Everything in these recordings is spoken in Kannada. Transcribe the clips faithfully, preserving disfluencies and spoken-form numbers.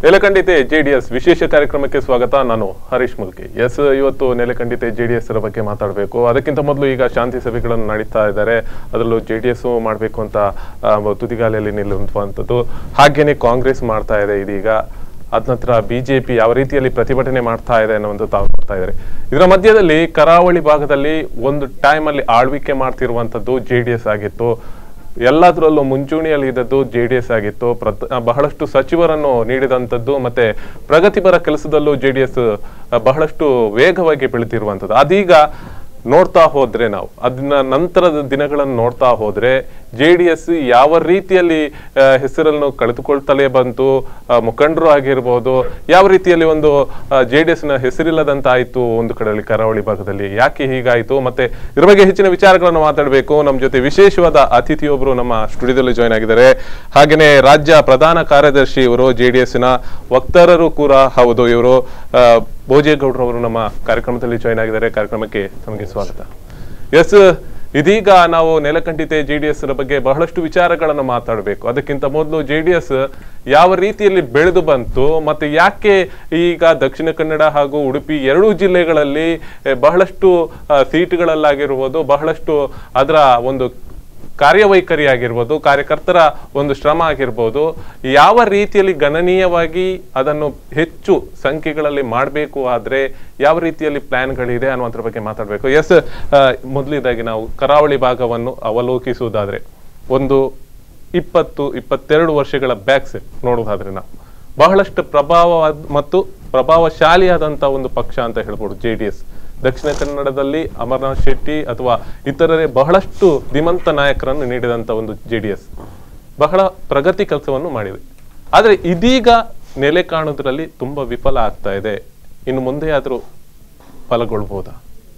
ನೆಲೆಕಂಡಿತೆ ಜೆಡಿಎಸ್ ವಿಶೇಷ ಕಾರ್ಯಕ್ರಮಕ್ಕೆ ಸ್ವಾಗತ. ನಾನು ಹರೀಶ್ ಮುಲ್ಕಿ. ಎಸ್, ಇವತ್ತು ನೆಲೆಕಂಡಿತೆ ಜೆಡಿಎಸ್ ಬಗ್ಗೆ ಮಾತಾಡಬೇಕು. ಅದಕ್ಕಿಂತ ಮೊದಲು ಈಗ ಶಾಂತಿ ಸಭೆಗಳನ್ನು ನಡೀತಾ ಇದ್ದಾರೆ. ಅದರಲ್ಲೂ ಜೆಡಿಎಸ್ ಮಾಡಬೇಕು ಅಂತ ತುದಿಗಾಲಿಯಲ್ಲಿ ನಿಲ್ಲುವಂಥದ್ದು, ಹಾಗೇನೆ ಕಾಂಗ್ರೆಸ್ ಮಾಡ್ತಾ ಇದೆ. ಇದೀಗ ಅದ ನಂತರ ಬಿಜೆಪಿ ಯಾವ ರೀತಿಯಲ್ಲಿ ಪ್ರತಿಭಟನೆ ಮಾಡ್ತಾ ಇದೆ ಅನ್ನೋದು ತಾವು ನೋಡ್ತಾ ಇದ್ದಾರೆ. ಇದರ ಮಧ್ಯದಲ್ಲಿ ಕರಾವಳಿ ಭಾಗದಲ್ಲಿ ಒಂದು ಟೈಮ್ ಅಲ್ಲಿ ಆಳ್ವಿಕೆ ಮಾಡ್ತಿರುವಂತದ್ದು ಜೆಡಿಎಸ್ ಆಗಿತ್ತು. ಎಲ್ಲದರಲ್ಲೂ ಮುಂಚೂಣಿಯಲ್ಲಿ ಇದ್ದದ್ದು ಜೆಡಿಎಸ್ ಆಗಿತ್ತು. ಬಹಳಷ್ಟು ಸಚಿವರನ್ನು ನೀಡಿದಂಥದ್ದು ಮತ್ತೆ ಪ್ರಗತಿಪರ ಕೆಲಸದಲ್ಲೂ ಜೆಡಿಎಸ್ ಬಹಳಷ್ಟು ವೇಗವಾಗಿ ಬೆಳೆದಿರುವಂಥದ್ದು. ಅದೀಗ ನೋಡ್ತಾ ಹೋದ್ರೆ ನಾವು ಅದನ್ನ ನಂತರದ ದಿನಗಳನ್ನು ನೋಡ್ತಾ ಹೋದ್ರೆ ಜೆ ಡಿ ಎಸ್ ಯಾವ ರೀತಿಯಲ್ಲಿ ಹೆಸರನ್ನು ಕಳೆದುಕೊಳ್ತಲೇ ಬಂತು, ಮುಖಂಡರು ಆಗಿರ್ಬೋದು, ಯಾವ ರೀತಿಯಲ್ಲಿ ಒಂದು ಜೆ ಡಿ ಎಸ್ ನ ಹೆಸರಿಲ್ಲದಂತಾಯ್ತು ಒಂದು ಕಡೆಯಲ್ಲಿ ಕರಾವಳಿ ಭಾಗದಲ್ಲಿ, ಯಾಕೆ ಹೀಗಾಯ್ತು, ಮತ್ತೆ ಇದ್ರ ಬಗ್ಗೆ ಹೆಚ್ಚಿನ ವಿಚಾರಗಳನ್ನು ಮಾತಾಡಬೇಕು. ನಮ್ಮ ಜೊತೆ ವಿಶೇಷವಾದ ಅತಿಥಿಯೊಬ್ಬರು ನಮ್ಮ ಸ್ಟುಡಿಯೋದಲ್ಲಿ ಜಾಯ್ನ್ ಆಗಿದ್ದಾರೆ. ಹಾಗೆಯೇ ರಾಜ್ಯ ಪ್ರಧಾನ ಕಾರ್ಯದರ್ಶಿ ಇವರು, ಜೆ ಡಿ ಎಸ್ ನ ವಕ್ತಾರರು ಕೂಡ ಹೌದು. ಇವರು ಭೋಜೇಗೌಡರು ಅವರು ನಮ್ಮ ಕಾರ್ಯಕ್ರಮದಲ್ಲಿ ಜಾಯ್ನ್ ಆಗಿದ್ದಾರೆ. ಕಾರ್ಯಕ್ರಮಕ್ಕೆ ನಮಗೆ ಸ್ವಾಗತ. ಎಸ್, ಇದೀಗ ನಾವು ನೆಲಕಂಡಿತೆ ಜೆಡಿಎಸ್ ಬಗ್ಗೆ ಬಹಳಷ್ಟು ವಿಚಾರಗಳನ್ನು ಮಾತಾಡಬೇಕು. ಅದಕ್ಕಿಂತ ಮೊದಲು ಜೆಡಿಎಸ್ ಯಾವ ರೀತಿಯಲ್ಲಿ ಬೆಳೆದು ಬಂತು ಮತ್ತೆ ಯಾಕೆ ಈಗ ದಕ್ಷಿಣ ಕನ್ನಡ ಹಾಗೂ ಉಡುಪಿ ಎರಡೂ ಜಿಲ್ಲೆಗಳಲ್ಲಿ ಬಹಳಷ್ಟು ಸೀಟ್ಗಳಲ್ಲಾಗಿರ್ಬೋದು, ಬಹಳಷ್ಟು ಅದರ ಒಂದು ಕಾರ್ಯವೈಖರಿ ಆಗಿರ್ಬೋದು, ಕಾರ್ಯಕರ್ತರ ಒಂದು ಶ್ರಮ ಆಗಿರ್ಬೋದು, ಯಾವ ರೀತಿಯಲ್ಲಿ ಗಣನೀಯವಾಗಿ ಅದನ್ನು ಹೆಚ್ಚು ಸಂಖ್ಯೆಗಳಲ್ಲಿ ಮಾಡಬೇಕು, ಆದ್ರೆ ಯಾವ ರೀತಿಯಲ್ಲಿ ಪ್ಲಾನ್ಗಳಿದೆ ಅನ್ನುವಂಥರ ಬಗ್ಗೆ ಮಾತಾಡಬೇಕು. ಎಸ್, ಮೊದಲಿದಾಗಿ ನಾವು ಕರಾವಳಿ ಭಾಗವನ್ನು ಅವಲೋಕಿಸುವುದಾದ್ರೆ ಒಂದು ಇಪ್ಪತ್ತು ಇಪ್ಪತ್ತೆರಡು ವರ್ಷಗಳ ಬ್ಯಾಕ್ಸ್ ನೋಡುವುದಾದ್ರೆ ನಾವು ಬಹಳಷ್ಟು ಪ್ರಭಾವ ಮತ್ತು ಪ್ರಭಾವಶಾಲಿಯಾದಂಥ ಒಂದು ಪಕ್ಷ ಅಂತ ಹೇಳ್ಬೋದು ಜೆ ಡಿ ಎಸ್. ದಕ್ಷಿಣ ಕನ್ನಡದಲ್ಲಿ ಅಮರನಾಥ್ ಶೆಟ್ಟಿ ಅಥವಾ ಇತರರೇ ಬಹಳಷ್ಟು ಧೀಮಂತ ನಾಯಕರನ್ನು ನೀಡಿದಂಥ ಒಂದು ಜೆ ಡಿ ಎಸ್ ಬಹಳ ಪ್ರಗತಿ ಕೆಲಸವನ್ನು ಮಾಡಿದೆ. ಆದರೆ ಇದೀಗ ನೆಲೆ ಕಾಣುವುದರಲ್ಲಿ ತುಂಬಾ ವಿಫಲ ಆಗ್ತಾ ಇದೆ. ಇನ್ನು ಮುಂದೆ ಆದರೂ ಫಲಗೊಳ್ಬಹುದಾ?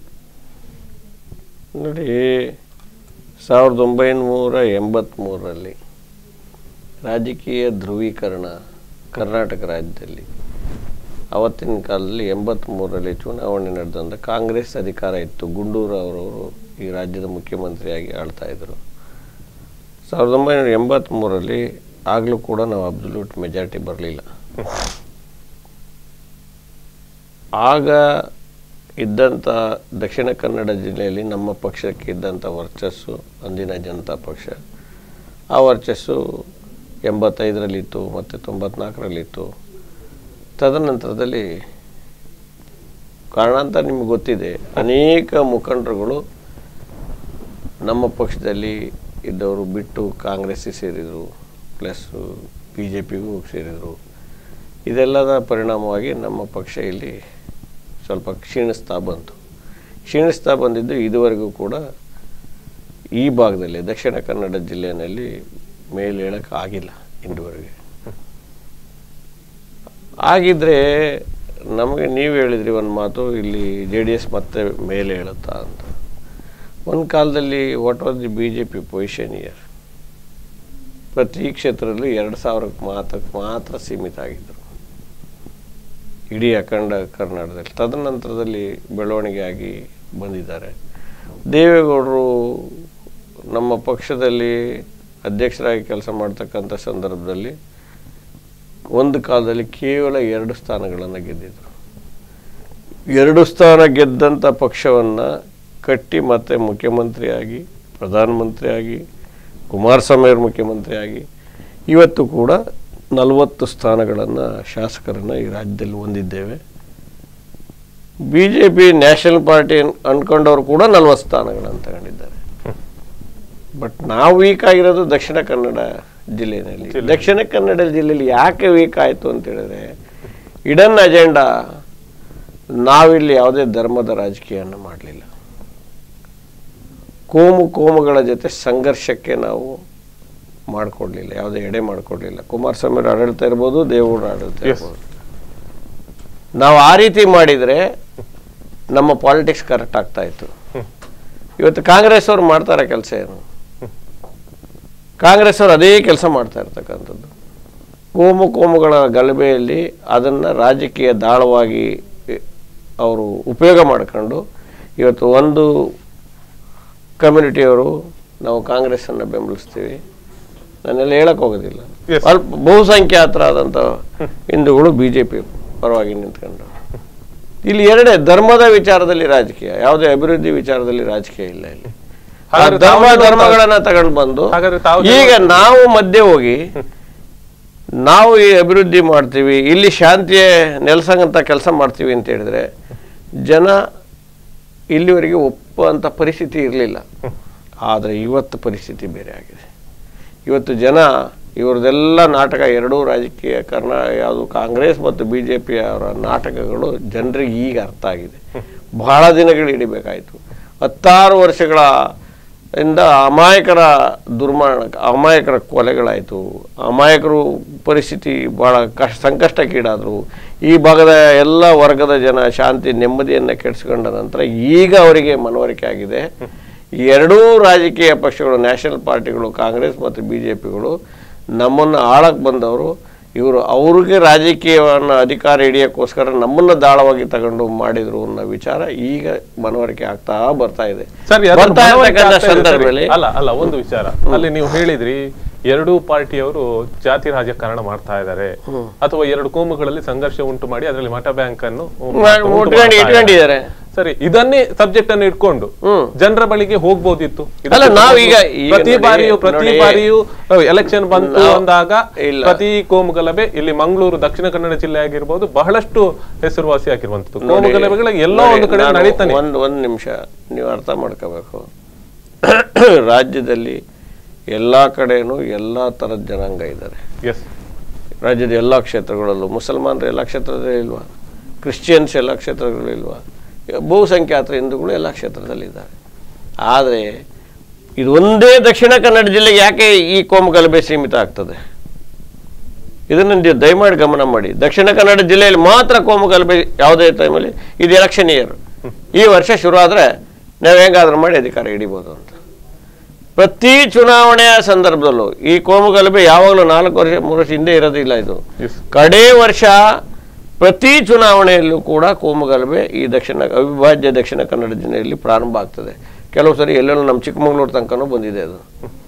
ನೋಡಿ, ಸಾವಿರದ ಒಂಬೈನೂರ ಎಂಬತ್ತ್ ಮೂರರಲ್ಲಿ ರಾಜಕೀಯ ಧ್ರುವೀಕರಣ ಕರ್ನಾಟಕ ರಾಜ್ಯದಲ್ಲಿ ಅವತ್ತಿನ ಕಾಲದಲ್ಲಿ ಎಂಬತ್ತ್ ಮೂರರಲ್ಲಿ ಚುನಾವಣೆ ನಡೆದಂಥ ಕಾಂಗ್ರೆಸ್ ಅಧಿಕಾರ ಇತ್ತು. ಗುಂಡೂರು ಅವರವರು ಈ ರಾಜ್ಯದ ಮುಖ್ಯಮಂತ್ರಿಯಾಗಿ ಆಳ್ತಾ ಇದ್ದರು. ಸಾವಿರದ ಒಂಬೈನೂರ ಎಂಬತ್ತ್ ಮೂರರಲ್ಲಿ ಆಗಲೂ ಕೂಡ ನಾವು ಅಬ್ಸಲ್ಯೂಟ್ ಮೆಜಾರಿಟಿ ಬರಲಿಲ್ಲ. ಆಗ ಇದ್ದಂಥ ದಕ್ಷಿಣ ಕನ್ನಡ ಜಿಲ್ಲೆಯಲ್ಲಿ ನಮ್ಮ ಪಕ್ಷಕ್ಕೆ ಇದ್ದಂಥ ವರ್ಚಸ್ಸು, ಅಂದಿನ ಜನತಾ ಪಕ್ಷ, ಆ ವರ್ಚಸ್ಸು ಎಂಬತ್ತೈದರಲ್ಲಿತ್ತು ಮತ್ತು ತೊಂಬತ್ನಾಲ್ಕರಲ್ಲಿತ್ತು. ತದನಂತರದಲ್ಲಿ ಕಾರಣಾಂತರ ನಿಮ್ಗೆ ಗೊತ್ತಿದೆ, ಅನೇಕ ಮುಖಂಡರುಗಳು ನಮ್ಮ ಪಕ್ಷದಲ್ಲಿ ಇದ್ದವರು ಬಿಟ್ಟು ಕಾಂಗ್ರೆಸ್ಸಿಗೆ ಸೇರಿದರು, ಪ್ಲಸ್ ಬಿ ಜೆ ಪಿಗೂ ಸೇರಿದರು. ಇದೆಲ್ಲದ ಪರಿಣಾಮವಾಗಿ ನಮ್ಮ ಪಕ್ಷ ಇಲ್ಲಿ ಸ್ವಲ್ಪ ಕ್ಷೀಣಿಸ್ತಾ ಬಂತು. ಕ್ಷೀಣಿಸ್ತಾ ಬಂದಿದ್ದು ಇದುವರೆಗೂ ಕೂಡ ಈ ಭಾಗದಲ್ಲಿ ದಕ್ಷಿಣ ಕನ್ನಡ ಜಿಲ್ಲೆಯಲ್ಲಿ ಮೇಲೇಳಕ್ಕೆ ಆಗಿಲ್ಲ ಇಂದುವರೆಗೆ. ಆಗಿದ್ರೆ ನಮಗೆ ನೀವು ಹೇಳಿದ್ರಿ ಒಂದು ಮಾತು, ಇಲ್ಲಿ ಜೆ ಡಿ ಎಸ್ ಮತ್ತೆ ಮೇಲೆ ಹೇಳುತ್ತಾ ಅಂತ. ಒಂದು ಕಾಲದಲ್ಲಿ what was the B J P position here? ಪ್ರತಿ ಕ್ಷೇತ್ರದಲ್ಲಿ ಎರಡು ಸಾವಿರಕ್ಕೆ ಮಾತ್ರಕ್ಕೆ ಮಾತ್ರ ಸೀಮಿತ ಆಗಿದ್ದರು ಇಡೀ ಅಖಂಡ ಕರ್ನಾಟಕದಲ್ಲಿ. ತದನಂತರದಲ್ಲಿ ಬೆಳವಣಿಗೆ ಆಗಿ ಬಂದಿದ್ದಾರೆ. ದೇವೇಗೌಡರು ನಮ್ಮ ಪಕ್ಷದಲ್ಲಿ ಅಧ್ಯಕ್ಷರಾಗಿ ಕೆಲಸ ಮಾಡ್ತಕ್ಕಂಥ ಸಂದರ್ಭದಲ್ಲಿ ಒಂದು ಕಾಲದಲ್ಲಿ ಕೇವಲ ಎರಡು ಸ್ಥಾನಗಳನ್ನು ಗೆದ್ದಿದ್ರು. ಎರಡು ಸ್ಥಾನ ಗೆದ್ದಂಥ ಪಕ್ಷವನ್ನು ಕಟ್ಟಿ ಮತ್ತೆ ಮುಖ್ಯಮಂತ್ರಿಯಾಗಿ, ಪ್ರಧಾನಮಂತ್ರಿಯಾಗಿ, ಕುಮಾರಸ್ವಾಮಿ ಅವರು ಮುಖ್ಯಮಂತ್ರಿಯಾಗಿ ಇವತ್ತು ಕೂಡ ನಲವತ್ತು ಸ್ಥಾನಗಳನ್ನು ಶಾಸಕರನ್ನು ಈ ರಾಜ್ಯದಲ್ಲಿ ಹೊಂದಿದ್ದೇವೆ. B J P national party ಅಂದ್ಕೊಂಡವರು ಕೂಡ ನಲವತ್ತು ಸ್ಥಾನಗಳನ್ನು ತಗೊಂಡಿದ್ದಾರೆ. ಬಟ್ ನಾವು ವೀಕ್ ಆಗಿರೋದು ದಕ್ಷಿಣ ಕನ್ನಡ ಜಿಲ್ಲೆಯಲ್ಲಿ. ದಕ್ಷಿಣ ಕನ್ನಡ ಜಿಲ್ಲೆಯಲ್ಲಿ ಯಾಕೆ ವೀಕ್ ಆಯಿತು ಅಂತ ಹೇಳಿದ್ರೆ, ಇಡನ್ ಅಜೆಂಡಾ, ನಾವಿಲ್ಲಿ ಯಾವುದೇ ಧರ್ಮದ ರಾಜಕೀಯವನ್ನು ಮಾಡಲಿಲ್ಲ. ಕೋಮು ಕೋಮುಗಳ ಜೊತೆ ಸಂಘರ್ಷಕ್ಕೆ ನಾವು ಮಾಡಿಕೊಡ್ಲಿಲ್ಲ, ಯಾವುದೇ ಎಡೆ ಮಾಡಿಕೊಡ್ಲಿಲ್ಲ. ಕುಮಾರಸ್ವಾಮಿ ಅವರು ಆಡಳಿತ ಇರ್ಬೋದು, ದೇವೇಗೌಡರು ಆಡಳಿತ ಇರ್ಬೋದು. ನಾವು ಆ ರೀತಿ ಮಾಡಿದರೆ ನಮ್ಮ ಪಾಲಿಟಿಕ್ಸ್ ಕರೆಕ್ಟ್ ಆಗ್ತಾ ಇತ್ತು. ಇವತ್ತು ಕಾಂಗ್ರೆಸ್ ಅವ್ರು ಮಾಡ್ತಾರೆ ಕೆಲಸ ಏನು? ಕಾಂಗ್ರೆಸ್ ಅವರು ಅದೇ ಕೆಲಸ ಮಾಡ್ತಾ ಇರ್ತಕ್ಕಂಥದ್ದು. ಕೋಮು ಕೋಮುಗಳ ಗಲಭೆಯಲ್ಲಿ ಅದನ್ನು ರಾಜಕೀಯ ದಾಳವಾಗಿ ಅವರು ಉಪಯೋಗ ಮಾಡಿಕೊಂಡು ಇವತ್ತು ಒಂದು ಕಮ್ಯುನಿಟಿಯವರು ನಾವು ಕಾಂಗ್ರೆಸ್ಸನ್ನು ಬೆಂಬಲಿಸ್ತೀವಿ, ನಾನೆಲ್ಲ ಹೇಳಕ್ಕೆ ಹೋಗೋದಿಲ್ಲ, ಅಲ್ಪ ಬಹುಸಂಖ್ಯಾತರಾದಂಥ ಹಿಂದೂಗಳು ಬಿಜೆಪಿ ಪರವಾಗಿ ನಿಂತ್ಕೊಂಡು. ಇಲ್ಲಿ ಎರಡೇ ಧರ್ಮದ ವಿಚಾರದಲ್ಲಿ ರಾಜಕೀಯ, ಯಾವುದೇ ಅಭಿವೃದ್ಧಿ ವಿಚಾರದಲ್ಲಿ ರಾಜಕೀಯ ಇಲ್ಲ. ಇಲ್ಲಿ ಧರ್ಮ ಧರ್ಮಗಳನ್ನ ತಗೊಂಡು ಬಂದು ಈಗ ನಾವು ಮಧ್ಯೆ ಹೋಗಿ ನಾವು ಈ ಅಭಿವೃದ್ಧಿ ಮಾಡ್ತೀವಿ, ಇಲ್ಲಿ ಶಾಂತಿಯ ನೆಲೆಸಂಗಂತ ಕೆಲಸ ಮಾಡ್ತೀವಿ ಅಂತ ಹೇಳಿದ್ರೆ ಜನ ಇಲ್ಲಿವರೆಗೆ ಒಪ್ಪುವಂಥ ಪರಿಸ್ಥಿತಿ ಇರಲಿಲ್ಲ. ಆದರೆ ಇವತ್ತು ಪರಿಸ್ಥಿತಿ ಬೇರೆ ಆಗಿದೆ. ಇವತ್ತು ಜನ ಇವ್ರದೆಲ್ಲ ನಾಟಕ, ಎರಡೂ ರಾಜಕೀಯ ಕರ್ನಾ ಯಾವುದು ಕಾಂಗ್ರೆಸ್ ಮತ್ತು ಬಿ ಜೆ ಪಿ ಅವರ ನಾಟಕಗಳು ಜನರಿಗೆ ಈಗ ಅರ್ಥ ಆಗಿದೆ. ಬಹಳ ದಿನಗಳು ಹಿಡಿಬೇಕಾಯಿತು. ಹತ್ತಾರು ವರ್ಷಗಳ ಇಂದ ಅಮಾಯಕರ ದುರ್ಮರಣ, ಅಮಾಯಕರ ಕೊಲೆಗಳಾಯಿತು. ಅಮಾಯಕರು ಪರಿಸ್ಥಿತಿ ಭಾಳ ಕಷ್ಟ ಸಂಕಷ್ಟಕ್ಕೀಡಾದರು. ಈ ಭಾಗದ ಎಲ್ಲ ವರ್ಗದ ಜನ ಶಾಂತಿ ನೆಮ್ಮದಿಯನ್ನು ಕೆಡಿಸ್ಕೊಂಡ ನಂತರ ಈಗ ಅವರಿಗೆ ಮನವರಿಕೆ ಆಗಿದೆ. ಈ ಎರಡೂ ರಾಜಕೀಯ ಪಕ್ಷಗಳು, ನ್ಯಾಷನಲ್ ಪಾರ್ಟಿಗಳು, ಕಾಂಗ್ರೆಸ್ ಮತ್ತು ಬಿ ಜೆ ಪಿಗಳು ನಮ್ಮನ್ನು ಆಳಕ್ಕೆ ಬಂದವರು. ಇವರು ಅವ್ರಿಗೆ ರಾಜಕೀಯವನ್ನು ಅಧಿಕಾರ ಹಿಡಿಯೋಕ್ಕೋಸ್ಕರ ನಮ್ಮನ್ನು ದಾಳವಾಗಿ ತಗೊಂಡು ಮಾಡಿದ್ರು ಅನ್ನೋ ವಿಚಾರ ಈಗ ಮನವರಿಕೆ ಆಗ್ತಾ ಬರ್ತಾ ಇದೆ. ಬರ್ತಾ ಇರ್ತಕ್ಕಂಥ ಸಂದರ್ಭದಲ್ಲಿ ಅಲ್ಲ ಅಲ್ಲ ಒಂದು ವಿಚಾರ ಅಲ್ಲಿ ನೀವು ಹೇಳಿದ್ರಿ, ಎರಡೂ ಪಾರ್ಟಿಯವರು ಜಾತಿ ರಾಜಕಾರಣ ಮಾಡ್ತಾ ಇದ್ದಾರೆ ಅಥವಾ ಎರಡು ಕೋಮುಗಳಲ್ಲಿ ಸಂಘರ್ಷ ಉಂಟು ಮಾಡಿ ಅದರಲ್ಲಿ ಮತ ಬ್ಯಾಂಕ್ ಅನ್ನು ಇಟ್ಕೊಂಡಿದ್ದಾರೆ. ಸರಿ, ಇದನ್ನೇ ಸಬ್ಜೆಕ್ಟ್ ಅನ್ನು ಇಟ್ಕೊಂಡು ಜನರ ಬಳಿಗೆ ಹೋಗ್ಬೋದಿತ್ತು. ನಾವೀಗ ಪ್ರತಿ ಬಾರಿಯೂ ಪ್ರತಿ ಬಾರಿಯೂ ಎಲೆಕ್ಷನ್ ಬಂತು ಅಂದಾಗ ಪ್ರತಿ ಕೋಮು ಗಲಭೆ, ಇಲ್ಲಿ ಮಂಗಳೂರು ದಕ್ಷಿಣ ಕನ್ನಡ ಜಿಲ್ಲೆ ಆಗಿರ್ಬೋದು ಬಹಳಷ್ಟು ಹೆಸರುವಾಸಿ ಆಗಿರುವಂತದ್ದು ಕೋಮು ಗಲಭೆಗಳಿಗೆ ಎಲ್ಲೋ ಒಂದು ಕಡೆ ನಡೀತಾನೆ. ಒಂದ್ ಒಂದ್ ನಿಮಿಷ ನೀವು ಅರ್ಥ ಮಾಡ್ಕೋಬೇಕು. ರಾಜ್ಯದಲ್ಲಿ ಎಲ್ಲಾ ಕಡೆನೂ ಎಲ್ಲಾ ತರದ ಜನಾಂಗ ಇದ್ದಾರೆ. ರಾಜ್ಯದ ಎಲ್ಲಾ ಕ್ಷೇತ್ರಗಳಲ್ಲೂ ಮುಸಲ್ಮಾನರು ಎಲ್ಲ ಕ್ಷೇತ್ರದಲ್ಲಿ ಇಲ್ವಾ, ಕ್ರಿಶ್ಚಿಯನ್ಸ್ ಎಲ್ಲ ಕ್ಷೇತ್ರಗಳು ಇಲ್ವಾ, ಬಹುಸಂಖ್ಯಾತರ ಹಿಂದೂಗಳು ಎಲ್ಲ ಕ್ಷೇತ್ರದಲ್ಲಿದ್ದಾರೆ. ಆದರೆ ಇದು ಒಂದೇ ದಕ್ಷಿಣ ಕನ್ನಡ ಜಿಲ್ಲೆಗೆ ಯಾಕೆ ಈ ಕೋಮು ಗಲಭೆ ಸೀಮಿತ ಆಗ್ತದೆ? ಇದನ್ನು ದಯಮಾಡಿ ಗಮನ ಮಾಡಿ. ದಕ್ಷಿಣ ಕನ್ನಡ ಜಿಲ್ಲೆಯಲ್ಲಿ ಮಾತ್ರ ಕೋಮು ಗಲಭೆ ಯಾವುದೇ ಟೈಮಲ್ಲಿ, ಇದು ಎಲೆಕ್ಷನ್ ಇಯರ್, ಈ ವರ್ಷ ಶುರು ಆದರೆ ನಾವು ಹೆಂಗಾದ್ರೂ ಮಾಡಿ ಅಧಿಕಾರ ಹಿಡಿಬೋದು ಅಂತ. ಪ್ರತಿ ಚುನಾವಣೆಯ ಸಂದರ್ಭದಲ್ಲೂ ಈ ಕೋಮು ಗಲಭೆ ಯಾವಾಗಲೂ ನಾಲ್ಕು ವರ್ಷ ಮೂರು ವರ್ಷ ಹಿಂದೆ ಇರೋದಿಲ್ಲ. ಇದು ಕಡೇ ವರ್ಷ ಪ್ರತಿ ಚುನಾವಣೆಯಲ್ಲೂ ಕೂಡ ಕೋಮು ಗಲಭೆ ಈ ದಕ್ಷಿಣ ಅವಿಭಾಜ್ಯ ದಕ್ಷಿಣ ಕನ್ನಡ ಜಿಲ್ಲೆಯಲ್ಲಿ ಪ್ರಾರಂಭ ಆಗ್ತದೆ. ಕೆಲವು ಸರಿ ಎಲ್ಲೆಲ್ಲೂ ನಮ್ಮ ಚಿಕ್ಕಮಗಳೂರು ತನಕನೂ ಬಂದಿದೆ. ಅದು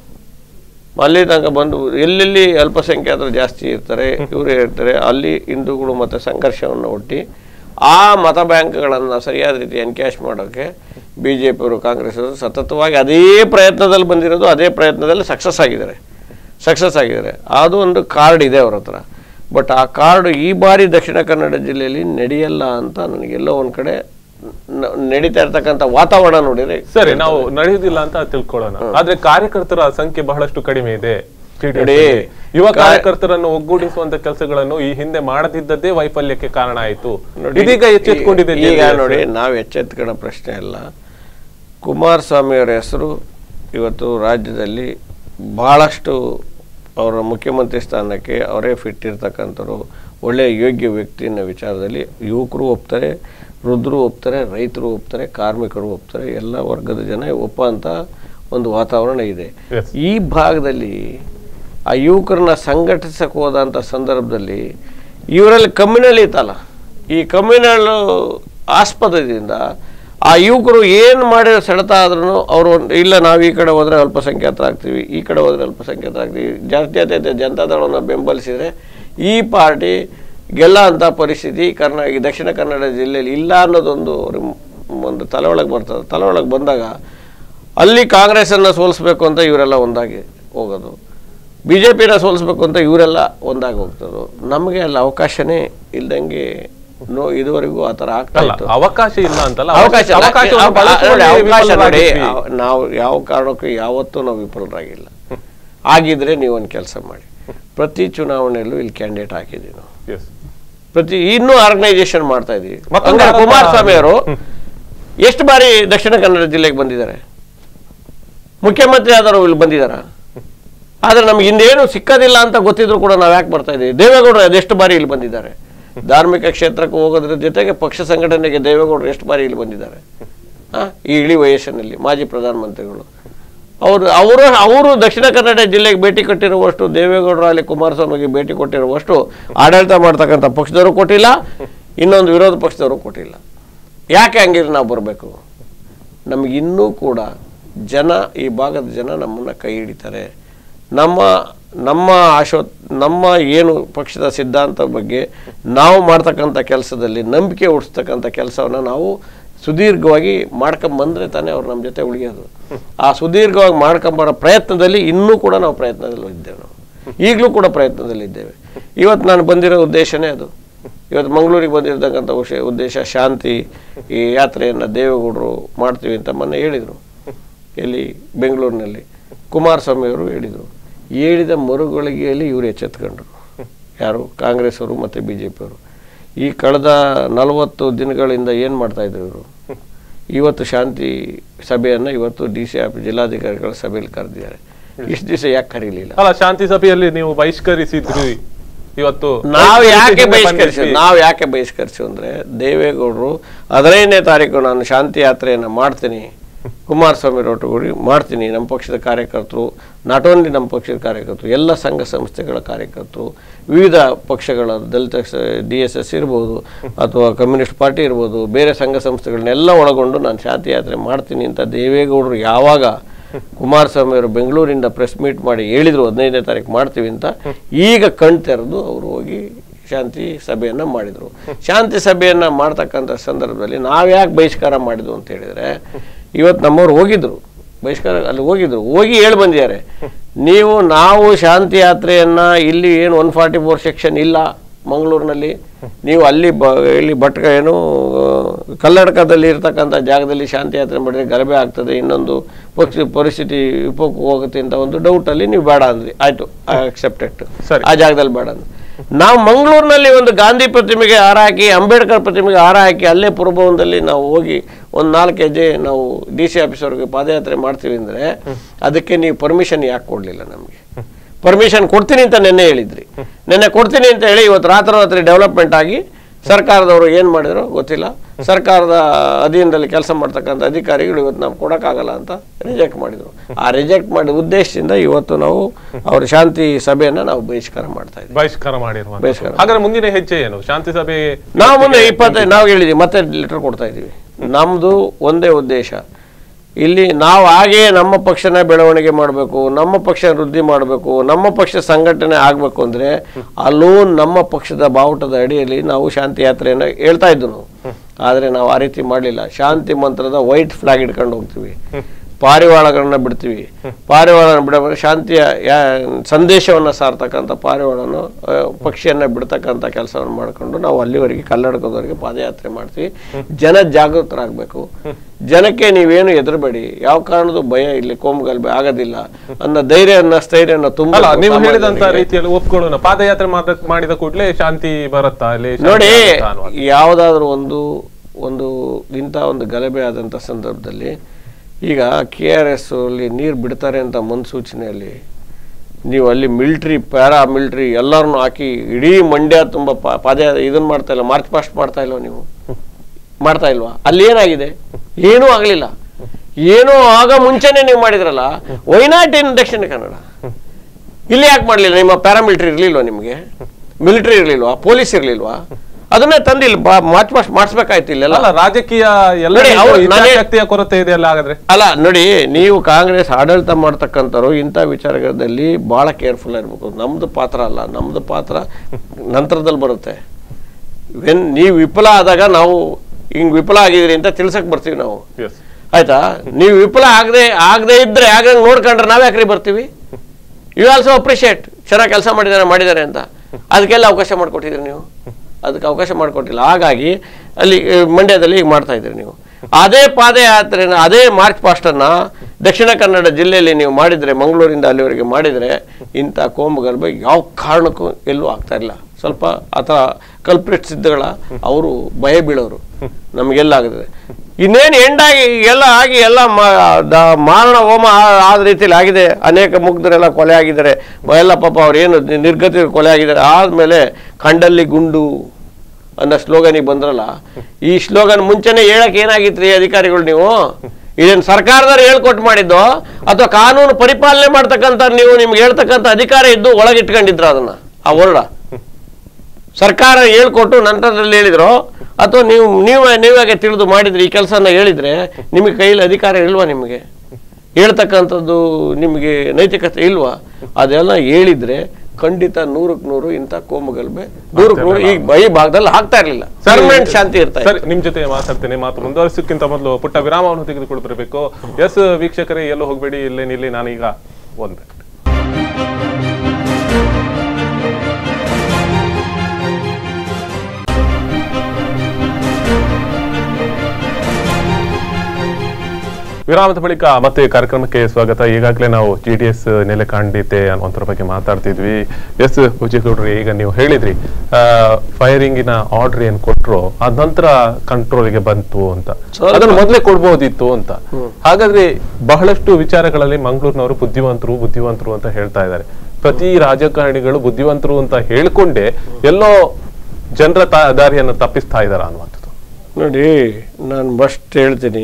ಅಲ್ಲಿ ತನಕ ಬಂದು ಎಲ್ಲೆಲ್ಲಿ ಅಲ್ಪಸಂಖ್ಯಾತರು ಜಾಸ್ತಿ ಇರ್ತಾರೆ, ಇವರು ಇರ್ತಾರೆ, ಅಲ್ಲಿ ಹಿಂದೂಗಳು ಮತ್ತು ಸಂಘರ್ಷವನ್ನು ಒಟ್ಟಿ ಆ ಮತ ಬ್ಯಾಂಕ್ಗಳನ್ನು ಸರಿಯಾದ ರೀತಿ ಎನ್ಕ್ಯಾಶ್ ಮಾಡೋಕ್ಕೆ ಬಿ ಜೆ ಪಿಯವರು ಕಾಂಗ್ರೆಸ್ ಅವರು ಸತತವಾಗಿ ಅದೇ ಪ್ರಯತ್ನದಲ್ಲಿ ಬಂದಿರೋದು, ಅದೇ ಪ್ರಯತ್ನದಲ್ಲಿ ಸಕ್ಸಸ್ ಆಗಿದ್ದಾರೆ ಸಕ್ಸಸ್ ಆಗಿದ್ದಾರೆ ಅದು ಒಂದು ಕಾರ್ಡ್ ಇದೆ ಅವ್ರ ಹತ್ರ. ಬಟ್ ಆ ಕಾರ್ಡು ಈ ಬಾರಿ ದಕ್ಷಿಣ ಕನ್ನಡ ಜಿಲ್ಲೆಯಲ್ಲಿ ನಡೆಯಲ್ಲ ಅಂತ ನನಗೆಲ್ಲೋ ಒಂದ್ ಕಡೆ ನಡೀತಾ ಇರ್ತಕ್ಕಂಥ ವಾತಾವರಣ ನೋಡಿದ್ರೆ ಸರಿ, ನಾವು ನಡೆಯುವುದಿಲ್ಲ ಅಂತ ತಿಳ್ಕೊಳ್ಳೋಣ. ಆದ್ರೆ ಕಾರ್ಯಕರ್ತರ ಸಂಖ್ಯೆ ಬಹಳಷ್ಟು ಕಡಿಮೆ ಇದೆ. ಯುವ ಕಾರ್ಯಕರ್ತರನ್ನು ಒಗ್ಗೂಡಿಸುವಂತ ಕೆಲಸಗಳನ್ನು ಈ ಹಿಂದೆ ಮಾಡದಿದ್ದದ್ದೇ ವೈಫಲ್ಯಕ್ಕೆ ಕಾರಣ ಆಯಿತು. ಇದೀಗ ಎಚ್ಚೆತ್ಕೊಂಡಿದೆ. ಈಗ ನೋಡಿ, ನಾವು ಎಚ್ಚೆತ್ಕೊಳ್ಳೋ ಪ್ರಶ್ನೆ ಅಲ್ಲ. ಕುಮಾರಸ್ವಾಮಿ ಅವರ ಹೆಸರು ಇವತ್ತು ರಾಜ್ಯದಲ್ಲಿ ಬಹಳಷ್ಟು ಅವರ ಮುಖ್ಯಮಂತ್ರಿ ಸ್ಥಾನಕ್ಕೆ ಅವರೇ ಫಿಟ್ ಇರ್ತಕ್ಕಂಥವ್ರು, ಒಳ್ಳೆಯ ಯೋಗ್ಯ ವ್ಯಕ್ತಿ ಅನ್ನೋ ವಿಚಾರದಲ್ಲಿ ಯುವಕರು ಒಪ್ತಾರೆ, ವೃದ್ಧರು ಒಪ್ತಾರೆ, ರೈತರು ಒಪ್ತಾರೆ, ಕಾರ್ಮಿಕರು ಒಪ್ತಾರೆ, ಎಲ್ಲ ವರ್ಗದ ಜನ ಒಪ್ಪ ಅಂತ ಒಂದು ವಾತಾವರಣ ಇದೆ. ಈ ಭಾಗದಲ್ಲಿ ಆ ಯುವಕರನ್ನ ಸಂಘಟಿಸಕ್ಕೆ ಹೋದಂಥ ಸಂದರ್ಭದಲ್ಲಿ ಇವರಲ್ಲಿ ಕಮ್ಯುನಲ್ ಇತ್ತಲ್ಲ, ಈ ಕಮ್ಯುನಲ್ ಆಸ್ಪದದಿಂದ ಆ ಯುವಕರು ಏನು ಮಾಡಿರೋ ಸೆಳೆತ ಆದ್ರೂ ಅವರು ಇಲ್ಲ ನಾವು ಈ ಕಡೆ ಹೋದರೆ ಅಲ್ಪಸಂಖ್ಯಾತರಾಗ್ತೀವಿ, ಈ ಕಡೆ ಹೋದರೆ ಅಲ್ಪಸಂಖ್ಯಾತರಾಗ್ತೀವಿ, ಜಾತ್ಯತೀತ ಜನತಾದಳವನ್ನು ಬೆಂಬಲಿಸಿದರೆ ಈ ಪಾರ್ಟಿ ಗೆಲ್ಲ ಅಂಥ ಪರಿಸ್ಥಿತಿ ಕರ್ನಾಟಕ ದಕ್ಷಿಣ ಕನ್ನಡ ಜಿಲ್ಲೆಯಲ್ಲಿ ಇಲ್ಲ ಅನ್ನೋದೊಂದು ಒಂದು ತಲೆ ಒಳಗೆ ಬರ್ತದೆ. ತಲೆ ಒಳಗೆ ಬಂದಾಗ ಅಲ್ಲಿ ಕಾಂಗ್ರೆಸ್ಸನ್ನು ಸೋಲಿಸ್ಬೇಕು ಅಂತ ಇವರೆಲ್ಲ ಒಂದಾಗಿ ಹೋಗೋದು, ಬಿ ಜೆ ಪಿನ ಸೋಲಿಸ್ಬೇಕು ಅಂತ ಇವರೆಲ್ಲ ಒಂದಾಗಿ ಹೋಗ್ತದೆ. ನಮಗೆ ಅಲ್ಲಿ ಅವಕಾಶನೇ ಇಲ್ದಂಗೆ ನೋ ಇದುವರೆಗೂ ಆ ಥರ ಆಗ್ತಾ ಇತ್ತು. ಅವಕಾಶ ಇಲ್ಲ ಅಂತಲ್ಲ, ಅವಕಾಶ ನೋಡಿ, ನಾವು ಯಾವ ಕಾರಣಕ್ಕೂ ಯಾವತ್ತೂ ನಾವು ವಿಫಲರಾಗಿಲ್ಲ. ಆಗಿದ್ರೆ ನೀವು ಒಂದು ಕೆಲಸ ಮಾಡಿ, ಪ್ರತಿ ಚುನಾವಣೆಯಲ್ಲೂ ಇಲ್ಲಿ ಕ್ಯಾಂಡಿಡೇಟ್ ಹಾಕಿದ್ದೀವಿ ನಾವು, ಪ್ರತಿ ಇನ್ನೂ ಆರ್ಗನೈಸೇಷನ್ ಮಾಡ್ತಾ ಇದೀವಿ. ಕುಮಾರಸ್ವಾಮಿ ಅವರು ಎಷ್ಟು ಬಾರಿ ದಕ್ಷಿಣ ಕನ್ನಡ ಜಿಲ್ಲೆಗೆ ಬಂದಿದ್ದಾರೆ, ಮುಖ್ಯಮಂತ್ರಿ ಆದವರು ಇಲ್ಲಿ ಬಂದಿದ್ದಾರ. ಆದ್ರೆ ನಮ್ಗೆ ಹಿಂದೇನು ಸಿಕ್ಕದಿಲ್ಲ ಅಂತ ಗೊತ್ತಿದ್ರು ಕೂಡ ನಾವು ಯಾಕೆ ಬರ್ತಾ ಇದ್ದೀವಿ? ದೇವೇಗೌಡರು ಅದೆಷ್ಟು ಬಾರಿ ಇಲ್ಲಿ ಬಂದಿದ್ದಾರೆ, ಧಾರ್ಮಿಕ ಕ್ಷೇತ್ರಕ್ಕೆ ಹೋಗೋದ್ರ ಜೊತೆಗೆ ಪಕ್ಷ ಸಂಘಟನೆಗೆ ದೇವೇಗೌಡರು ಎಷ್ಟು ಬಾರಿ ಇಲ್ಲಿ ಬಂದಿದ್ದಾರೆ. ಆ ಈ ಇಳಿ ವಯಸ್ಸಿನಲ್ಲಿ ಮಾಜಿ ಪ್ರಧಾನಮಂತ್ರಿಗಳು ಅವರು ಅವರು ಅವರು ದಕ್ಷಿಣ ಕನ್ನಡ ಜಿಲ್ಲೆಗೆ ಭೇಟಿ ಕೊಟ್ಟಿರುವಷ್ಟು, ದೇವೇಗೌಡರು ಅಲ್ಲಿ ಕುಮಾರಸ್ವಾಮಿಗೆ ಭೇಟಿ ಕೊಟ್ಟಿರುವಷ್ಟು ಆಡಳಿತ ಮಾಡ್ತಕ್ಕಂಥ ಪಕ್ಷದವರು ಕೊಟ್ಟಿಲ್ಲ, ಇನ್ನೊಂದು ವಿರೋಧ ಪಕ್ಷದವರು ಕೊಟ್ಟಿಲ್ಲ. ಯಾಕೆ ಹಂಗಿದ್ರೆ ನಾವು ಬರಬೇಕು? ನಮಗಿನ್ನೂ ಕೂಡ ಜನ, ಈ ಭಾಗದ ಜನ ನಮ್ಮನ್ನು ಕೈ ಹಿಡಿತಾರೆ. ನಮ್ಮ ನಮ್ಮ ಆಶೋ ನಮ್ಮ ಏನು ಪಕ್ಷದ ಸಿದ್ಧಾಂತ ಬಗ್ಗೆ ನಾವು ಮಾಡ್ತಕ್ಕಂಥ ಕೆಲಸದಲ್ಲಿ ನಂಬಿಕೆ ಹುಟ್ಟಿಸ್ತಕ್ಕಂಥ ಕೆಲಸವನ್ನು ನಾವು ಸುದೀರ್ಘವಾಗಿ ಮಾಡ್ಕೊಂಬಂದ್ರೆ ತಾನೇ ಅವ್ರು ನಮ್ಮ ಜೊತೆ ಉಳಿಯೋದು. ಆ ಸುದೀರ್ಘವಾಗಿ ಮಾಡ್ಕೊಂಬರೋ ಪ್ರಯತ್ನದಲ್ಲಿ ಇನ್ನೂ ಕೂಡ ನಾವು ಪ್ರಯತ್ನದಲ್ಲಿ ಇದ್ದೇವೆ. ನಾವು ಈಗಲೂ ಕೂಡ ಪ್ರಯತ್ನದಲ್ಲಿದ್ದೇವೆ. ಇವತ್ತು ನಾನು ಬಂದಿರೋ ಉದ್ದೇಶನೇ ಅದು. ಇವತ್ತು ಮಂಗಳೂರಿಗೆ ಬಂದಿರತಕ್ಕಂಥ ವಿಷಯ ಉದ್ದೇಶ ಶಾಂತಿ ಈ ಯಾತ್ರೆಯನ್ನು ದೇವೇಗೌಡರು ಮಾಡ್ತೀವಿ ಅಂತ ಮೊನ್ನೆ ಹೇಳಿದರು. ಎಲ್ಲಿ ಬೆಂಗಳೂರಿನಲ್ಲಿ ಕುಮಾರಸ್ವಾಮಿ ಅವರು ಹೇಳಿದರು. ಹೇಳಿದ ಮರುಗಳಿಗೆಯಲ್ಲಿ ಇವರು ಎಚ್ಚೆತ್ಕೊಂಡ್ರು. ಯಾರು? ಕಾಂಗ್ರೆಸ್ ಅವರು ಮತ್ತು ಬಿ ಜೆ ಪಿಯವರು. ಈ ಕಳೆದ ನಲವತ್ತು ದಿನಗಳಿಂದ ಏನು ಮಾಡ್ತಾಯಿದ್ರು ಇವರು? ಇವತ್ತು ಶಾಂತಿ ಸಭೆಯನ್ನು ಇವತ್ತು ಡಿ ಸಿ ಆಫೀಸ್ ಜಿಲ್ಲಾಧಿಕಾರಿಗಳ ಸಭೆಯಲ್ಲಿ ಕರೆದಿದ್ದಾರೆ. ಇಷ್ಟು ದಿವಸ ಯಾಕೆ ಕರೀಲಿಲ್ಲ? ಅಲ್ಲ, ಶಾಂತಿ ಸಭೆಯಲ್ಲಿ ನೀವು ಬಹಿಷ್ಕರಿಸಿದ್ರಿ. ಇವತ್ತು ನಾವು ಯಾಕೆ ಬಹಿಷ್ಕರಿಸಿ ನಾವು ಯಾಕೆ ಬಹಿಷ್ಕರಿಸಿ ಅಂದರೆ ದೇವೇಗೌಡರು ಹದಿನೈದನೇ ತಾರೀಕು ನಾನು ಶಾಂತಿ ಯಾತ್ರೆಯನ್ನು ಮಾಡ್ತೀನಿ, ಕುಮಾರಸ್ವಾಮಿ ಒಟ್ಟುಗೂಡಿ ಮಾಡ್ತೀನಿ. ನಮ್ಮ ಪಕ್ಷದ ಕಾರ್ಯಕರ್ತರು, ನಾಟ್ ಓನ್ಲಿ ನಮ್ಮ ಪಕ್ಷದ ಕಾರ್ಯಕರ್ತರು, ಎಲ್ಲ ಸಂಘ ಸಂಸ್ಥೆಗಳ ಕಾರ್ಯಕರ್ತರು, ವಿವಿಧ ಪಕ್ಷಗಳ ದಲಿತ ಡಿ ಎಸ್ ಎಸ್ ಇರ್ಬೋದು ಅಥವಾ ಕಮ್ಯುನಿಸ್ಟ್ ಪಾರ್ಟಿ ಇರ್ಬೋದು, ಬೇರೆ ಸಂಘ ಸಂಸ್ಥೆಗಳನ್ನೆಲ್ಲ ಒಳಗೊಂಡು ನಾನು ಶಾಂತಿ ಯಾತ್ರೆ ಮಾಡ್ತೀನಿ ಅಂತ ದೇವೇಗೌಡರು ಯಾವಾಗ ಕುಮಾರಸ್ವಾಮಿ ಅವರು ಬೆಂಗಳೂರಿಂದ ಪ್ರೆಸ್ ಮೀಟ್ ಮಾಡಿ ಹೇಳಿದರು ಹದಿನೈದನೇ ತಾರೀಕು ಮಾಡ್ತೀವಿ ಅಂತ, ಈಗ ಕಣ್ ತೆರೆದು ಅವರು ಹೋಗಿ ಶಾಂತಿ ಸಭೆಯನ್ನು ಮಾಡಿದರು. ಶಾಂತಿ ಸಭೆಯನ್ನು ಮಾಡ್ತಕ್ಕಂಥ ಸಂದರ್ಭದಲ್ಲಿ ನಾವು ಯಾಕೆ ಬಹಿಷ್ಕಾರ ಮಾಡಿದ್ವು ಅಂತ ಹೇಳಿದರೆ, ಇವತ್ತು ನಮ್ಮವ್ರು ಹೋಗಿದ್ರು ಬಹಿಷ್ಕಾರ, ಅಲ್ಲಿ ಹೋಗಿದ್ರು, ಹೋಗಿ ಹೇಳಿ ಬಂದಿದ್ದಾರೆ, ನೀವು ನಾವು ಶಾಂತಿ ಯಾತ್ರೆಯನ್ನು ಇಲ್ಲಿ ಏನು ಒನ್ ಫಾರ್ಟಿ ಫೋರ್ ಸೆಕ್ಷನ್ ಇಲ್ಲ ಮಂಗಳೂರಿನಲ್ಲಿ, ನೀವು ಅಲ್ಲಿ ಬ ಇಲ್ಲಿ ಭಟ್ಕ ಏನು ಕಲ್ಲಡ್ಕದಲ್ಲಿ ಇರ್ತಕ್ಕಂಥ ಜಾಗದಲ್ಲಿ ಶಾಂತಿ ಯಾತ್ರೆ ಮಾಡಿದ್ರೆ ಗಲಭೆ ಆಗ್ತದೆ, ಇನ್ನೊಂದು ಪಕ್ಷ ಪರಿಸ್ಥಿತಿ ವಿಪಕ್ಕೆ ಹೋಗುತ್ತೆ ಅಂತ ಒಂದು ಡೌಟಲ್ಲಿ ನೀವು ಬೇಡ ಅಂದ್ರಿ. ಆಯಿತು, ಅಕ್ಸೆಪ್ಟೆಡ್, ಆ ಜಾಗದಲ್ಲಿ ಬೇಡ ಅಂದ್ರಿ. ನಾವು ಮಂಗಳೂರಿನಲ್ಲಿ ಒಂದು ಗಾಂಧಿ ಪ್ರತಿಮೆಗೆ ಹಾರ ಹಾಕಿ, ಅಂಬೇಡ್ಕರ್ ಪ್ರತಿಮೆಗೆ ಹಾರ ಹಾಕಿ, ಅಲ್ಲೇ ಪುರಭವನದಲ್ಲಿ ನಾವು ಹೋಗಿ ಒಂದು ನಾಲ್ಕು ಹೆಜ್ಜೆ ನಾವು ಡಿ ಸಿ ಆಫೀಸರ್ಗೆ ಪಾದಯಾತ್ರೆ ಮಾಡ್ತೀವಿ ಅಂದರೆ ಅದಕ್ಕೆ ನೀವು ಪರ್ಮಿಷನ್ ಯಾಕೆ ಕೊಡಲಿಲ್ಲ? ನಮಗೆ ಪರ್ಮಿಷನ್ ಕೊಡ್ತೀನಿ ಅಂತ ನೆನ್ನೆ ಹೇಳಿದ್ರಿ. ನೆನ್ನೆ ಕೊಡ್ತೀನಿ ಅಂತ ಹೇಳಿ ಇವತ್ತು ರಾತ್ರಿ ರಾತ್ರಿ ಡೆವಲಪ್ಮೆಂಟ್ ಆಗಿ ಸರ್ಕಾರದವರು ಏನು ಮಾಡಿದ್ರು ಗೊತ್ತಿಲ್ಲ. ಸರ್ಕಾರದ ಅಧೀನದಲ್ಲಿ ಕೆಲಸ ಮಾಡ್ತಕ್ಕಂಥ ಅಧಿಕಾರಿಗಳು ಇವತ್ತು ನಾವು ಕೊಡೋಕ್ಕಾಗಲ್ಲ ಅಂತ ರಿಜೆಕ್ಟ್ ಮಾಡಿದರು. ಆ ರಿಜೆಕ್ಟ್ ಮಾಡಿದ ಉದ್ದೇಶದಿಂದ ಇವತ್ತು ನಾವು ಅವ್ರ ಶಾಂತಿ ಸಭೆಯನ್ನು ನಾವು ಬಹಿಷ್ಕಾರ ಮಾಡ್ತಾ ಇದ್ದೀವಿ. ಬಹಿಷ್ಕಾರ ಮಾಡಿರುವ ಬಹಿಷ್ಕಾರ. ಹಾಗಾದ್ರೆ ಮುಂದಿನ ಹೆಜ್ಜೆ ಏನು? ಶಾಂತಿ ಸಭೆ ನಾವು ಮುಂದೆ ಇಪ್ಪತ್ತೈದು ನಾವು ಹೇಳಿದ್ದೀವಿ, ಮತ್ತೆ ಲೆಟರ್ ಕೊಡ್ತಾ ಇದ್ದೀವಿ. ನಮ್ಮದು ಒಂದೇ ಉದ್ದೇಶ, ಇಲ್ಲಿ ನಾವು ಹಾಗೇ ನಮ್ಮ ಪಕ್ಷನ ಬೆಳವಣಿಗೆ ಮಾಡಬೇಕು, ನಮ್ಮ ಪಕ್ಷ ವೃದ್ಧಿ ಮಾಡಬೇಕು, ನಮ್ಮ ಪಕ್ಷ ಸಂಘಟನೆ ಆಗಬೇಕು ಅಂದರೆ ಅಲ್ಲೂ ನಮ್ಮ ಪಕ್ಷದ ಬಾವುಟದ ಅಡಿಯಲ್ಲಿ ನಾವು ಶಾಂತಿ ಯಾತ್ರೆಯನ್ನು ಹೇಳ್ತಾ ಇದ್ದು ನಾವು. ಆದರೆ ನಾವು ಆ ರೀತಿ ಮಾಡಲಿಲ್ಲ. ಶಾಂತಿ ಮಂತ್ರದ ವೈಟ್ ಫ್ಲಾಗ್ ಇಟ್ಕೊಂಡು ಹೋಗ್ತೀವಿ, ಪಾರಿವಾಳಗಳನ್ನ ಬಿಡ್ತೀವಿ. ಪಾರಿವಾಳನ ಬಿಡಬಾರ ಶಾಂತಿಯ ಸಂದೇಶವನ್ನು ಸಾರ್ತಕ್ಕಂಥ ಪಾರಿವಾಳನು ಪಕ್ಷಿಯನ್ನು ಬಿಡ್ತಕ್ಕಂಥ ಕೆಲಸವನ್ನು ಮಾಡಿಕೊಂಡು ನಾವು ಅಲ್ಲಿವರೆಗೆ ಕಲ್ಲಡ್ಕೋದವರೆಗೆ ಪಾದಯಾತ್ರೆ ಮಾಡ್ತೀವಿ. ಜನ ಜಾಗೃತರಾಗಬೇಕು. ಜನಕ್ಕೆ ನೀವೇನು ಹೆದರಬೇಡಿ, ಯಾವ ಕಾರಣದ ಭಯ ಇಲ್ಲಿ ಕೋಮು ಗಲಭೆ ಆಗೋದಿಲ್ಲ ಅನ್ನೋ ಧೈರ್ಯನ್ನ ಸ್ಥೈರ್ಯನ ತುಂಬ ನೀವು ಹೇಳಿದಂತ ರೀತಿಯಲ್ಲಿ ಒಪ್ಕೊಳ್ಳೋಣ. ಪಾದಯಾತ್ರೆ ಮಾಡಿದ ಕೂಡಲೇ ಶಾಂತಿ ಬರುತ್ತಾ? ಅಲ್ಲಿ ನೋಡಿ, ಯಾವುದಾದ್ರೂ ಒಂದು ಒಂದು ಇಂಥ ಒಂದು ಗಲಭೆ ಆದಂಥ ಸಂದರ್ಭದಲ್ಲಿ ಈಗ ಕೆ ಆರ್ ಎಸ್ ಅಲ್ಲಿ ನೀರು ಬಿಡ್ತಾರೆ ಅಂತ ಮುನ್ಸೂಚನೆಯಲ್ಲಿ ನೀವು ಅಲ್ಲಿ ಮಿಲ್ಟ್ರಿ, ಪ್ಯಾರಾ ಮಿಲ್ಟ್ರಿ ಎಲ್ಲರನ್ನು ಹಾಕಿ ಇಡೀ ಮಂಡ್ಯ ತುಂಬ ಪಾದ ಇದನ್ನು ಮಾಡ್ತಾ ಇಲ್ಲ, ಮಾರ್ಚ್ ಪಾಸ್ಟ್ ಮಾಡ್ತಾ ಇಲ್ವ? ನೀವು ಮಾಡ್ತಾ ಇಲ್ವಾ? ಅಲ್ಲಿ ಏನಾಗಿದೆ? ಏನೂ ಆಗಲಿಲ್ಲ. ಏನೋ ಆಗ ಮುಂಚೆನೆ ನೀವು ಮಾಡಿದ್ರಲ್ಲ. Why not in Dakshina Kannada? ಇಲ್ಲಿ ಯಾಕೆ ಮಾಡಲಿಲ್ಲ? ನಿಮ್ಮ ಪ್ಯಾರಾಮಿಲಿಟ್ರಿ ಇರಲಿಲ್ವಾ? ನಿಮಗೆ ಮಿಲಿಟರಿ ಇರಲಿಲ್ವಾ? ಪೊಲೀಸ್ ಇರಲಿಲ್ವಾ? ಅದನ್ನೇ ತಂದಿಲ್ಲ ಮಾರ್ಚ್ ಪಾಸ್ಟ್ ಮಾಡಿಸ್ಬೇಕಾಯ್ತು. ಇಲ್ಲೆಲ್ಲ ರಾಜಕೀಯ ಶಕ್ತಿಯ ಕೊರತೆ ಇದೆ ಅಲ್ಲ. ಹಾಗಾದ್ರೆ ಅಲ್ಲ ನೋಡಿ, ನೀವು ಕಾಂಗ್ರೆಸ್ ಆಡಳಿತ ಮಾಡ್ತಕ್ಕಂಥವ್ರು ಇಂಥ ವಿಚಾರಗಳಲ್ಲಿ ಬಹಳ ಕೇರ್ಫುಲ್ ಆಗಿರ್ಬೇಕು. ನಮ್ದು ಪಾತ್ರ ಅಲ್ಲ, ನಮ್ದು ಪಾತ್ರ ನಂತರದಲ್ಲಿ ಬರುತ್ತೆ. ವೆನ್ ನೀವು ವಿಫಲ ಆದಾಗ ನಾವು ಹಿಂಗ್ ವಿಫಲ ಆಗಿದ್ರಿ ಅಂತ ತಿಳ್ಸಕ್ ಬರ್ತೀವಿ ನಾವು, ಆಯ್ತಾ? ನೀವು ವಿಫಲ ಆಗದೆ ಆಗದೆ ಇದ್ರೆ ಆಗಂಗೆ ನೋಡ್ಕೊಂಡ್ರೆ ನಾವ್ ಯಾಕ್ರಿ ಬರ್ತೀವಿ? ಯು ಆಲ್ಸೋ ಅಪ್ರಿಷಿಯೇಟ್, ಚೆನ್ನಾಗಿ ಕೆಲಸ ಮಾಡಿದಾರೆ ಮಾಡಿದ್ದಾರೆ ಅಂತ. ಅದಕ್ಕೆಲ್ಲ ಅವಕಾಶ ಮಾಡಿಕೊಟ್ಟಿದ್ರಿ ನೀವು, ಅದಕ್ಕೆ ಅವಕಾಶ ಮಾಡಿಕೊಟ್ಟಿಲ್ಲ. ಹಾಗಾಗಿ ಅಲ್ಲಿ ಮಂಡ್ಯದಲ್ಲಿ ಈಗ ಮಾಡ್ತಾ ಇದ್ದೀರಿ ನೀವು. ಅದೇ ಪಾದಯಾತ್ರೆನ, ಅದೇ ಮಾರ್ಚ್ ಪಾಸ್ಟನ್ನು ದಕ್ಷಿಣ ಕನ್ನಡ ಜಿಲ್ಲೆಯಲ್ಲಿ ನೀವು ಮಾಡಿದರೆ, ಮಂಗಳೂರಿಂದ ಅಲ್ಲಿವರೆಗೆ ಮಾಡಿದರೆ ಇಂಥ ಕೋಮು ಗಲಭೆ ಯಾವ ಕಾರಣಕ್ಕೂ ಎಲ್ಲೂ ಆಗ್ತಾ ಇಲ್ಲ. ಸ್ವಲ್ಪ ಆ ಥರ ಕಲ್ಪ್ರಿಟ್ ಸಿದ್ಧಗಳ ಅವರು ಭಯ ಬೀಳೋರು ನಮಗೆಲ್ಲ ಆಗಿದೆ. ಇನ್ನೇನು ಎಂಡಾಗಿ ಎಲ್ಲ ಆಗಿ ಎಲ್ಲ ಮಾರಣ ಹೋಮ ಆದ ರೀತಿಯಲ್ಲಿ ಆಗಿದೆ. ಅನೇಕ ಮುಗ್ಧರೆಲ್ಲ ಕೊಲೆ ಆಗಿದ್ದಾರೆ, ಎಲ್ಲ ಪಾಪ ಅವ್ರು ಏನು ನಿರ್ಗತಿ ಕೊಲೆ ಆಗಿದ್ದಾರೆ. ಆದಮೇಲೆ ಕಂಡಲ್ಲಿ ಗುಂಡು ಅನ್ನೋ ಸ್ಲೋಗನಿಗೆ ಬಂದ್ರಲ್ಲ. ಈ ಸ್ಲೋಗನ್ ಮುಂಚೆನೆ ಹೇಳಕ್ಕೆ ಏನಾಗಿತ್ತು ರೀ ಅಧಿಕಾರಿಗಳು? ನೀವು ಇದೇನು ಸರ್ಕಾರದವ್ರು ಹೇಳ್ಕೊಟ್ಟು ಮಾಡಿದ್ದು ಅಥವಾ ಕಾನೂನು ಪರಿಪಾಲನೆ ಮಾಡ್ತಕ್ಕಂಥ ನೀವು ನಿಮ್ಗೆ ಹೇಳ್ತಕ್ಕಂಥ ಅಧಿಕಾರ ಇದ್ದು ಒಳಗಿಟ್ಕೊಂಡಿದ್ರು ಅದನ್ನ? ಆ ವರ್ಡ ಸರ್ಕಾರ ಹೇಳ್ಕೊಟ್ಟು ನಂತರದಲ್ಲಿ ಹೇಳಿದ್ರು ಅಥವಾ ನೀವು ನೀವು ನೀವಾಗೆ ತಿಳಿದು ಮಾಡಿದ್ರಿ ಈ ಕೆಲಸನ ಹೇಳಿದ್ರೆ ನಿಮಗೆ ಕೈಯಲ್ಲಿ ಅಧಿಕಾರ ಇಲ್ವಾ? ನಿಮಗೆ ಹೇಳ್ತಕ್ಕಂಥದ್ದು ನಿಮಗೆ ನೈತಿಕತೆ ಇಲ್ವಾ? ಅದೆಲ್ಲ ಹೇಳಿದ್ರೆ ಖಂಡಿತ ನೂರಕ್ಕೆ ನೂರು ಇಂಥ ಕೋಮುಗಲಭೆ ನೂರಕ್ಕೆ ನೂರು ಈ ಈ ಭಾಗದಲ್ಲಿ ಆಗ್ತಾ ಇರಲಿಲ್ಲ, ಪರ್ಮನೆಂಟ್ ಶಾಂತಿ ಇರ್ತಾ ಸರ್. ನಿಮ್ ಜೊತೆ ಮಾತಾಡ್ತೇನೆ. ಮಾತು ಮುಂದುವರಿಸಕ್ಕಿಂತ ಮೊದಲು ಪುಟ್ಟ ವಿರಾಮವನ್ನು ತೆಗೆದುಕೊಂಡು ಬರಬೇಕು. ಎಸ್ ವೀಕ್ಷಕರೇ, ಎಲ್ಲೋ ಹೋಗ್ಬೇಡಿ, ಇಲ್ಲೇ ನಿಲ್ಲಿ. ನಾನೀಗ ಒಂದ್ ಮಿನಿಟ್ ವಿರಾಮದ ಬಳಿಕ ಮತ್ತೆ ಕಾರ್ಯಕ್ರಮಕ್ಕೆ ಸ್ವಾಗತ. ಈಗಾಗಲೇ ನಾವು ಜಿ ಡಿ ಎಸ್ ನೆಲೆ ಕಾಣ್ದಿತೆ ಅನ್ನುವಂಥರ ಬಗ್ಗೆ ಮಾತಾಡ್ತಿದ್ವಿ. ಎಸ್ ಭುಜೇಗೌಡ್ರಿ, ಈಗ ನೀವು ಹೇಳಿದ್ರಿ ಫೈರಿಂಗಿನ ಆರ್ಡರ್ ಏನ್ ಕೊಟ್ರು ಅದ ನಂತರ ಕಂಟ್ರೋಲ್ಗೆ ಬಂತು ಅಂತ, ಅದನ್ನು ಮೊದಲೇ ಕೊಡ್ಬೋದಿತ್ತು ಅಂತ. ಹಾಗಾದ್ರೆ ಬಹಳಷ್ಟು ವಿಚಾರಗಳಲ್ಲಿ ಮಂಗಳೂರಿನವರು ಬುದ್ಧಿವಂತರು ಬುದ್ಧಿವಂತರು ಅಂತ ಹೇಳ್ತಾ ಇದ್ದಾರೆ. ಪ್ರತಿ ರಾಜಕಾರಣಿಗಳು ಬುದ್ಧಿವಂತರು ಅಂತ ಹೇಳ್ಕೊಂಡೆ ಎಲ್ಲೋ ಜನರ ದಾರಿಯನ್ನು ತಪ್ಪಿಸ್ತಾ ಇದಾರ ಅನ್ನುವಂಥದ್ದು. ನೋಡಿ, ನಾನು ಫಸ್ಟ್ ಹೇಳ್ತೀನಿ,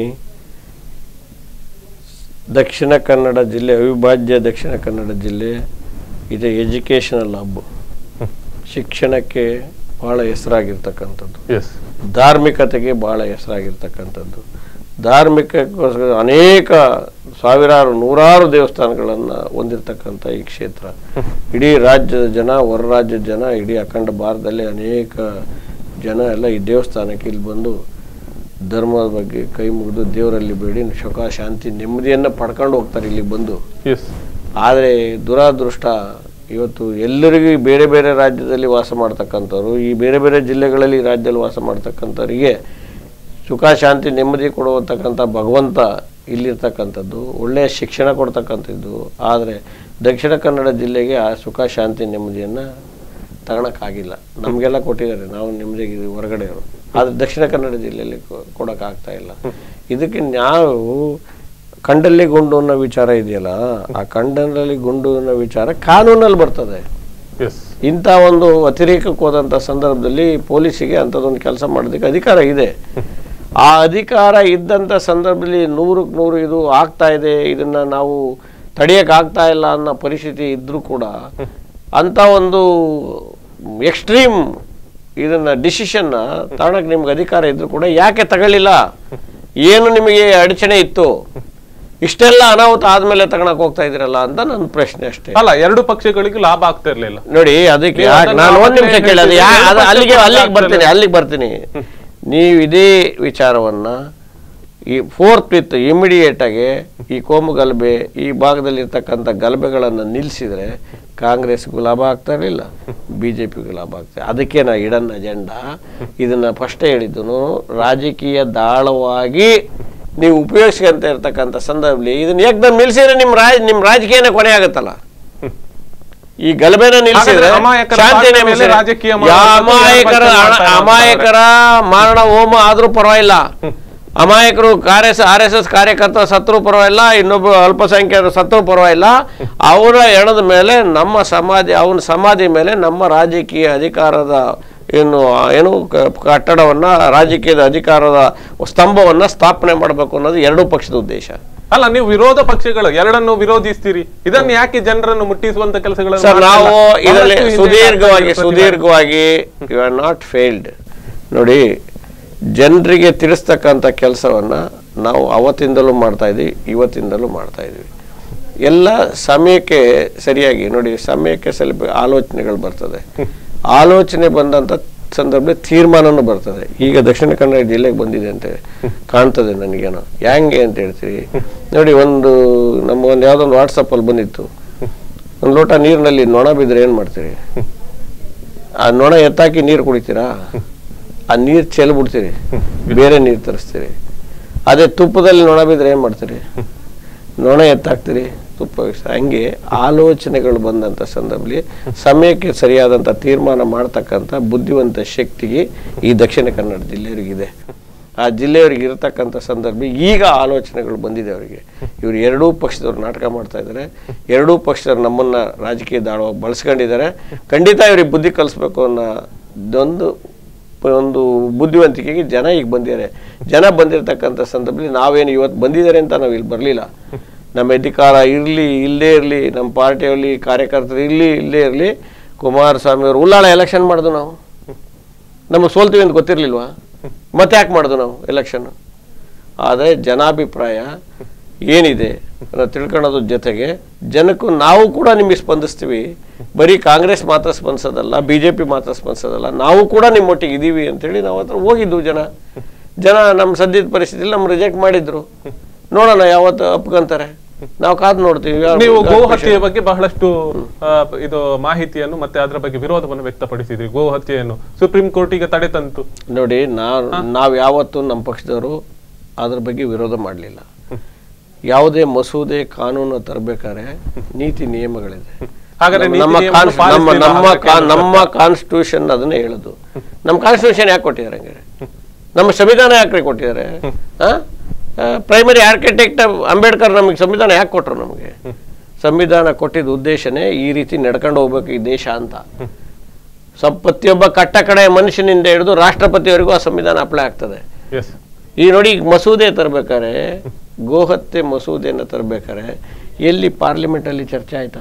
ದಕ್ಷಿಣ ಕನ್ನಡ ಜಿಲ್ಲೆ, ಅವಿಭಾಜ್ಯ ದಕ್ಷಿಣ ಕನ್ನಡ ಜಿಲ್ಲೆ ಇದು ಎಜುಕೇಷನಲ್ ಹಬ್, ಶಿಕ್ಷಣಕ್ಕೆ ಭಾಳ ಹೆಸರಾಗಿರ್ತಕ್ಕಂಥದ್ದು, ಧಾರ್ಮಿಕತೆಗೆ ಭಾಳ ಹೆಸರಾಗಿರ್ತಕ್ಕಂಥದ್ದು. ಧಾರ್ಮಿಕಕ್ಕೋಸ್ಕರ ಅನೇಕ ಸಾವಿರಾರು ನೂರಾರು ದೇವಸ್ಥಾನಗಳನ್ನು ಹೊಂದಿರತಕ್ಕಂಥ ಈ ಕ್ಷೇತ್ರ. ಇಡೀ ರಾಜ್ಯದ ಜನ, ಹೊರ ರಾಜ್ಯದ ಜನ, ಇಡೀ ಅಖಂಡ ಭಾರತದಲ್ಲಿ ಅನೇಕ ಜನ ಎಲ್ಲ ಈ ದೇವಸ್ಥಾನಕ್ಕೆ ಇಲ್ಲಿ ಬಂದು ಧರ್ಮದ ಬಗ್ಗೆ ಕೈ ಮುಗಿದು ದೇವರಲ್ಲಿ ಬೇಡಿ ಸುಖ ಶಾಂತಿ ನೆಮ್ಮದಿಯನ್ನು ಪಡ್ಕೊಂಡು ಹೋಗ್ತಾರೆ ಇಲ್ಲಿ ಬಂದು. ಆದರೆ ದುರಾದೃಷ್ಟ ಇವತ್ತು ಎಲ್ಲರಿಗೂ ಬೇರೆ ಬೇರೆ ರಾಜ್ಯದಲ್ಲಿ ವಾಸ ಮಾಡ್ತಕ್ಕಂಥವ್ರು, ಈ ಬೇರೆ ಬೇರೆ ಜಿಲ್ಲೆಗಳಲ್ಲಿ ರಾಜ್ಯದಲ್ಲಿ ವಾಸ ಮಾಡ್ತಕ್ಕಂಥವ್ರಿಗೆ ಸುಖ ಶಾಂತಿ ನೆಮ್ಮದಿ ಕೊಡುವತಕ್ಕಂಥ ಭಗವಂತ ಇಲ್ಲಿರ್ತಕ್ಕಂಥದ್ದು, ಒಳ್ಳೆಯ ಶಿಕ್ಷಣ ಕೊಡ್ತಕ್ಕಂಥದ್ದು. ಆದರೆ ದಕ್ಷಿಣ ಕನ್ನಡ ಜಿಲ್ಲೆಗೆ ಆ ಸುಖ ಶಾಂತಿ ನೆಮ್ಮದಿಯನ್ನು ತಗೊಳಕ್ಕಾಗಿಲ್ಲ. ನಮಗೆಲ್ಲ ಕೊಟ್ಟಿದ್ದಾರೆ, ನಾವು ನೆಮ್ಮದಿಯಾಗಿದ್ದೀವಿ ಹೊರಗಡೆಯವರು, ಆದರೆ ದಕ್ಷಿಣ ಕನ್ನಡ ಜಿಲ್ಲೆಯಲ್ಲಿ ಕೊಡೋಕ್ಕಾಗ್ತಾ ಇಲ್ಲ. ಇದಕ್ಕೆ ನಾವು ಕಂಡಲ್ಲಿ ಗುಂಡು ಅನ್ನೋ ವಿಚಾರ ಇದೆಯಲ್ಲ, ಆ ಕಂಡಲ್ಲಿ ಗುಂಡು ಅನ್ನೋ ವಿಚಾರ ಕಾನೂನಲ್ಲಿ ಬರ್ತದೆ. ಇಂಥ ಒಂದು ಅತಿರೇಕಕ್ಕೆ ಹೋದಂಥ ಸಂದರ್ಭದಲ್ಲಿ ಪೊಲೀಸಿಗೆ ಅಂಥದ್ದೊಂದು ಕೆಲಸ ಮಾಡೋದಕ್ಕೆ ಅಧಿಕಾರ ಇದೆ. ಆ ಅಧಿಕಾರ ಇದ್ದಂಥ ಸಂದರ್ಭದಲ್ಲಿ ನೂರಕ್ಕೆ ನೂರು ಇದು ಆಗ್ತಾ ಇದೆ, ಇದನ್ನು ನಾವು ತಡೆಯೋಕ್ಕಾಗ್ತಾ ಇಲ್ಲ ಅನ್ನೋ ಪರಿಸ್ಥಿತಿ ಇದ್ದರೂ ಕೂಡ ಅಂಥ ಒಂದು ಎಕ್ಸ್ಟ್ರೀಮ್ ಇದನ್ನ ಡಿಸಿಷನ್ನ ತಗೊಳಕ್ಕೆ ನಿಮ್ಗೆ ಅಧಿಕಾರ ಇದ್ರೂ ಕೂಡ ಯಾಕೆ ತಗೊಳ್ಳಿಲ್ಲ? ಏನು ನಿಮಗೆ ಅಡಚಣೆ ಇತ್ತು? ಇಷ್ಟೆಲ್ಲ ಅನಾಹುತ ಆದ್ಮೇಲೆ ತಗೊಳಕ್ ಹೋಗ್ತಾ ಇದ್ದೀರಲ್ಲ ಅಂತ ನನ್ನ ಪ್ರಶ್ನೆ ಅಷ್ಟೇ. ಅಲ್ಲ, ಎರಡು ಪಕ್ಷಗಳಿಗೂ ಲಾಭ ಆಗ್ತಾ ಇರ್ಲಿಲ್ಲ ನೋಡಿ. ಅದಕ್ಕೆ ನಾನು ಒಂದ್ ನಿಮಿಷ ಕೇಳಿ, ಅದು ಅಲ್ಲಿಗೆ ಅಲ್ಲಿಗೆ ಬರ್ತೀನಿ ಅಲ್ಲಿಗೆ ಬರ್ತೀನಿ ನೀವು ಇದೇ ವಿಚಾರವನ್ನ ಈ ಫೋರ್ತ್ ವಿತ್ ಇಮಿಡಿಯೇಟ್ ಆಗಿ ಈ ಕೋಮು ಗಲಭೆ ಈ ಭಾಗದಲ್ಲಿ ಇರ್ತಕ್ಕಂಥ ಗಲಭೆಗಳನ್ನು ನಿಲ್ಲಿಸಿದ್ರೆ ಕಾಂಗ್ರೆಸ್ಗೂ ಲಾಭ ಆಗ್ತಾ ಇರಲಿಲ್ಲ, ಬಿ ಜೆ ಪಿಗೂ ಲಾಭ ಆಗ್ತದೆ. ಅದಕ್ಕೆ ನಾ ಇಡನ್ ಅಜೆಂಡಾ ಇದನ್ನ ಫಸ್ಟೇ ಹೇಳಿದ್ದು, ರಾಜಕೀಯ ದಾಳವಾಗಿ ನೀವು ಉಪಯೋಗಿಸ್ಕೊಂತ ಇರ್ತಕ್ಕಂಥ ಸಂದರ್ಭದಲ್ಲಿ ಇದನ್ನ ಏಕದಮ್ ನಿಲ್ಸಿದ್ರೆ ನಿಮ್ಮ ರಾಜ ನಿಮ್ಮ ರಾಜಕೀಯನೇ ಕೊನೆ ಆಗುತ್ತಲ್ಲ. ಈ ಗಲಭೆನ ನಿಲ್ಸಿದ್ರೆ ಶಾಂತಿ, ಅಮಾಯಕರ ಅಮಾಯಕರ ಮಾರಣ ಹೋಮ ಆದ್ರೂ ಪರವಾಗಿಲ್ಲ, ಅಮಾಯಕರು ಕಾರ್ಯ ಆರ್ ಎಸ್ ಎಸ್ ಕಾರ್ಯಕರ್ತ ಸತ್ರು ಪರವಾಗಿಲ್ಲ, ಇನ್ನೊಬ್ಬ ಅಲ್ಪಸಂಖ್ಯಾತರು ಸತ್ರು ಪರವಾಗಿಲ್ಲ, ಅವರ ಎಣದ ಮೇಲೆ ನಮ್ಮ ಸಮಾಧಿ ಅವನ ಸಮಾಧಿ ಮೇಲೆ ನಮ್ಮ ರಾಜಕೀಯ ಅಧಿಕಾರದ ಏನು ಏನು ಕಟ್ಟಡವನ್ನ ರಾಜಕೀಯದ ಅಧಿಕಾರದ ಸ್ತಂಭವನ್ನ ಸ್ಥಾಪನೆ ಮಾಡಬೇಕು ಅನ್ನೋದು ಎರಡೂ ಪಕ್ಷದ ಉದ್ದೇಶ. ಅಲ್ಲ, ನೀವು ವಿರೋಧ ಪಕ್ಷಗಳು ಎರಡನ್ನು ವಿರೋಧಿಸ್ತೀರಿ, ಇದನ್ನು ಯಾಕೆ ಜನರನ್ನು ಮುಟ್ಟಿಸುವಂತ ಕೆಲಸಗಳನ್ನು? ಸರ್, ನಾವು ಇದರಲ್ಲಿ ಸುದೀರ್ಘವಾಗಿ ಸುದೀರ್ಘವಾಗಿ ಯು ಆರ್ ನಾಟ್ ಫೇಲ್ಡ್. ನೋಡಿ, ಜನರಿಗೆ ತಿಳಿಸ್ತಕ್ಕಂಥ ಕೆಲಸವನ್ನ ನಾವು ಅವತ್ತಿಂದಲೂ ಮಾಡ್ತಾ ಇದ್ದೀವಿ, ಇವತ್ತಿಂದಲೂ ಮಾಡ್ತಾ ಇದ್ದೀವಿ. ಎಲ್ಲ ಸಮಯಕ್ಕೆ ಸರಿಯಾಗಿ ನೋಡಿ, ಸಮಯಕ್ಕೆ ಸ್ವಲ್ಪ ಆಲೋಚನೆಗಳು ಬರ್ತದೆ. ಆಲೋಚನೆ ಬಂದಂಥ ಸಂದರ್ಭದಲ್ಲಿ ತೀರ್ಮಾನನೂ ಬರ್ತದೆ. ಈಗ ದಕ್ಷಿಣ ಕನ್ನಡ ಜಿಲ್ಲೆಗೆ ಬಂದಿದೆ ಅಂತ ಕಾಣ್ತದೆ ನನಗೇನೋ. ಹೆಂಗೆ ಅಂತ ಹೇಳ್ತೀವಿ ನೋಡಿ, ಒಂದು ನಮ್ಮ ಒಂದು ಯಾವುದೊಂದು ವಾಟ್ಸಪ್ಪಲ್ಲಿ ಬಂದಿತ್ತು, ಒಂದು ಲೋಟ ನೀರಿನಲ್ಲಿ ನೊಣ ಬಿದ್ದರೆ ಏನು ಮಾಡ್ತೀರಿ? ಆ ನೊಣ ಎತ್ತಾಕಿ ನೀರು ಕುಡಿತೀರಾ? ಆ ನೀರು ಚೆಲ್ಬಿಡ್ತೀರಿ, ಬೇರೆ ನೀರು ತರಿಸ್ತೀರಿ. ಅದೇ ತುಪ್ಪದಲ್ಲಿ ನೊಣ ಬಿದ್ದರೆ ಏನು ಮಾಡ್ತೀರಿ? ನೊಣ ಎತ್ತಾಕ್ತೀರಿ, ತುಪ್ಪ. ಹಂಗೆ ಆಲೋಚನೆಗಳು ಬಂದಂಥ ಸಂದರ್ಭದಲ್ಲಿ ಸಮಯಕ್ಕೆ ಸರಿಯಾದಂಥ ತೀರ್ಮಾನ ಮಾಡ್ತಕ್ಕಂಥ ಬುದ್ಧಿವಂತ ಶಕ್ತಿಗೆ ಈ ದಕ್ಷಿಣ ಕನ್ನಡ ಜಿಲ್ಲೆಯವರಿಗಿದೆ. ಆ ಜಿಲ್ಲೆಯವರಿಗೆ ಇರತಕ್ಕಂಥ ಸಂದರ್ಭ ಈಗ ಆಲೋಚನೆಗಳು ಬಂದಿದೆ ಅವರಿಗೆ. ಇವರು ಎರಡೂ ಪಕ್ಷದವ್ರು ನಾಟಕ ಮಾಡ್ತಾ ಇದ್ದಾರೆ, ಎರಡೂ ಪಕ್ಷದವ್ರು ನಮ್ಮನ್ನು ರಾಜಕೀಯ ದಾಳವಾಗಿ ಬಳಸ್ಕೊಂಡಿದ್ದಾರೆ. ಖಂಡಿತ ಇವ್ರಿಗೆ ಬುದ್ಧಿ ಕಲಿಸ್ಬೇಕು ಅನ್ನೋದೊಂದು ಒಂದು ಬುದ್ಧಿವಂತಿಕೆಗೆ ಜನ ಈಗ ಬಂದಿದ್ದಾರೆ. ಜನ ಬಂದಿರತಕ್ಕಂಥ ಸಂದರ್ಭದಲ್ಲಿ ನಾವೇನು ಇವತ್ತು ಬಂದಿದ್ದಾರೆ ಅಂತ ನಾವು ಇಲ್ಲಿ ಬರಲಿಲ್ಲ. ನಮ್ಮ ಅಧಿಕಾರ ಇರಲಿ ಇಲ್ಲೇ ಇರಲಿ, ನಮ್ಮ ಪಾರ್ಟಿಯಲ್ಲಿ ಕಾರ್ಯಕರ್ತರು ಇರಲಿ ಇಲ್ಲೇ ಇರಲಿ, ಕುಮಾರಸ್ವಾಮಿ ಅವರು ಉಳ್ಳಾಳ ಎಲೆಕ್ಷನ್ ಮಾಡಿದ್ರು. ನಾವು ನಮಗೆ ಸೋಲ್ತೀವಿ ಅಂತ ಗೊತ್ತಿರಲಿಲ್ವಾ? ಮತ್ತೆ ಯಾಕೆ ಮಾಡಿದ್ರು ನಾವು ಎಲೆಕ್ಷನ್? ಆದರೆ ಜನಾಭಿಪ್ರಾಯ ಏನಿದೆ ನಾವು ತಿಳ್ಕೊಳ್ಳೋದ್ರ ಜೊತೆಗೆ ಜನಕ್ಕೂ ನಾವು ಕೂಡ ನಿಮಗೆ ಸ್ಪಂದಿಸ್ತೀವಿ, ಬರೀ ಕಾಂಗ್ರೆಸ್ ಮಾತ್ರ ಸ್ಪಂದಿಸೋದಲ್ಲ, ಬಿ ಜೆ ಪಿ ಮಾತ್ರ ಸ್ಪಂದಿಸೋದಲ್ಲ, ನಾವು ಕೂಡ ನಿಮ್ಮೊಟ್ಟಿಗೆ ಇದ್ದೀವಿ ಅಂತೇಳಿ ನಾವು ಹತ್ರ ಹೋಗಿದ್ದು. ಜನ ಜನ ನಮ್ಮ ಸದ್ಯದ ಪರಿಸ್ಥಿತಿಯಲ್ಲಿ ನಮ್ಮ ರಿಜೆಕ್ಟ್ ಮಾಡಿದ್ರು. ನೋಡೋಣ ಯಾವತ್ತು ಅಪ್ಕೊಂತಾರೆ, ನಾವು ಕಾದು ನೋಡ್ತೀವಿ. ನೀವು ಗೋ ಹತ್ಯೆಯ ಬಗ್ಗೆ ಬಹಳಷ್ಟು ಇದು ಮಾಹಿತಿಯನ್ನು ಮತ್ತೆ ಅದರ ಬಗ್ಗೆ ವಿರೋಧವನ್ನು ವ್ಯಕ್ತಪಡಿಸಿದ್ರಿ. ಗೋ ಹತ್ಯೆಯನ್ನು ಸುಪ್ರೀಂ ಕೋರ್ಟಿಗೆ ತಡೆ ತಂತು. ನೋಡಿ, ನಾವು ನಾವು ಯಾವತ್ತು ನಮ್ಮ ಪಕ್ಷದವರು ಅದ್ರ ಬಗ್ಗೆ ವಿರೋಧ ಮಾಡಲಿಲ್ಲ. ಯಾವುದೇ ಮಸೂದೆ ಕಾನೂನು ತರಬೇಕಾದ್ರೆ ನೀತಿ ನಿಯಮಗಳಿದೆ. ನಮ್ಮ ನಮ್ಮ ನಮ್ಮ ಕಾನ್ಸ್ಟಿಟ್ಯೂಷನ್ ಅದನ್ನೇ ಹೇಳುದು. ನಮ್ಮ ಕಾನ್ಸ್ಟಿಟ್ಯೂಷನ್ ಯಾಕೆ ಕೊಟ್ಟಿದ್ದಾರೆ ಹಂಗಾರೆ? ನಮ್ಮ ಸಂವಿಧಾನ ಯಾಕೆ ಕೊಟ್ಟಿದ್ದಾರೆ? ಪ್ರೈಮರಿ ಆರ್ಕಿಟೆಕ್ಟ್ ಅಂಬೇಡ್ಕರ್ ನಮಗೆ ಸಂವಿಧಾನ ಯಾಕೆ ಕೊಟ್ಟರು? ನಮಗೆ ಸಂವಿಧಾನ ಕೊಟ್ಟಿದ್ದ ಉದ್ದೇಶನೇ ಈ ರೀತಿ ನಡ್ಕೊಂಡು ಹೋಗ್ಬೇಕು ಈ ದೇಶ ಅಂತ. ಪ್ರತಿಯೊಬ್ಬ ಕಟ್ಟ ಕಡೆ ಮನುಷ್ಯನಿಂದ ಹಿಡಿದು ರಾಷ್ಟ್ರಪತಿಯವರೆಗೂ ಆ ಸಂವಿಧಾನ ಅಪ್ಲೈ ಆಗ್ತದೆ. ಈ ನೋಡಿ, ಮಸೂದೆ ತರಬೇಕಾರೆ, ಗೋಹತ್ಯೆ ಮಸೂದೆಯನ್ನು ತರಬೇಕಾರೆ ಎಲ್ಲಿ ಪಾರ್ಲಿಮೆಂಟ್ ಅಲ್ಲಿ ಚರ್ಚೆ ಆಯ್ತಾ?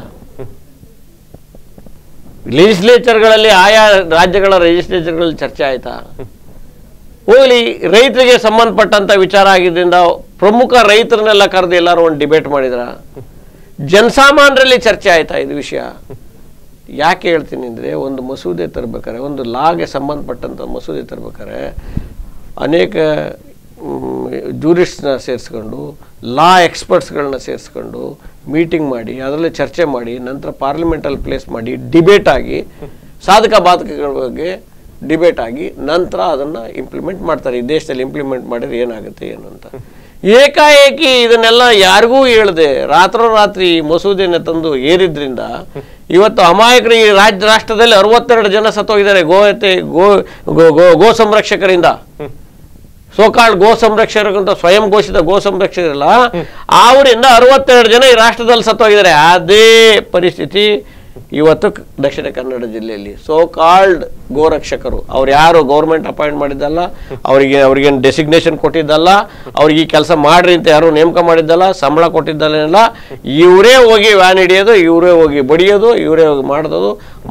ಲೆಜಿಸ್ಲೇಚರ್ಗಳಲ್ಲಿ, ಆಯಾ ರಾಜ್ಯಗಳ ಲೆಜಿಸ್ಲೇಚರ್ಗಳಲ್ಲಿ ಚರ್ಚೆ ಆಯ್ತಾ? ಹೋಗ್ಲಿ, ರೈತರಿಗೆ ಸಂಬಂಧಪಟ್ಟಂತ ವಿಚಾರ ಆಗಿದ್ದರಿಂದ ಪ್ರಮುಖ ರೈತರನ್ನೆಲ್ಲ ಕರೆದು ಎಲ್ಲರೂ ಒಂದು ಡಿಬೇಟ್ ಮಾಡಿದ್ರ? ಜನಸಾಮಾನ್ಯರಲ್ಲಿ ಚರ್ಚೆ ಆಯ್ತಾ ಇದು ವಿಷಯ? ಯಾಕೆ ಹೇಳ್ತೀನಿ ಅಂದ್ರೆ, ಒಂದು ಮಸೂದೆ ತರಬೇಕಾರೆ, ಒಂದು ಲಾಗೆ ಸಂಬಂಧಪಟ್ಟಂತ ಮಸೂದೆ ತರಬೇಕಾರೆ ಅನೇಕ ಜೂರಿಸ್ಟ್ನ ಸೇರಿಸ್ಕೊಂಡು, ಲಾ ಎಕ್ಸ್ಪರ್ಟ್ಸ್ಗಳನ್ನ ಸೇರಿಸ್ಕೊಂಡು ಮೀಟಿಂಗ್ ಮಾಡಿ ಅದರಲ್ಲಿ ಚರ್ಚೆ ಮಾಡಿ ನಂತರ ಪಾರ್ಲಿಮೆಂಟಲ್ಲಿ ಪ್ಲೇಸ್ ಮಾಡಿ ಡಿಬೇಟ್ ಆಗಿ ಸಾಧಕ ಬಾಧಕಗಳ ಬಗ್ಗೆ ಡಿಬೇಟ್ ಆಗಿ ನಂತರ ಅದನ್ನು ಇಂಪ್ಲಿಮೆಂಟ್ ಮಾಡ್ತಾರೆ. ಈ ದೇಶದಲ್ಲಿ ಇಂಪ್ಲಿಮೆಂಟ್ ಮಾಡಿದ್ರೆ ಏನಾಗುತ್ತೆ ಏನು ಅಂತ. ಏಕಾಏಕಿ ಇದನ್ನೆಲ್ಲ ಯಾರಿಗೂ ಹೇಳದೆ ರಾತ್ರೋರಾತ್ರಿ ಮಸೂದೆಯನ್ನು ತಂದು ಏರಿದ್ರಿಂದ ಇವತ್ತು ಅಮಾಯಕರು ಈ ರಾಜ್ಯ ರಾಷ್ಟ್ರದಲ್ಲಿ ಅರವತ್ತೆರಡು ಜನ ಸತ್ತೋಗಿದ್ದಾರೆ ಗೋಹತ್ಯೆ ಗೋ ಗೋ ಗೋ ಸಂರಕ್ಷಕರಿಂದ. ಸೋಕಾಳ್ ಗೋ ಸಂರಕ್ಷಕರಂತ ಸ್ವಯಂ ಘೋಷಿತ ಗೋ ಸಂರಕ್ಷಕರಲ್ಲ, ಅವರಿಂದ ಅರವತ್ತೆರಡು ಜನ ಈ ರಾಷ್ಟ್ರದಲ್ಲಿ ಸತ್ತೋಗಿದ್ದಾರೆ. ಅದೇ ಪರಿಸ್ಥಿತಿ ಇವತ್ತು ದಕ್ಷಿಣ ಕನ್ನಡ ಜಿಲ್ಲೆಯಲ್ಲಿ. ಸೋಕಾಲ್ಡ್ ಗೋರಕ್ಷಕರು, ಅವ್ರು ಯಾರು ಗೌರ್ಮೆಂಟ್ ಅಪಾಯಿಂಟ್ ಮಾಡಿದ್ದಲ್ಲ, ಅವರಿಗೆ ಅವ್ರಿಗೇನು ಡೆಸಿಗ್ನೇಷನ್ ಕೊಟ್ಟಿದ್ದಲ್ಲ, ಅವ್ರಿಗೆ ಈ ಕೆಲಸ ಮಾಡ್ರಿ ಅಂತ ಯಾರು ನೇಮಕ ಮಾಡಿದ್ದಲ್ಲ, ಸಂಬಳ ಕೊಟ್ಟಿದ್ದಲ್ಲ, ಇವರೇ ಹೋಗಿ ವ್ಯಾನ್ ಹಿಡಿಯೋದು, ಇವರೇ ಹೋಗಿ ಬಡಿಯೋದು, ಇವರೇ ಹೋಗಿ ಮಾಡೋದು,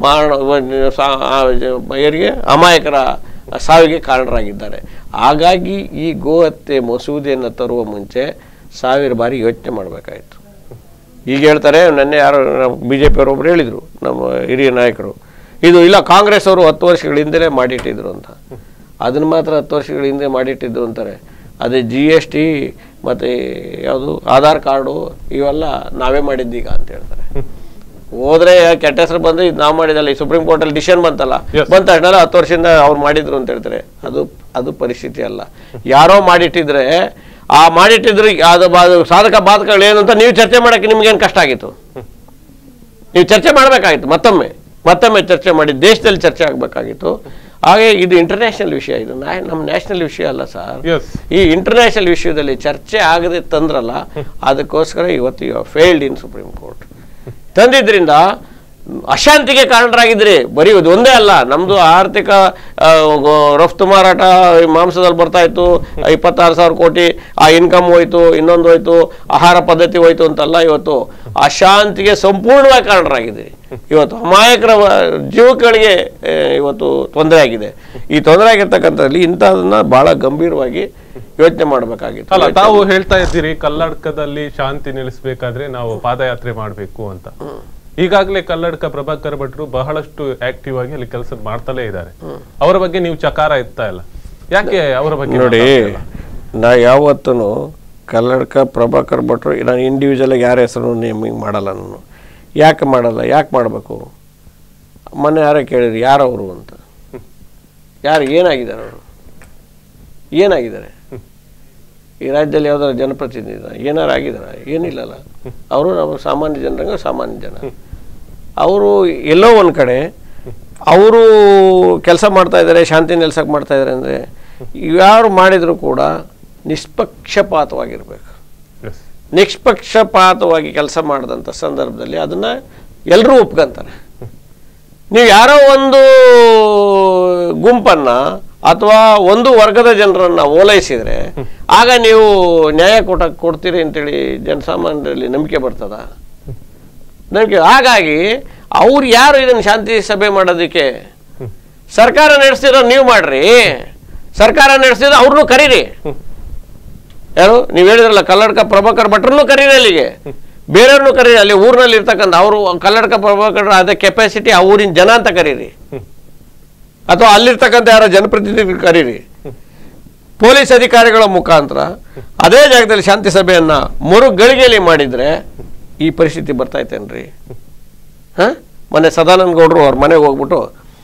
ಇವರಿಗೆ ಅಮಾಯಕರ ಸಾವಿಗೆ ಕಾರಣರಾಗಿದ್ದಾರೆ. ಹಾಗಾಗಿ ಈ ಗೋಹತ್ಯೆ ಮಸೂದೆಯನ್ನು ತರುವ ಮುಂಚೆ ಸಾವಿರ ಬಾರಿ ಯೋಚನೆ ಮಾಡಬೇಕಾಯಿತು. ಈಗ ಹೇಳ್ತಾರೆ, ನೆನ್ನೆ ಯಾರು ಬಿ ಜೆ ಪಿಯವರು ಒಬ್ರು ಹೇಳಿದರು, ನಮ್ಮ ಹಿರಿಯ ನಾಯಕರು, ಇದು ಇಲ್ಲ ಕಾಂಗ್ರೆಸ್ ಅವರು ಹತ್ತು ವರ್ಷಗಳ ಹಿಂದೆ ಮಾಡಿಟ್ಟಿದ್ರು ಅಂತ. ಅದನ್ನು ಮಾತ್ರ ಹತ್ತು ವರ್ಷಗಳ ಹಿಂದೆ ಮಾಡಿಟ್ಟಿದ್ರು ಅಂತಾರೆ. ಅದೇ ಜಿ ಎಸ್ ಟಿ ಮತ್ತು ಯಾವುದು ಆಧಾರ್ ಕಾರ್ಡು ಇವೆಲ್ಲ ನಾವೇ ಮಾಡಿದ್ದೀಗ ಅಂತ ಹೇಳ್ತಾರೆ. ಹೋದ್ರೆ ಕೆಟ್ಟ ಹೆಸರು ಬಂದ್ರೆ ಇದು ನಾವು ಮಾಡಿದಲ್ಲ, ಈ ಸುಪ್ರೀಂ ಕೋರ್ಟಲ್ಲಿ ಡಿಸಿಷನ್ ಬಂತಲ್ಲ, ಬಂತ ಅಷ್ಟೆಲ್ಲ ಹತ್ತು ವರ್ಷದಿಂದ ಅವ್ರು ಮಾಡಿದ್ರು ಅಂತ ಹೇಳ್ತಾರೆ. ಅದು ಅದು ಪರಿಸ್ಥಿತಿ ಅಲ್ಲ. ಯಾರೋ ಮಾಡಿಟ್ಟಿದ್ರೆ ಆ ಮಾಡಿಟ್ಟಿದ್ರು ಅದು ಸಾಧಕ ಬಾಧಕಗಳು ಏನು ಅಂತ ನೀವು ಚರ್ಚೆ ಮಾಡೋಕ್ಕೆ ನಿಮ್ಗೇನು ಕಷ್ಟ ಆಗಿತ್ತು? ನೀವು ಚರ್ಚೆ ಮಾಡಬೇಕಾಗಿತ್ತು, ಮತ್ತೊಮ್ಮೆ ಮತ್ತೊಮ್ಮೆ ಚರ್ಚೆ ಮಾಡಿ ದೇಶದಲ್ಲಿ ಚರ್ಚೆ ಆಗಬೇಕಾಗಿತ್ತು. ಹಾಗೆ ಇದು ಇಂಟರ್ನ್ಯಾಷನಲ್ ವಿಷಯ, ಇದು ನಮ್ಮ ನ್ಯಾಷನಲ್ ವಿಷಯ ಅಲ್ಲ ಸರ್. ಈ ಇಂಟರ್ನ್ಯಾಷನಲ್ ವಿಷಯದಲ್ಲಿ ಚರ್ಚೆ ಆಗದೆ ತಂದ್ರಲ್ಲ, ಅದಕ್ಕೋಸ್ಕರ ಇವತ್ತು you are failed in supreme court. ತಂದಿದ್ರಿಂದ ಅಶಾಂತಿಗೆ ಕಾರಣರಾಗಿದ್ರಿ. ಬರೀ ಇದು ಒಂದೇ ಅಲ್ಲ, ನಮ್ದು ಆರ್ಥಿಕ ರಫ್ತು ಮಾರಾಟ ಮಾಂಸದಲ್ಲಿ ಬರ್ತಾ ಇತ್ತು, ಇಪ್ಪತ್ತಾರು ಸಾವಿರ ಕೋಟಿ ಆ ಇನ್ಕಮ್ ಹೋಯ್ತು, ಇನ್ನೊಂದು ಹೋಯ್ತು, ಆಹಾರ ಪದ್ಧತಿ ಹೋಯ್ತು ಅಂತಲ್ಲ. ಇವತ್ತು ಅಶಾಂತಿಗೆ ಸಂಪೂರ್ಣವಾಗಿ ಕಾರಣರಾಗಿದ್ರಿ. ಇವತ್ತು ಅಮಾಯಕರ ಜೀವಗಳಿಗೆ ಇವತ್ತು ತೊಂದರೆ ಆಗಿದೆ. ಈ ತೊಂದರೆ ಆಗಿರ್ತಕ್ಕಂಥದ್ರಲ್ಲಿ ಇಂಥದನ್ನ ಬಹಳ ಗಂಭೀರವಾಗಿ ಯೋಚನೆ ಮಾಡಬೇಕಾಗಿತ್ತು. ಅಲ್ಲ, ತಾವು ಹೇಳ್ತಾ ಇದ್ದೀರಿ ಕಲ್ಲಡ್ಕದಲ್ಲಿ ಶಾಂತಿ ನೆಲೆಸಬೇಕಾದ್ರೆ ನಾವು ಪಾದಯಾತ್ರೆ ಮಾಡಬೇಕು ಅಂತ. ಈಗಾಗಲೇ ಕಲ್ಲಡ್ಕ ಪ್ರಭಾಕರ್ ಭಟ್ರು ಬಹಳಷ್ಟು ಆಕ್ಟಿವ್ ಆಗಿ ಅಲ್ಲಿ ಕೆಲಸ ಮಾಡ್ತಲೇ ಇದ್ದಾರೆ. ಅವರ ಬಗ್ಗೆ ನೀವು ಚಕಾರ ಇರ್ತಾ ಇಲ್ಲ, ಯಾಕೆ ಅವರ ಬಗ್ಗೆ? ನೋಡಿ, ನಾ ಯಾವತ್ತೂ ಕಲ್ಲಡ್ಕ ಪ್ರಭಾಕರ್ ಭಟ್ರು ನಾನು ಇಂಡಿವಿಜುವಲ್ ಆಗಿ ಯಾರ ಹೆಸರು ನೇಮಿಂಗ್ ಮಾಡಲ್ಲ. ನಾನು ಯಾಕೆ ಮಾಡಲ್ಲ, ಯಾಕೆ ಮಾಡಬೇಕು? ಮೊನ್ನೆ ಯಾರೇ ಕೇಳಿದ್ರು ಯಾರವರು ಅಂತ. ಯಾರು ಏನಾಗಿದ್ದಾರೆ? ಅವರು ಏನಾಗಿದ್ದಾರೆ? ಈ ರಾಜ್ಯದಲ್ಲಿ ಯಾವ್ದಾರು ಜನಪ್ರತಿನಿಧಿ ಏನಾರು ಆಗಿದಾರ? ಏನಿಲ್ಲಲ್ಲ. ಅವರು ನಾವು ಸಾಮಾನ್ಯ ಜನರಂಗ ಸಾಮಾನ್ಯ ಜನ. ಅವರು ಎಲ್ಲೋ ಒಂದು ಕಡೆ ಅವರು ಕೆಲಸ ಮಾಡ್ತಾ ಇದ್ದಾರೆ, ಶಾಂತಿ ನೆಲೆಸಕ್ಕೆ ಮಾಡ್ತಾ ಇದ್ದಾರೆ ಅಂದರೆ ಯಾರು ಮಾಡಿದರೂ ಕೂಡ ನಿಷ್ಪಕ್ಷಪಾತವಾಗಿರ್ಬೇಕು. ನಿಷ್ಪಕ್ಷಪಾತವಾಗಿ ಕೆಲಸ ಮಾಡಿದಂಥ ಸಂದರ್ಭದಲ್ಲಿ ಅದನ್ನು ಎಲ್ಲರೂ ಒಪ್ಕೊಂತಾರೆ. ನೀವು ಯಾರೋ ಒಂದು ಗುಂಪನ್ನು ಅಥವಾ ಒಂದು ವರ್ಗದ ಜನರನ್ನು ಓಲೈಸಿದರೆ ಆಗ ನೀವು ನ್ಯಾಯ ಕೊಟ್ಟ ಕೊಡ್ತೀರಿ ಅಂತೇಳಿ ಜನಸಾಮಾನ್ಯರಲ್ಲಿ ನಂಬಿಕೆ ಬರ್ತದ? ನಂಬಿಕೆ. ಹಾಗಾಗಿ ಅವ್ರು ಯಾರು ಇದನ್ನು ಶಾಂತಿ ಸಭೆ ಮಾಡೋದಕ್ಕೆ? ಸರ್ಕಾರ ನಡೆಸ್ತಿರೋ ನೀವು ಮಾಡ್ರಿ, ಸರ್ಕಾರ ನಡೆಸ್ತಿರೋ ಅವ್ರನ್ನೂ ಕರೀರಿ. ಯಾರು ನೀವು ಹೇಳಿದ್ರಲ್ಲ ಕಲ್ಲಡ್ಕ ಪ್ರಭಾಕರ್ ಭಟ್ರನ್ನು ಕರೀರಿ ಅಲ್ಲಿಗೆ, ಬೇರೆಯವ್ರನ್ನು ಕರೀರಿ, ಅಲ್ಲಿ ಊರಿನಲ್ಲಿ ಇರ್ತಕ್ಕಂಥ ಅವರು ಕಲ್ಲಡ್ಕ ಪ್ರಭಾಕರ್ ಅದೇ ಕೆಪಾಸಿಟಿ ಆ ಊರಿನ ಜನ ಅಂತ ಕರೀರಿ, ಅಥವಾ ಅಲ್ಲಿರ್ತಕ್ಕಂಥ ಯಾರೋ ಜನಪ್ರತಿನಿಧಿಗಳು ಕರೀರಿ. ಪೊಲೀಸ್ ಅಧಿಕಾರಿಗಳ ಮುಖಾಂತರ ಅದೇ ಜಾಗದಲ್ಲಿ ಶಾಂತಿ ಸಭೆಯನ್ನ ಮರು ಗಳಿಗೆಯಲ್ಲಿ ಮಾಡಿದ್ರೆ ಈ ಪರಿಸ್ಥಿತಿ ಬರ್ತಾ ಇತ್ತೇನ್ರಿ? ಹ ಮೊನ್ನೆ ಸದಾನಂದ ಗೌಡರು ಅವ್ರ ಮನೆಗೆ ಹೋಗ್ಬಿಟ್ಟು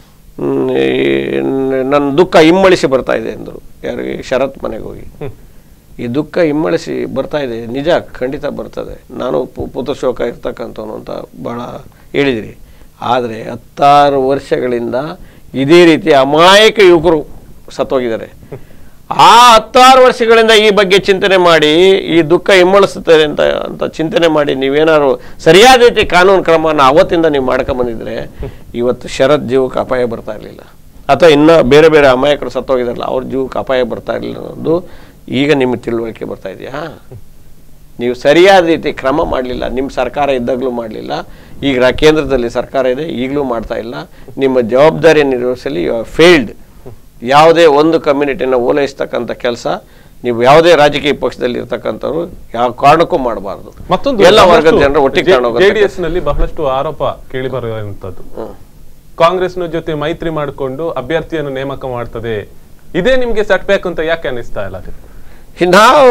ನನ್ನ ದುಃಖ ಇಮ್ಮಳಿಸಿ ಬರ್ತಾ ಇದೆ ಅಂದರು. ಯಾರಿಗೆ? ಶರತ್ ಮನೆಗೆ ಹೋಗಿ ಈ ದುಃಖ ಇಮ್ಮಳಿಸಿ ಬರ್ತಾ ಇದೆ, ನಿಜ ಖಂಡಿತ ಬರ್ತದೆ, ನಾನು ಪುತ್ರ ಶೋಕ ಇರ್ತಕ್ಕಂಥವನು ಅಂತ ಭಾಳ ಹೇಳಿದಿರಿ. ಆದರೆ ಹತ್ತಾರು ವರ್ಷಗಳಿಂದ ಇದೇ ರೀತಿ ಅಮಾಯಕ ಯುವಕರು ಸತ್ತೋಗಿದ್ದಾರೆ. ಆ ಹತ್ತಾರು ವರ್ಷಗಳಿಂದ ಈ ಬಗ್ಗೆ ಚಿಂತನೆ ಮಾಡಿ ಈ ದುಃಖ ಹಿಮ್ಮಳಿಸುತ್ತದೆ ಅಂತ ಅಂತ ಚಿಂತನೆ ಮಾಡಿ ನೀವೇನಾದ್ರು ಸರಿಯಾದ ರೀತಿ ಕಾನೂನು ಕ್ರಮನ ಅವತ್ತಿಂದ ನೀವು ಮಾಡ್ಕೊಂಬಂದಿದ್ರೆ ಇವತ್ತು ಶರತ್ ಜೀವಕ್ಕೆ ಅಪಾಯ ಬರ್ತಾ ಇರಲಿಲ್ಲ, ಅಥವಾ ಇನ್ನೂ ಬೇರೆ ಬೇರೆ ಅಮಾಯಕರು ಸತ್ತೋಗಿದಾರಲ್ಲ ಅವ್ರ ಜೀವಕ್ಕೆ ಅಪಾಯ ಬರ್ತಾ ಇರಲಿಲ್ಲ ಅನ್ನೋದು ಈಗ ನಿಮಗೆ ತಿಳುವಳಿಕೆ ಬರ್ತಾ ಇದೆಯಾ? ನೀವು ಸರಿಯಾದ ರೀತಿ ಕ್ರಮ ಮಾಡಲಿಲ್ಲ, ನಿಮ್ಮ ಸರ್ಕಾರ ಇದ್ದಾಗಲೂ ಮಾಡಲಿಲ್ಲ, ಈಗ ಕೇಂದ್ರದಲ್ಲಿ ಸರ್ಕಾರ ಇದೆ ಈಗಲೂ ಮಾಡ್ತಾ ಇಲ್ಲ. ನಿಮ್ಮ ಜವಾಬ್ದಾರಿ ನಿರ್ವಹಿಸಲಿ ಯು ಆರ್ ಫೇಲ್ಡ್. ಯಾವುದೇ ಒಂದು ಕಮ್ಯುನಿಟಿನ ಓಲೈಸ್ತಕ್ಕಂಥ ಕೆಲಸ ನೀವು ಯಾವುದೇ ರಾಜಕೀಯ ಪಕ್ಷದಲ್ಲಿ ಇರ್ತಕ್ಕಂಥವ್ರು ಯಾವ ಕಾರಣಕ್ಕೂ ಮಾಡಬಾರ್ದು. ಮತ್ತೊಂದು ಎಲ್ಲ ವರ್ಗದ ಜನರು ಒಟ್ಟಿಗೆ ಜೆಡಿಎಸ್ ನಲ್ಲಿ ಬಹಳಷ್ಟು ಆರೋಪ ಕೇಳಿ ಬರುವಂತದ್ದು, ಕಾಂಗ್ರೆಸ್ನ ಜೊತೆ ಮೈತ್ರಿ ಮಾಡಿಕೊಂಡು ಅಭ್ಯರ್ಥಿಯನ್ನು ನೇಮಕ ಮಾಡ್ತದೆ, ಇದೇ ನಿಮ್ಗೆ ಸೆಟ್ ಬ್ಯಾಕ್ ಅಂತ ಯಾಕೆ ಅನಿಸ್ತಾ ಇಲ್ಲ? ನಾವು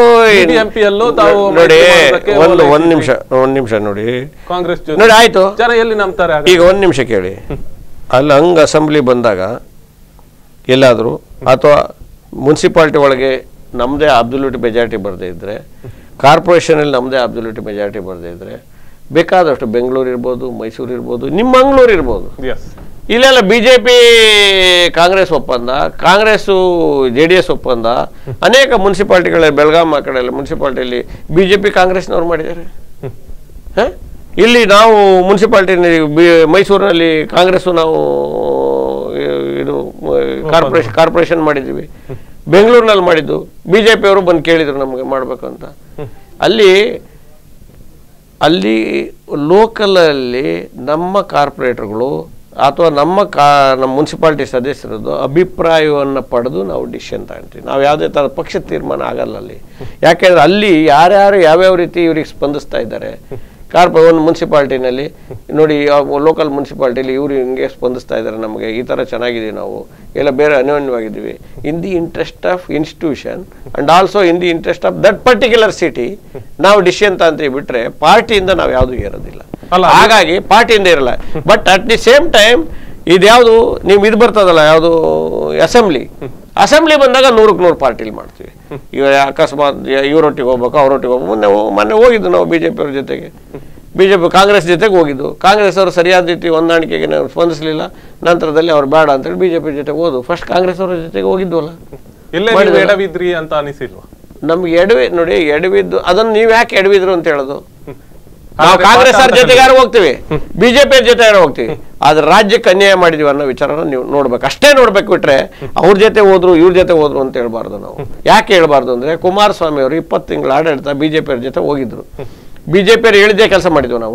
ನೋಡಿ ಒಂದು ಒಂದ್ ನಿಮಿಷ ಒಂದ್ ನಿಮಿಷ ನೋಡಿ, ಕಾಂಗ್ರೆಸ್ ನೋಡಿ ಆಯ್ತು ಜನ ಎಲ್ಲಿ ನಂಬ್ತಾರೆ? ಈಗ ಒಂದ್ ನಿಮಿಷ ಕೇಳಿ, ಅಲ್ಲಿ ಹಂಗ ಅಸೆಂಬ್ಲಿ ಬಂದಾಗ ಎಲ್ಲಾದರೂ ಅಥವಾ ಮುನ್ಸಿಪಾಲ್ಟಿ ಒಳಗೆ ನಮ್ಮದೇ ಅಬ್ಸಲ್ಯೂಟ್ ಮೆಜಾರಿಟಿ ಬರದೇ ಇದ್ದರೆ, ಕಾರ್ಪೊರೇಷನಲ್ಲಿ ನಮ್ಮದೇ ಅಬ್ಸಲ್ಯೂಟ್ ಮೆಜಾರಿಟಿ ಬರದೇ ಇದ್ದರೆ, ಬೇಕಾದಷ್ಟು ಬೆಂಗಳೂರು ಇರ್ಬೋದು, ಮೈಸೂರು ಇರ್ಬೋದು, ನಿಮ್ಮ ಮಂಗಳೂರು ಇರ್ಬೋದು, ಇಲ್ಲೆಲ್ಲ ಬಿ ಜೆ ಪಿ ಕಾಂಗ್ರೆಸ್ ಒಪ್ಪಂದ, ಕಾಂಗ್ರೆಸ್ಸು ಜೆ ಡಿ ಎಸ್ ಒಪ್ಪಂದ, ಅನೇಕ ಮುನ್ಸಿಪಾಲ್ಟಿಗಳ ಬೆಳಗಾಂ ಆ ಕಡೆ ಎಲ್ಲ ಮುನ್ಸಿಪಾಲ್ಟಿಯಲ್ಲಿ ಬಿ ಜೆ ಪಿ ಕಾಂಗ್ರೆಸ್ನವ್ರು ಮಾಡಿದ್ದಾರೆ. ಹಾಂ ಇಲ್ಲಿ ನಾವು ಮುನ್ಸಿಪಾಲ್ಟಿನಲ್ಲಿ ಬಿ ಮೈಸೂರಿನಲ್ಲಿ ಕಾಂಗ್ರೆಸ್ಸು ನಾವು ಇದು ಕಾರ್ಪೊರೇಷನ್ ಕಾರ್ಪೊರೇಷನ್ ಮಾಡಿದ್ದೀವಿ, ಬೆಂಗಳೂರಿನಲ್ಲಿ ಮಾಡಿದ್ದು ಬಿ ಜೆ ಪಿಯವರು ಬಂದು ಕೇಳಿದರು ನಮಗೆ ಮಾಡಬೇಕು ಅಂತ. ಅಲ್ಲಿ ಅಲ್ಲಿ ಲೋಕಲಲ್ಲಿ ನಮ್ಮ ಕಾರ್ಪೊರೇಟರ್ಗಳು ಅಥವಾ ನಮ್ಮ ಕಾ ನಮ್ಮ ಮುನ್ಸಿಪಾಲ್ಟಿ ಸದಸ್ಯರದ್ದು ಅಭಿಪ್ರಾಯವನ್ನು ಪಡೆದು ನಾವು ಡಿಸಿಷನ್ ತಗೊಳ್ತೀವಿ. ನಾವು ಯಾವುದೇ ಥರದ ಪಕ್ಷದ ತೀರ್ಮಾನ ಆಗಲ್ಲ ಅಲ್ಲಿ. ಯಾಕೆಂದರೆ ಅಲ್ಲಿ ಯಾರ್ಯಾರು ಯಾವ್ಯಾವ ರೀತಿ ಇವ್ರಿಗೆ ಸ್ಪಂದಿಸ್ತಾ ಇದ್ದಾರೆ, ಕಾರ್ಪೊ ಒಂದು ಮುನ್ಸಿಪಾಲ್ಟಿನಲ್ಲಿ ನೋಡಿ, ಲೋಕಲ್ ಮುನ್ಸಿಪಾಲ್ಟಿಲಿ ಇವರು ಹಿಂಗೆ ಸ್ಪಂದಿಸ್ತಾ ಇದ್ದಾರೆ, ನಮಗೆ ಈ ಥರ ಚೆನ್ನಾಗಿದ್ದೀವಿ, ನಾವು ಎಲ್ಲ ಬೇರೆ ಅನ್ಯೋನ್ಯವಾಗಿದ್ದೀವಿ, in the interest of institution and also in the interest of that particular city ನಾವು ಡಿಸಿಷನ್ ತಗೊಂತೀವಿ. ಬಿಟ್ಟರೆ ಪಾರ್ಟಿಯಿಂದ ನಾವು ಯಾವುದೂ ಇರೋದಿಲ್ಲ, ಹಾಗಾಗಿ ಪಾರ್ಟಿಯಿಂದ ಇರಲ್ಲ. But at the same time ಇದ್ಯಾವುದು ನೀವು ಇದು ಬರ್ತದಲ್ಲ, ಯಾವುದು ಅಸೆಂಬ್ಲಿ ಅಸೆಂಬ್ಲಿ ಬಂದಾಗ ನೂರಕ್ಕೆ ನೂರು ಪಾರ್ಟಿಲಿ ಮಾಡ್ತೀವಿ. ಇವ ಅಕಸ್ಮಾತ್ ಇವರೊಟ್ಟಿಗೆ ಹೋಗ್ಬೇಕು ಅವರೊಟ್ಟಿಗೆ ಹೋಗ್ಬೇಕು. ಮೊನ್ನೆ ಮೊನ್ನೆ ಹೋಗಿದ್ದು ನಾವು ಬಿ ಜೆ ಪಿ ಅವ್ರ ಜೊತೆಗೆ, ಬಿ ಜೆ ಪಿ ಕಾಂಗ್ರೆಸ್ ಜೊತೆಗೆ ಹೋಗಿದ್ದು. ಕಾಂಗ್ರೆಸ್ ಅವರು ಸರಿಯಾದ ರೀತಿ ಹೊಂದಾಣಿಕೆಗೆ ನಾವು ಸ್ಪಂದಿಸಲಿಲ್ಲ, ನಂತರದಲ್ಲಿ ಅವ್ರು ಬೇಡ ಅಂತೇಳಿ ಬಿ ಜೆ ಪಿ ಜೊತೆಗೆ ಹೋದು. ಫಸ್ಟ್ ಕಾಂಗ್ರೆಸ್ ಅವ್ರ ಜೊತೆಗೆ ಹೋಗಿದ್ವಲ್ಲ, ಎಡವಿದ್ರಿ ಅಂತ ಅನಿಸಿಲ್ವಾ ನಮ್ಗೆ? ಎಡವಿ ನೋಡಿ, ಎಡವಿದ್ದು ಅದನ್ನು ನೀವು ಯಾಕೆ ಎಡವಿದ್ರು ಅಂತ ಹೇಳೋದು? ನಾವು ಕಾಂಗ್ರೆಸ್ ಅವ್ರ ಜೊತೆಗಾರ ಹೋಗ್ತೀವಿ, ಬಿಜೆಪಿ ಜೊತೆಗಾರ ಹೋಗ್ತೀವಿ, ಆದ್ರೆ ರಾಜ್ಯಕ್ಕೆ ಅನ್ಯಾಯ ಮಾಡಿದೀವಿ ಅನ್ನೋ ವಿಚಾರನ ನೀವು ನೋಡ್ಬೇಕು, ಅಷ್ಟೇ ನೋಡ್ಬೇಕು. ಬಿಟ್ರೆ ಅವ್ರ ಜೊತೆ ಹೋದ್ರು ಇವ್ರ ಜೊತೆ ಹೋದ್ರು ಅಂತ ಹೇಳ್ಬಾರ್ದು ನಾವು. ಯಾಕೆ ಹೇಳ್ಬಾರ್ದು ಅಂದ್ರೆ, ಕುಮಾರಸ್ವಾಮಿ ಅವರು ಇಪ್ಪತ್ತು ತಿಂಗಳ ಆಡಳಿತ ಬಿಜೆಪಿ ಅವ್ರ ಜೊತೆ ಹೋಗಿದ್ರು, ಬಿಜೆಪಿ ಅವ್ರು ಹೇಳಿದ್ದೇ ಕೆಲಸ ಮಾಡಿದ್ವು ನಾವು.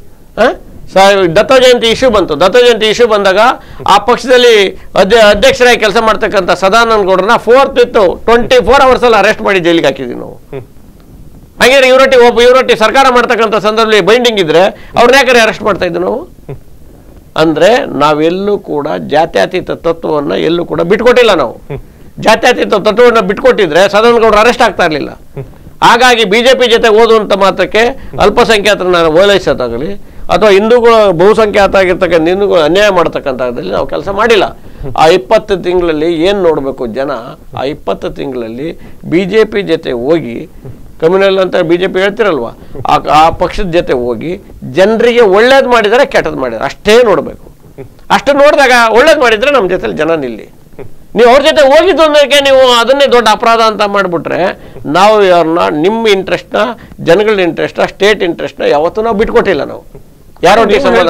ದತ್ತ ಜಯಂತಿ ಇಶ್ಯೂ ಬಂತು, ದತ್ತ ಜಯಂತಿ ಇಶ್ಯೂ ಬಂದಾಗ ಆ ಪಕ್ಷದಲ್ಲಿ ಅಧ್ಯ ಅಧ್ಯಕ್ಷರಾಗಿ ಕೆಲಸ ಮಾಡ್ತಕ್ಕಂಥ ಸದಾನಂದ ಗೌಡ್ರನ್ನ ಫೋರ್ತ್ ಇತ್ತು ಟ್ವೆಂಟಿ ಫೋರ್ ಅವರ್ಸ್ ಅಲ್ಲಿ ಅರೆಸ್ಟ್ ಮಾಡಿ ಜೈಲಿಗೆ ಹಾಕಿದ್ವಿ ನಾವು. ಹಾಗೆ ಇವರೊಟ್ಟಿಗೆ ಒಬ್ಬ ಇವರೊಟ್ಟಿಗೆ ಸರ್ಕಾರ ಮಾಡ್ತಕ್ಕಂಥ ಸಂದರ್ಭದಲ್ಲಿ ಬೈಂಡಿಂಗ್ ಇದ್ರೆ ಅವ್ರನ್ನ ಯಾಕಂದ್ರೆ ಅರೆಸ್ಟ್ ಮಾಡ್ತಾ ಇದ್ವಿ ನಾವು? ಅಂದ್ರೆ ನಾವೆಲ್ಲೂ ಕೂಡ ಜಾತ್ಯತೀತ ತತ್ವವನ್ನ ಎಲ್ಲೂ ಕೂಡ ಬಿಟ್ಕೊಟ್ಟಿಲ್ಲ ನಾವು. ಜಾತ್ಯತೀತ ತತ್ವವನ್ನ ಬಿಟ್ಕೊಟ್ಟಿದ್ರೆ ಸದಾನಂದ ಗೌಡ್ರು ಅರೆಸ್ಟ್ ಆಗ್ತಾ ಇರಲಿಲ್ಲ. ಹಾಗಾಗಿ ಬಿಜೆಪಿ ಜೊತೆ ಓದುವಂತ ಮಾತ್ರಕ್ಕೆ ಅಲ್ಪಸಂಖ್ಯಾತರನ್ನ ಓಲೈಸೋದಾಗಲಿ ಅಥವಾ ಹಿಂದೂಗಳು ಬಹುಸಂಖ್ಯಾತ ಆಗಿರ್ತಕ್ಕಂಥ ಹಿಂದೂಗಳು ಅನ್ಯಾಯ ಮಾಡ್ತಕ್ಕಂಥದ್ರಲ್ಲಿ ನಾವು ಕೆಲಸ ಮಾಡಿಲ್ಲ. ಆ ಇಪ್ಪತ್ತು ತಿಂಗಳಲ್ಲಿ ಏನು ನೋಡಬೇಕು ಜನ, ಆ ಇಪ್ಪತ್ತು ತಿಂಗಳಲ್ಲಿ ಬಿ ಜೆ ಪಿ ಜೊತೆ ಹೋಗಿ, ಕಮ್ಯುನಲ್ ಅಂತ ಬಿ ಜೆ ಪಿ ಹೇಳ್ತಿರಲ್ವ, ಆ ಆ ಪಕ್ಷದ ಜೊತೆ ಹೋಗಿ ಜನರಿಗೆ ಒಳ್ಳೇದು ಮಾಡಿದರೆ ಕೆಟ್ಟದ್ದು ಮಾಡಿದ್ದಾರೆ ಅಷ್ಟೇ ನೋಡಬೇಕು. ಅಷ್ಟು ನೋಡಿದಾಗ ಒಳ್ಳೇದು ಮಾಡಿದರೆ ನಮ್ಮ ಜೊತೆಲಿ ಜನ ನಿಲ್ಲಿ. ನೀವು ಅವ್ರ ಜೊತೆ ಹೋಗಿದ್ದು ಅನ್ನೋಕ್ಕೆ ನೀವು ಅದನ್ನೇ ದೊಡ್ಡ ಅಪರಾಧ ಅಂತ ಮಾಡಿಬಿಟ್ರೆ ನಾವು ಅವ್ರನ್ನ ನಿಮ್ಮ ಇಂಟ್ರೆಸ್ಟ್ನ, ಜನಗಳ ಇಂಟ್ರೆಸ್ಟ್ನ, ಸ್ಟೇಟ್ ಇಂಟ್ರೆಸ್ಟ್ನ ಯಾವತ್ತೂ ನಾವು ಬಿಟ್ಕೊಟ್ಟಿಲ್ಲ. ನಾವು ಯಾರೋ ಸಂಬಂಧ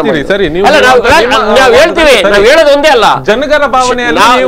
ನಾವು ಹೇಳ್ತೀವಿ, ನಾವು ಹೇಳೋದು ಒಂದೇ ಅಲ್ಲ, ಜನಗರ ಭಾವನೆ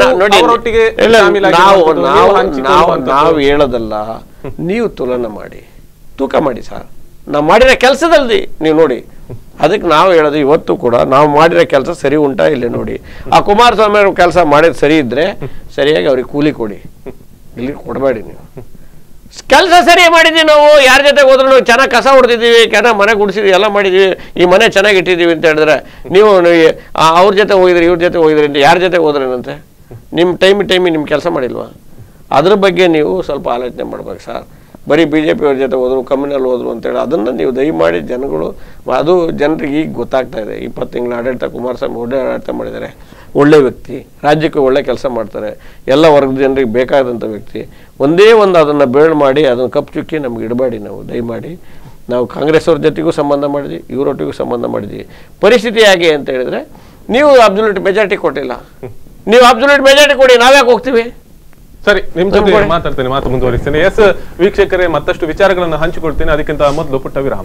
ನಾವು ಹೇಳೋದಲ್ಲ. ನೀವು ತುಲನೆ ಮಾಡಿ, ತೂಕ ಮಾಡಿ ಸರ್. ನಾವು ಮಾಡಿರೋ ಕೆಲಸದಲ್ಲಿ ನೀವು ನೋಡಿ, ಅದಕ್ಕೆ ನಾವು ಹೇಳೋದು ಇವತ್ತು ಕೂಡ ನಾವು ಮಾಡಿರೋ ಕೆಲಸ ಸರಿ ಉಂಟಾ ಇಲ್ಲಿ ನೋಡಿ. ಆ ಕುಮಾರಸ್ವಾಮಿ ಅವ್ರ ಕೆಲಸ ಮಾಡಿದ್ ಸರಿ ಇದ್ರೆ ಸರಿಯಾಗಿ ಅವ್ರಿಗೆ ಕೂಲಿ ಕೊಡಿ, ಇಲ್ಲಿ ಕೊಡಬೇಡಿ ನೀವು. ಕೆಲಸ ಸರಿ ಮಾಡಿದ್ವಿ ನಾವು, ಯಾರ ಜೊತೆ ಹೋದ್ರು ನಾವು ಚೆನ್ನಾಗಿ ಕಸ ಹೊಡೆದಿದ್ದೀವಿ, ಚೆನ್ನಾಗಿ ಮನೆ ಗುಡಿಸಿದ್ವಿ, ಎಲ್ಲ ಮಾಡಿದ್ದೀವಿ, ಈ ಮನೆ ಚೆನ್ನಾಗಿ ಇಟ್ಟಿದ್ದೀವಿ ಅಂತ ಹೇಳಿದ್ರೆ ನೀವು ಅವ್ರ ಜೊತೆ ಹೋಗಿದ್ರಿ ಇವ್ರ ಜೊತೆ ಹೋಗಿದ್ರಿ ಅಂತ ಯಾರ ಜೊತೆ ಹೋದ್ರೇನಂತೆ? ನಿಮ್ಮ ಟೈಮ್ ಟೈಮಿಗೆ ನಿಮ್ಮ ಕೆಲಸ ಮಾಡಿಲ್ವಾ? ಅದ್ರ ಬಗ್ಗೆ ನೀವು ಸ್ವಲ್ಪ ಆಲೋಚನೆ ಮಾಡ್ಬೇಕು ಸರ್. ಬರೀ ಬಿ ಜೆ ಪಿಯವ್ರ ಜೊತೆ ಹೋದ್ರು, ಕಮ್ಯುನಲ್ ಹೋದ್ರು ಅಂತೇಳಿ ಅದನ್ನು ನೀವು ದಯಮಾಡಿ ಜನಗಳು, ಅದು ಜನರಿಗೆ ಈಗ ಗೊತ್ತಾಗ್ತಾ ಇದೆ. ಇಪ್ಪತ್ತು ತಿಂಗಳ ಆಡಳಿತ ಕುಮಾರಸ್ವಾಮಿ ಒಳ್ಳೆ ಆಡಳಿತ ಮಾಡಿದ್ದಾರೆ, ಒಳ್ಳೆ ವ್ಯಕ್ತಿ, ರಾಜ್ಯಕ್ಕೆ ಒಳ್ಳೆ ಕೆಲಸ ಮಾಡ್ತಾರೆ, ಎಲ್ಲ ವರ್ಗದ ಜನರಿಗೆ ಬೇಕಾದಂಥ ವ್ಯಕ್ತಿ. ಒಂದೇ ಒಂದು ಅದನ್ನು ಬೇಳ್ ಮಾಡಿ ಅದನ್ನು ಕಪ್ಪು ಚುಕ್ಕಿ ನಮ್ಗೆ ಇಡಬೇಡಿ. ನಾವು ದಯಮಾಡಿ ನಾವು ಕಾಂಗ್ರೆಸ್ ಅವ್ರ ಜೊತೆಗೂ ಸಂಬಂಧ ಮಾಡಿದ್ವಿ, ಇವರೊಟ್ಟಿಗೂ ಸಂಬಂಧ ಮಾಡಿದ್ವಿ. ಪರಿಸ್ಥಿತಿ ಹೇಗೆ ಅಂತ ಹೇಳಿದ್ರೆ ನೀವು ಅಬ್ಸಲ್ಯೂಟ್ ಮೆಜಾರಿಟಿ ಕೊಟ್ಟಿಲ್ಲ, ನೀವು ಅಬ್ಸಲ್ಯೂಟ್ ಮೆಜಾರಿಟಿ ಕೊಡಿ, ನಾವ್ಯಾಕೆ ಹೋಗ್ತೀವಿ? ಸರಿ, ನಿಮ್ ಜೊತೆ ಮಾತಾಡ್ತೇನೆ, ಮಾತು ಮುಂದುವರಿಸ್ತೇನೆ. ಎಸ್ ವೀಕ್ಷಕರೇ, ಮತ್ತಷ್ಟು ವಿಚಾರಗಳನ್ನು ಹಂಚಿಕೊಳ್ತೇನೆ. ಅದಕ್ಕಿಂತ ಮೊದಲು ಪುಟ್ಟ ವಿರಾಮ.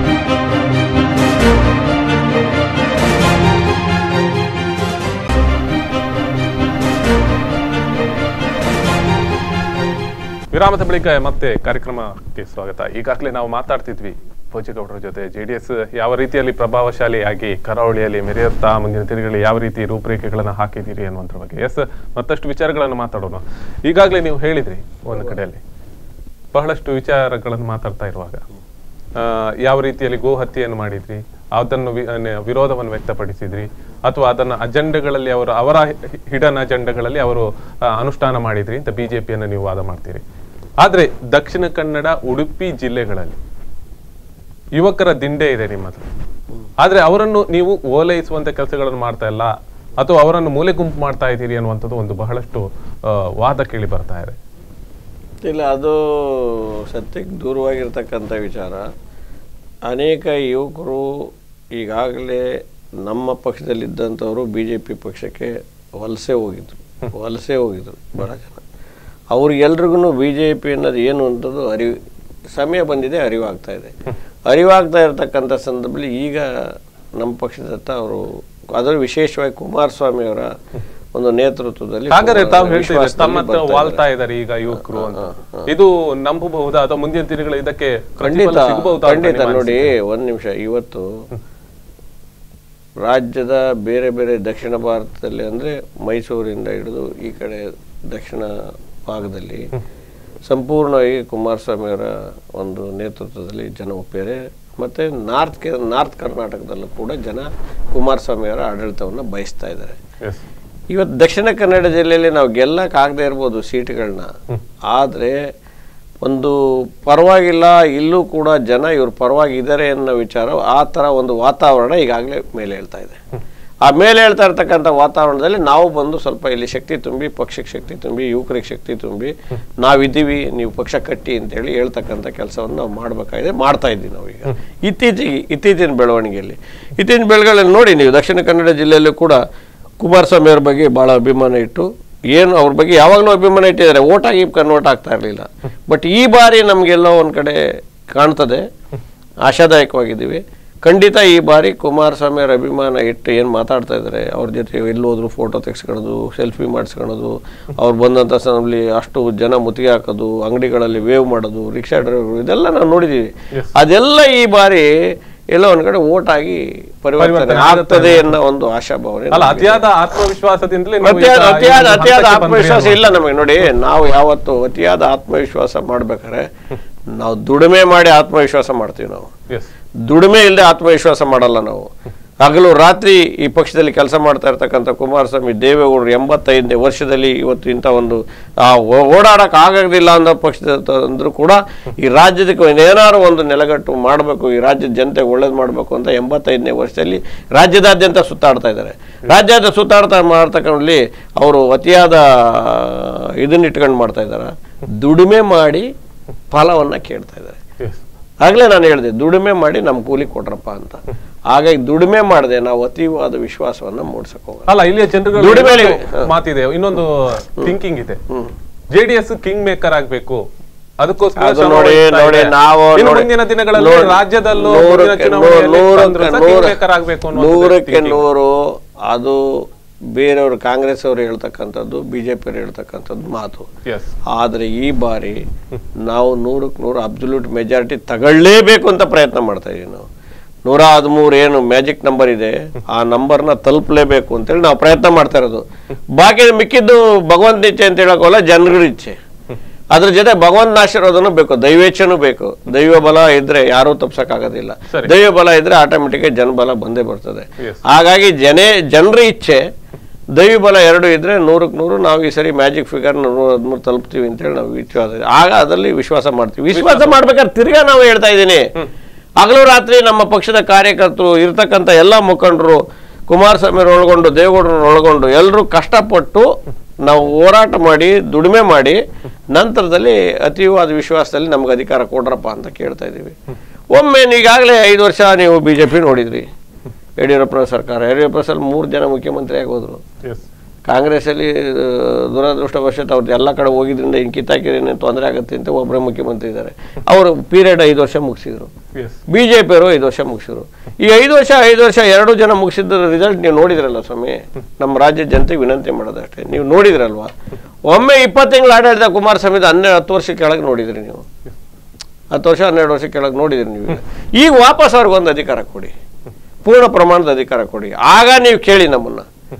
ವಿರಾಮದ ಬಳಿಕ ಮತ್ತೆ ಕಾರ್ಯಕ್ರಮಕ್ಕೆ ಸ್ವಾಗತ. ಈಗಾಗಲೇ ನಾವು ಮಾತಾಡ್ತಿದ್ವಿ ಭೋಜೇಗೌಡರ ಜೊತೆ ಜೆಡಿಎಸ್ ಯಾವ ರೀತಿಯಲ್ಲಿ ಪ್ರಭಾವಶಾಲಿಯಾಗಿ ಕರಾವಳಿಯಲ್ಲಿ ಮೆರೆಯುತ್ತಾ ಮುಂದಿನ ತಿರುಗಲಿ ಯಾವ ರೀತಿ ರೂಪರೇಖೆಗಳನ್ನು ಹಾಕಿದ್ದೀರಿ ಅನ್ನುವಂಥರ ಬಗ್ಗೆ. ಎಸ್, ಮತ್ತಷ್ಟು ವಿಚಾರಗಳನ್ನು ಮಾತಾಡೋಣ. ಈಗಾಗಲೇ ನೀವು ಹೇಳಿದ್ರಿ ಒಂದು ಕಡೆಯಲ್ಲಿ ಬಹಳಷ್ಟು ವಿಚಾರಗಳನ್ನು ಮಾತಾಡ್ತಾ ಇರುವಾಗ ಯಾವ ರೀತಿಯಲ್ಲಿ ಗೋ ಹತ್ಯೆಯನ್ನು ಮಾಡಿದ್ರಿ, ಅದನ್ನು ವಿರೋಧವನ್ನು ವ್ಯಕ್ತಪಡಿಸಿದ್ರಿ, ಅಥವಾ ಅದನ್ನು ಅಜೆಂಡಗಳಲ್ಲಿ ಅವರು ಅವರ ಹಿಡನ್ ಅಜೆಂಡಗಳಲ್ಲಿ ಅವರು ಅನುಷ್ಠಾನ ಮಾಡಿದ್ರಿ ಅಂತ ಬಿಜೆಪಿಯನ್ನು ನೀವು ವಾದ ಮಾಡ್ತೀರಿ. ಆದ್ರೆ ದಕ್ಷಿಣ ಕನ್ನಡ, ಉಡುಪಿ ಜಿಲ್ಲೆಗಳಲ್ಲಿ ಯುವಕರ ದಿಂಡೆ ಇದೆ ನಿಮ್ಮ ಹತ್ರ, ಆದ್ರೆ ಅವರನ್ನು ನೀವು ಓಲೈಸುವಂತ ಕೆಲಸಗಳನ್ನು ಮಾಡ್ತಾ ಇಲ್ಲ ಅಥವಾ ಅವರನ್ನು ಮೂಲೆ ಗುಂಪು ಮಾಡ್ತಾ ಇದ್ದೀರಿ ಅನ್ನುವಂಥದ್ದು ಒಂದು ಬಹಳಷ್ಟು ವಾದ ಕೇಳಿ ಬರ್ತಾ ಇದೆ. ಇಲ್ಲ, ಅದು ಸತ್ಯಕ್ಕೆ ದೂರವಾಗಿರ್ತಕ್ಕಂಥ ವಿಚಾರ. ಅನೇಕ ಯುವಕರು ಈಗಾಗಲೇ ನಮ್ಮ ಪಕ್ಷದಲ್ಲಿದ್ದಂಥವರು ಬಿ ಜೆ ಪಿ ಪಕ್ಷಕ್ಕೆ ವಲಸೆ ಹೋಗಿದ್ರು ವಲಸೆ ಹೋಗಿದ್ರು ಬಹಳ ಜನ. ಅವ್ರಿಗೆಲ್ರಿಗೂ ಬಿ ಜೆ ಪಿ ಅನ್ನೋದು ಏನು ಅಂತದ್ದು ಅರಿವು ಸಮಯ ಬಂದಿದೆ, ಅರಿವಾಗ್ತಾ ಇದೆ. ಅರಿವಾಗ್ತಾ ಇರತಕ್ಕಂಥ ಸಂದರ್ಭದಲ್ಲಿ ಈಗ ನಮ್ಮ ಪಕ್ಷದತ್ತ ಅವರು, ಅದರ ವಿಶೇಷವಾಗಿ ಕುಮಾರಸ್ವಾಮಿ ಅವರ ಒಂದು ನೇತೃತ್ವದಲ್ಲಿ ವಾಲ್ತಾ ಇದ್ದಾರೆ ಈಗ ಯುವಕರು ಅಂತ. ಇದು ನಂಬಬಹುದಾ ಅಥವಾ ಮುಂದಿನ ದಿನಗಳು ಇದಕ್ಕೆ ಖಂಡಿತ ಖಂಡಿತ. ನೋಡಿ, ಒಂದ್ ನಿಮಿಷ, ಇವತ್ತು ರಾಜ್ಯದ ಬೇರೆ ಬೇರೆ ದಕ್ಷಿಣ ಭಾರತದಲ್ಲಿ ಅಂದ್ರೆ ಮೈಸೂರಿಂದ ಹಿಡಿದು ಈ ಕಡೆ ದಕ್ಷಿಣ ಭಾಗದಲ್ಲಿ ಸಂಪೂರ್ಣವಾಗಿ ಕುಮಾರಸ್ವಾಮಿ ಅವರ ಒಂದು ನೇತೃತ್ವದಲ್ಲಿ ಜನ ಒಪ್ಪಿದ್ದಾರೆ. ಮತ್ತೆ ನಾರ್ತ್ ಕೆ ನಾರ್ತ್ ಕರ್ನಾಟಕದಲ್ಲೂ ಕೂಡ ಜನ ಕುಮಾರಸ್ವಾಮಿ ಅವರ ಆಡಳಿತವನ್ನು ಬಯಸ್ತಾ ಇದ್ದಾರೆ. ಇವತ್ತು ದಕ್ಷಿಣ ಕನ್ನಡ ಜಿಲ್ಲೆಯಲ್ಲಿ ನಾವು ಗೆಲ್ಲಕ್ಕಾಗದೇ ಇರ್ಬೋದು ಸೀಟ್ಗಳನ್ನ, ಆದರೆ ಒಂದು ಪರವಾಗಿಲ್ಲ, ಇಲ್ಲೂ ಕೂಡ ಜನ ಇವ್ರು ಪರವಾಗಿದ್ದಾರೆ ಅನ್ನೋ ವಿಚಾರ, ಆ ಥರ ಒಂದು ವಾತಾವರಣ ಈಗಾಗಲೇ ಮೇಲೆ ಹೇಳ್ತಾ ಇದೆ. ಆ ಮೇಲೆ ಹೇಳ್ತಾ ಇರ್ತಕ್ಕಂಥ ವಾತಾವರಣದಲ್ಲಿ ನಾವು ಬಂದು ಸ್ವಲ್ಪ ಇಲ್ಲಿ ಶಕ್ತಿ ತುಂಬಿ, ಪಕ್ಷಕ್ಕೆ ಶಕ್ತಿ ತುಂಬಿ, ಯುವಕರಿಗೆ ಶಕ್ತಿ ತುಂಬಿ, ನಾವಿದ್ದೀವಿ, ನೀವು ಪಕ್ಷ ಕಟ್ಟಿ ಅಂತೇಳಿ ಹೇಳ್ತಕ್ಕಂಥ ಕೆಲಸವನ್ನು ನಾವು ಮಾಡಬೇಕಾಗಿದೆ, ಮಾಡ್ತಾ ಇದ್ದೀವಿ ನಾವು ಈಗ. ಇತ್ತೀಚೆಗೆ ಇತ್ತೀಚಿನ ಬೆಳವಣಿಗೆಯಲ್ಲಿ ಇತ್ತೀಚಿನ ಬೆಳವಣಿಗೆಯಲ್ಲಿ ನೋಡಿ, ನೀವು ದಕ್ಷಿಣ ಕನ್ನಡ ಜಿಲ್ಲೆಯಲ್ಲೂ ಕೂಡ ಕುಮಾರಸ್ವಾಮಿ ಅವ್ರ ಬಗ್ಗೆ ಭಾಳ ಅಭಿಮಾನ ಇಟ್ಟು, ಏನು ಅವ್ರ ಬಗ್ಗೆ ಯಾವಾಗಲೂ ಅಭಿಮಾನ ಇಟ್ಟಿದ್ದಾರೆ, ಓಟಾಗಿ ಕನ್ವರ್ಟ್ ಆಗ್ತಾ ಇರಲಿಲ್ಲ. ಬಟ್ ಈ ಬಾರಿ ನಮಗೆಲ್ಲೋ ಒಂದು ಕಡೆ ಕಾಣ್ತದೆ, ಆಶಾದಾಯಕವಾಗಿದ್ದೀವಿ. ಖಂಡಿತ ಈ ಬಾರಿ ಕುಮಾರಸ್ವಾಮಿ ಅವರ ಅಭಿಮಾನ ಇಟ್ಟು ಏನು ಮಾತಾಡ್ತಾ ಇದ್ದಾರೆ, ಅವ್ರ ಜೊತೆ ಎಲ್ಲೋದ್ರು ಫೋಟೋ ತೆಗೆಸ್ಕೊಳ್ಳೋದು, ಸೆಲ್ಫಿ ಮಾಡಿಸ್ಕೊಳ್ಳೋದು, ಅವ್ರು ಬಂದಂಥ ಸಂದರ್ಭದಲ್ಲಿ ಅಷ್ಟು ಜನ ಮುತ್ತಿಗೆ ಹಾಕೋದು, ಅಂಗಡಿಗಳಲ್ಲಿ ವೇವ್ ಮಾಡೋದು, ರಿಕ್ಷಾ ಡ್ರೈವರ್ಗಳು, ಇದೆಲ್ಲ ನಾವು ನೋಡಿದ್ದೀವಿ. ಅದೆಲ್ಲ ಈ ಬಾರಿ ಎಲ್ಲೋ ಒಂದ್ ಕಡೆ ಓಟ್ ಆಗಿ ಪರಿವರ್ತನೆ ಆಗ್ತದೆ ಅನ್ನೋ ಒಂದು ಆಶಾಭಾವನೆ. ಅತಿಯಾದ ಆತ್ಮವಿಶ್ವಾಸದಿಂದಲೇ ಅತಿಯಾದ ಅತಿಯಾದ ಆತ್ಮವಿಶ್ವಾಸ ಇಲ್ಲ ನಮಗೆ. ನೋಡಿ, ನಾವು ಯಾವತ್ತು ಅತಿಯಾದ ಆತ್ಮವಿಶ್ವಾಸ ಮಾಡ್ಬೇಕಾದ್ರೆ ನಾವು ದುಡಿಮೆ ಮಾಡಿ ಆತ್ಮವಿಶ್ವಾಸ ಮಾಡ್ತೀವಿ. ನಾವು ದುಡಿಮೆ ಇಲ್ಲದೆ ಆತ್ಮವಿಶ್ವಾಸ ಮಾಡಲ್ಲ. ನಾವು ಹಗಲು ರಾತ್ರಿ ಈ ಪಕ್ಷದಲ್ಲಿ ಕೆಲಸ ಮಾಡ್ತಾ ಇರ್ತಕ್ಕಂಥ ಕುಮಾರಸ್ವಾಮಿ ದೇವೇಗೌಡರು ಎಂಬತ್ತೈದನೇ ವರ್ಷದಲ್ಲಿ ಇವತ್ತು ಇಂಥ ಒಂದು ಓಡಾಡಕ್ಕೆ ಆಗೋದಿಲ್ಲ ಅನ್ನೋ ಪಕ್ಷದ ಅಂದ್ರೂ ಕೂಡ ಈ ರಾಜ್ಯದಕ್ಕೆ ಏನಾದ್ರು ಒಂದು ನೆಲೆಗಟ್ಟು ಮಾಡಬೇಕು, ಈ ರಾಜ್ಯದ ಜನತೆಗೆ ಒಳ್ಳೇದು ಮಾಡಬೇಕು ಅಂತ ಎಂಬತ್ತೈದನೇ ವರ್ಷದಲ್ಲಿ ರಾಜ್ಯದಾದ್ಯಂತ ಸುತ್ತಾಡ್ತಾ ಇದ್ದಾರೆ. ರಾಜ್ಯದ ಸುತ್ತಾಡ್ತಾ ಮಾಡ್ತಕ್ಕಂಥಲ್ಲಿ ಅವರು ಅತಿಯಾದ ಇದನ್ನ ಇಟ್ಕೊಂಡು ಮಾಡ್ತಾ ಇದ್ದಾರೆ, ದುಡಿಮೆ ಮಾಡಿ ಫಲವನ್ನ ಕೇಳ್ತಾ ಇದ್ದಾರೆ. ಆಗ್ಲೇ ನಾನು ಹೇಳಿದೆ, ದುಡಿಮೆ ಮಾಡಿ ನಮ್ ಕೂಲಿ ಕೊಟ್ರಪ್ಪ ಅಂತ. ಹಾಗಾಗಿ ದುಡಿಮೆ ಮಾಡದೆ ನಾವು ಅತೀವಾದ ವಿಶ್ವಾಸವನ್ನ ಮೂಡಿಸಕ್ ಹೋಗಲ್ಲ. ಅಲ್ಲ, ಇಲ್ಲಿಯ ಜನರುಗಳು ಮಾತಿದೆ, ಇನ್ನೊಂದು ಥಿಂಕಿಂಗ್ ಇದೆ, ಜೆಡಿಎಸ್ ಕಿಂಗ್ ಮೇಕರ್ ಆಗ್ಬೇಕು, ಅದಕ್ಕೋಸ್ಕರ ನೋಡಿ ನೋಡಿ ನಾವು ಮುಂದಿನ ದಿನಗಳಲ್ಲಿ ರಾಜ್ಯದಲ್ಲೂ ನೂರಕ್ಕೆ ನೂರು ಅದು ಬೇರೆಯವರು ಕಾಂಗ್ರೆಸ್ ಅವರು ಹೇಳ್ತಕ್ಕಂಥದ್ದು, ಬಿಜೆಪಿ ಅವರು ಹೇಳ್ತಕ್ಕಂಥದ್ದು ಮಾತು. ಆದ್ರೆ ಈ ಬಾರಿ ನಾವು ನೂರಕ್ಕೆ ನೂರು ಅಬ್ಸಲ್ಯೂಟ್ ಮೆಜಾರಿಟಿ ತಗೊಳ್ಳೇಬೇಕು ಅಂತ ಪ್ರಯತ್ನ ಮಾಡ್ತಾ ಇದೀವಿ. ನಾವು ನೂರ ಹದಿಮೂರು ಏನು ಮ್ಯಾಜಿಕ್ ನಂಬರ್ ಇದೆ, ಆ ನಂಬರ್ನ ತಲುಪಲೇಬೇಕು ಅಂತೇಳಿ ನಾವು ಪ್ರಯತ್ನ ಮಾಡ್ತಾ ಇರೋದು. ಬಾಕಿ ಮಿಕ್ಕಿದ್ದು ಭಗವಂತ ಇಚ್ಛೆ ಅಂತ ಹೇಳೋಕಲ್ಲ, ಜನಗಳ ಇಚ್ಛೆ. ಅದ್ರ ಜೊತೆ ಭಗವಂತನ ಆಶೀರ್ವಾದನೂ ಬೇಕು, ದೈವೇಚ್ಛನೂ ಬೇಕು. ದೈವ ಬಲ ಇದ್ರೆ ಯಾರೂ ತಪ್ಸಕ್ಕಾಗೋದಿಲ್ಲ. ದೈವ ಬಲ ಇದ್ರೆ ಆಟೋಮೆಟಿಕ್ ಜನಬಲ ಬಂದೇ ಬರ್ತದೆ. ಹಾಗಾಗಿ ಜನೇ ಜನರ ಇಚ್ಛೆ ದೈವ ಬಲ ಎರಡು ಇದ್ರೆ ನೂರಕ್ಕೆ ನೂರು ನಾವು ಈ ಸರಿ ಮ್ಯಾಜಿಕ್ ಫಿಗರ್ ನೂರ ಹದಿಮೂರು ತಲುಪ್ತೀವಿ ಅಂತೇಳಿ ನಾವು ವಿಶ್ವಾಸ, ಆಗ ಅದರಲ್ಲಿ ವಿಶ್ವಾಸ ಮಾಡ್ತೀವಿ. ವಿಶ್ವಾಸ ಮಾಡ್ಬೇಕಾದ್ರೆ ತಿರ್ಗಾ ನಾವು ಹೇಳ್ತಾ ಇದ್ದೀನಿ, ಹಗಲು ರಾತ್ರಿ ನಮ್ಮ ಪಕ್ಷದ ಕಾರ್ಯಕರ್ತರು ಇರ್ತಕ್ಕಂಥ ಎಲ್ಲ ಮುಖಂಡರು ಕುಮಾರಸ್ವಾಮಿ ಒಳಗೊಂಡು ದೇವೇಗೌಡರನ್ನ ಒಳಗೊಂಡು ಎಲ್ಲರೂ ಕಷ್ಟಪಟ್ಟು ನಾವು ಹೋರಾಟ ಮಾಡಿ ದುಡಿಮೆ ಮಾಡಿ ನಂತರದಲ್ಲಿ ಅತೀವಾದ ವಿಶ್ವಾಸದಲ್ಲಿ ನಮ್ಗೆ ಅಧಿಕಾರ ಕೊಡ್ರಪ್ಪ ಅಂತ ಕೇಳ್ತಾ ಇದ್ದೀವಿ. ಒಮ್ಮೆ ಈಗಾಗಲೇ ಐದು ವರ್ಷ ನೀವು ಬಿ ಜೆ ಪಿ ನೋಡಿದ್ರಿ, ಯಡಿಯೂರಪ್ಪನ ಸರ್ಕಾರ. ಯಡಿಯೂರಪ್ಪ ಸಲ ಮೂರು ಜನ ಮುಖ್ಯಮಂತ್ರಿ ಆಗೋದ್ರು. ಕಾಂಗ್ರೆಸ್ಸಲ್ಲಿ ದುರದೃಷ್ಟವಶಾತ್ ಅವ್ರದ್ದು ಎಲ್ಲ ಕಡೆ ಹೋಗಿದ್ರಿಂದ ಇನ್ನು ಕಿತ್ತಾಕಿದ್ರೆ ತೊಂದರೆ ಆಗುತ್ತೆ ಅಂತ ಒಬ್ಬರೇ ಮುಖ್ಯಮಂತ್ರಿ ಇದ್ದಾರೆ. ಅವರು ಪೀರಿಯಡ್ ಐದು ವರ್ಷ ಮುಗಿಸಿದ್ರು. ಬಿ ಜೆ ಪಿಯವರು ಐದು ವರ್ಷ ಮುಗಿಸಿದ್ರು. ಈ ಐದು ವರ್ಷ ಐದು ವರ್ಷ ಎರಡು ಜನ ಮುಗಿಸಿದ ರಿಸಲ್ಟ್ ನೀವು ನೋಡಿದ್ರಲ್ಲ ಸ್ವಾಮಿ. ನಮ್ಮ ರಾಜ್ಯದ ಜನತೆಗೆ ವಿನಂತಿ ಮಾಡೋದಷ್ಟೇ, ನೀವು ನೋಡಿದ್ರಲ್ವಾ. ಒಮ್ಮೆ ಇಪ್ಪತ್ತು ತಿಂಗಳು ಆಡಳಿತ ಕುಮಾರಸ್ವಾಮಿದ ಹನ್ನೆರಡು ಹತ್ತು ವರ್ಷ ಕೆಳಗೆ ನೋಡಿದ್ರಿ ನೀವು, ಹತ್ತು ವರ್ಷ ಹನ್ನೆರಡು ವರ್ಷ ಕೆಳಗೆ ನೋಡಿದ್ರಿ ನೀವು. ಈಗ ವಾಪಸ್ ಅವ್ರಿಗೊಂದು ಅಧಿಕಾರ ಕೊಡಿ, ಪೂರ್ಣ ಪ್ರಮಾಣದ ಅಧಿಕಾರ ಕೊಡಿ. ಆಗ ನೀವು ಕೇಳಿ ನಮ್ಮನ್ನ,